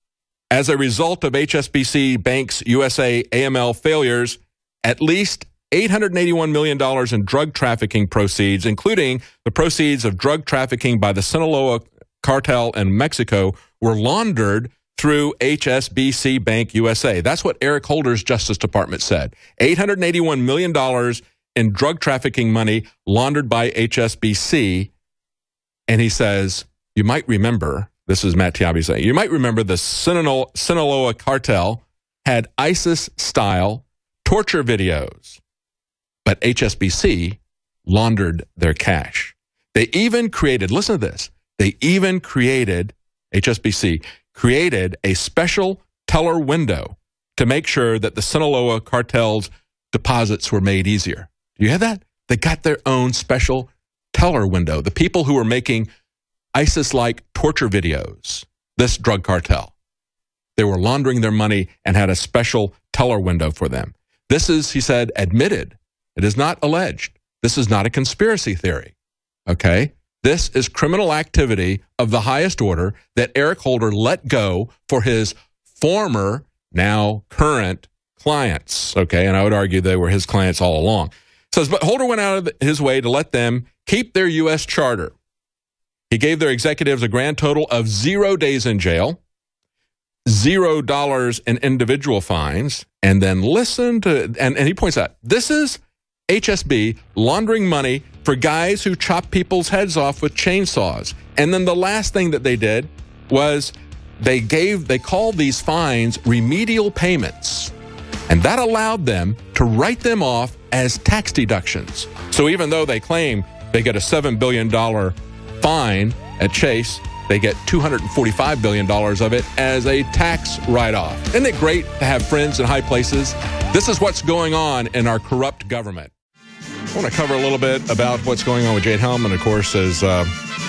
as a result of H S B C Bank's U S A A M L failures, at least eight hundred eighty-one million dollars in drug trafficking proceeds, including the proceeds of drug trafficking by the Sinaloa cartel in Mexico, were laundered through H S B C Bank U S A. That's what Eric Holder's Justice Department said. eight hundred eighty-one million dollars in drug trafficking money laundered by H S B C. And he says, you might remember, this is Matt Taibbi saying, you might remember the Sinaloa, Sinaloa cartel had ISIS-style torture videos, but H S B C laundered their cash. They even created, listen to this, they even created, H S B C created a special teller window to make sure that the Sinaloa cartel's deposits were made easier. Do you have that? They got their own special teller window. The people who were making ISIS-like torture videos, this drug cartel, they were laundering their money and had a special teller window for them. This is, he said, admitted. It is not alleged. This is not a conspiracy theory. Okay? This is criminal activity of the highest order that Eric Holder let go for his former, now current clients. Okay, and I would argue they were his clients all along. It says, but Holder went out of his way to let them keep their U S charter. He gave their executives a grand total of zero days in jail, zero dollars in individual fines, and then listen to, and, and he points out, this is H S B laundering money for guys who chop people's heads off with chainsaws. And then the last thing that they did was they gave, they called these fines remedial payments. And that allowed them to write them off as tax deductions. So even though they claim they get a seven billion dollars fine at Chase, they get two hundred forty-five billion dollars of it as a tax write-off. Isn't it great to have friends in high places? This is what's going on in our corrupt government. I want to cover a little bit about what's going on with Jade Helm. And of course, as uh,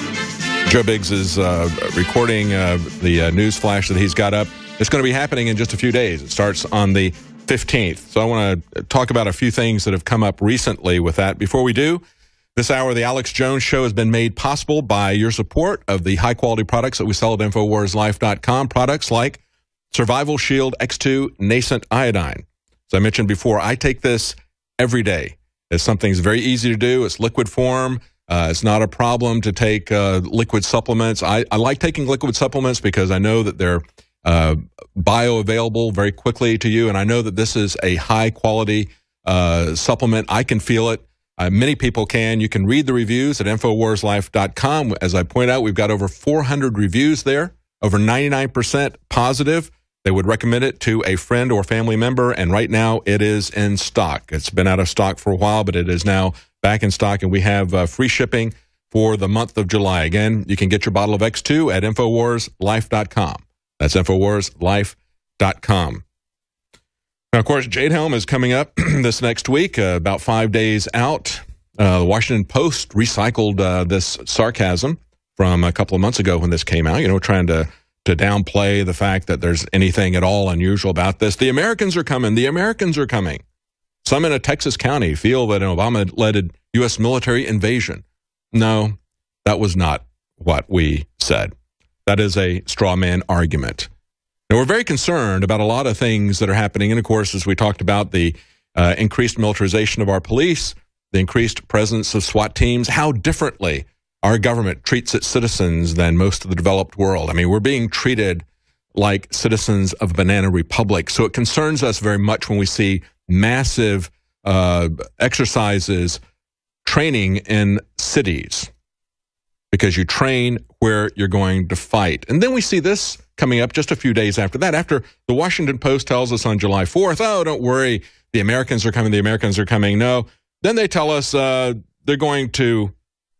Joe Biggs is uh, recording uh, the uh, news flash that he's got up, it's going to be happening in just a few days. It starts on the fifteenth. So I want to talk about a few things that have come up recently with that. Before we do, this hour, the Alex Jones Show has been made possible by your support of the high-quality products that we sell at Infowars Life dot com. Products like Survival Shield X two Nascent Iodine. As I mentioned before, I take this every day. It's something that's very easy to do. It's liquid form. Uh, it's not a problem to take uh, liquid supplements. I, I like taking liquid supplements because I know that they're uh, bioavailable very quickly to you, and I know that this is a high-quality uh, supplement. I can feel it. Uh, many people can. You can read the reviews at Infowars Life dot com. As I point out, we've got over four hundred reviews there, over ninety-nine percent positive. They would recommend it to a friend or family member, and right now it is in stock. It's been out of stock for a while, but it is now back in stock, and we have uh, free shipping for the month of July. Again, you can get your bottle of X two at Infowars Life dot com. That's Infowars Life dot com. Now, of course, Jade Helm is coming up this next week, uh, about five days out. Uh, the Washington Post recycled uh, this sarcasm from a couple of months ago when this came out, you know, trying to, to downplay the fact that there's anything at all unusual about this. The Americans are coming. The Americans are coming. Some in a Texas county feel that an Obama-led U S military invasion. No, that was not what we said. That is a straw man argument. Now, we're very concerned about a lot of things that are happening. And, of course, as we talked about, the uh, increased militarization of our police, the increased presence of SWAT teams, how differently our government treats its citizens than most of the developed world. I mean, we're being treated like citizens of Banana Republic. So it concerns us very much when we see massive uh, exercises, training in cities, because you train where you're going to fight. And then we see this coming up just a few days after that, after the Washington Post tells us on July fourth, oh, don't worry, the Americans are coming, the Americans are coming. No, then they tell us uh, they're going to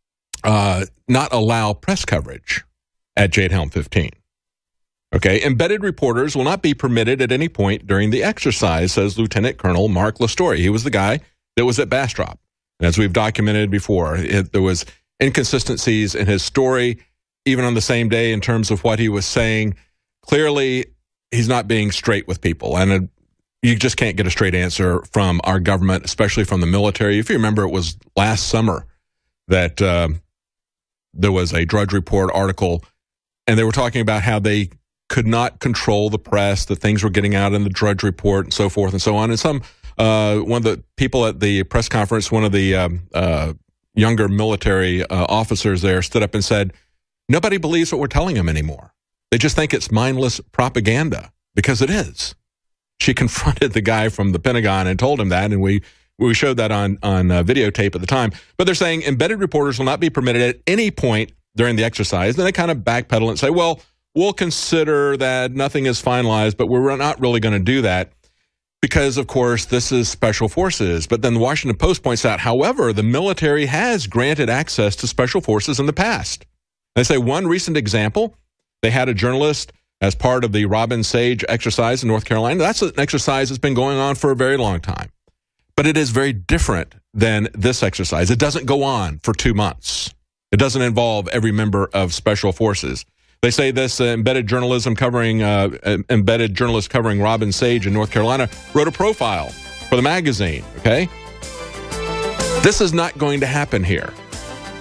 uh, not allow press coverage at Jade Helm fifteen. Okay, embedded reporters will not be permitted at any point during the exercise, says Lieutenant Colonel Mark Lastory. He was the guy that was at Bastrop. As we've documented before, it, there was inconsistencies in his story, even on the same day in terms of what he was saying. Clearly, he's not being straight with people, and uh, you just can't get a straight answer from our government, especially from the military. If you remember, it was last summer that uh, there was a Drudge Report article, and they were talking about how they could not control the press, that things were getting out in the Drudge Report and so forth and so on. And some, uh, one of the people at the press conference, one of the um, uh, younger military uh, officers there stood up and said, nobody believes what we're telling them anymore. They just think it's mindless propaganda, because it is. She confronted the guy from the Pentagon and told him that, and we, we showed that on, on uh, videotape at the time. But they're saying embedded reporters will not be permitted at any point during the exercise. Then they kind of backpedal and say, well, we'll consider that nothing is finalized, but we're not really going to do that because, of course, this is special forces. But then the Washington Post points out, however, the military has granted access to special forces in the past. They say one recent example, they had a journalist as part of the Robin Sage exercise in North Carolina. That's an exercise that's been going on for a very long time. But it is very different than this exercise. It doesn't go on for two months. It doesn't involve every member of special forces. They say this uh, embedded journalism covering uh, embedded journalist covering Robin Sage in North Carolina wrote a profile for the magazine. Okay, this is not going to happen here.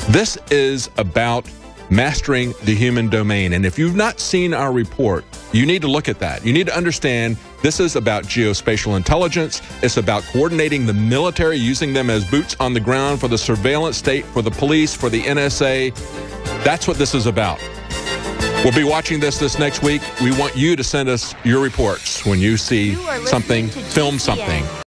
This is about mastering the human domain. And if you've not seen our report, you need to look at that. You need to understand this is about geospatial intelligence. It's about coordinating the military, using them as boots on the ground for the surveillance state, for the police, for the N S A. That's what this is about. We'll be watching this this next week. We want you to send us your reports when you see You are listening something, to film G C N. something.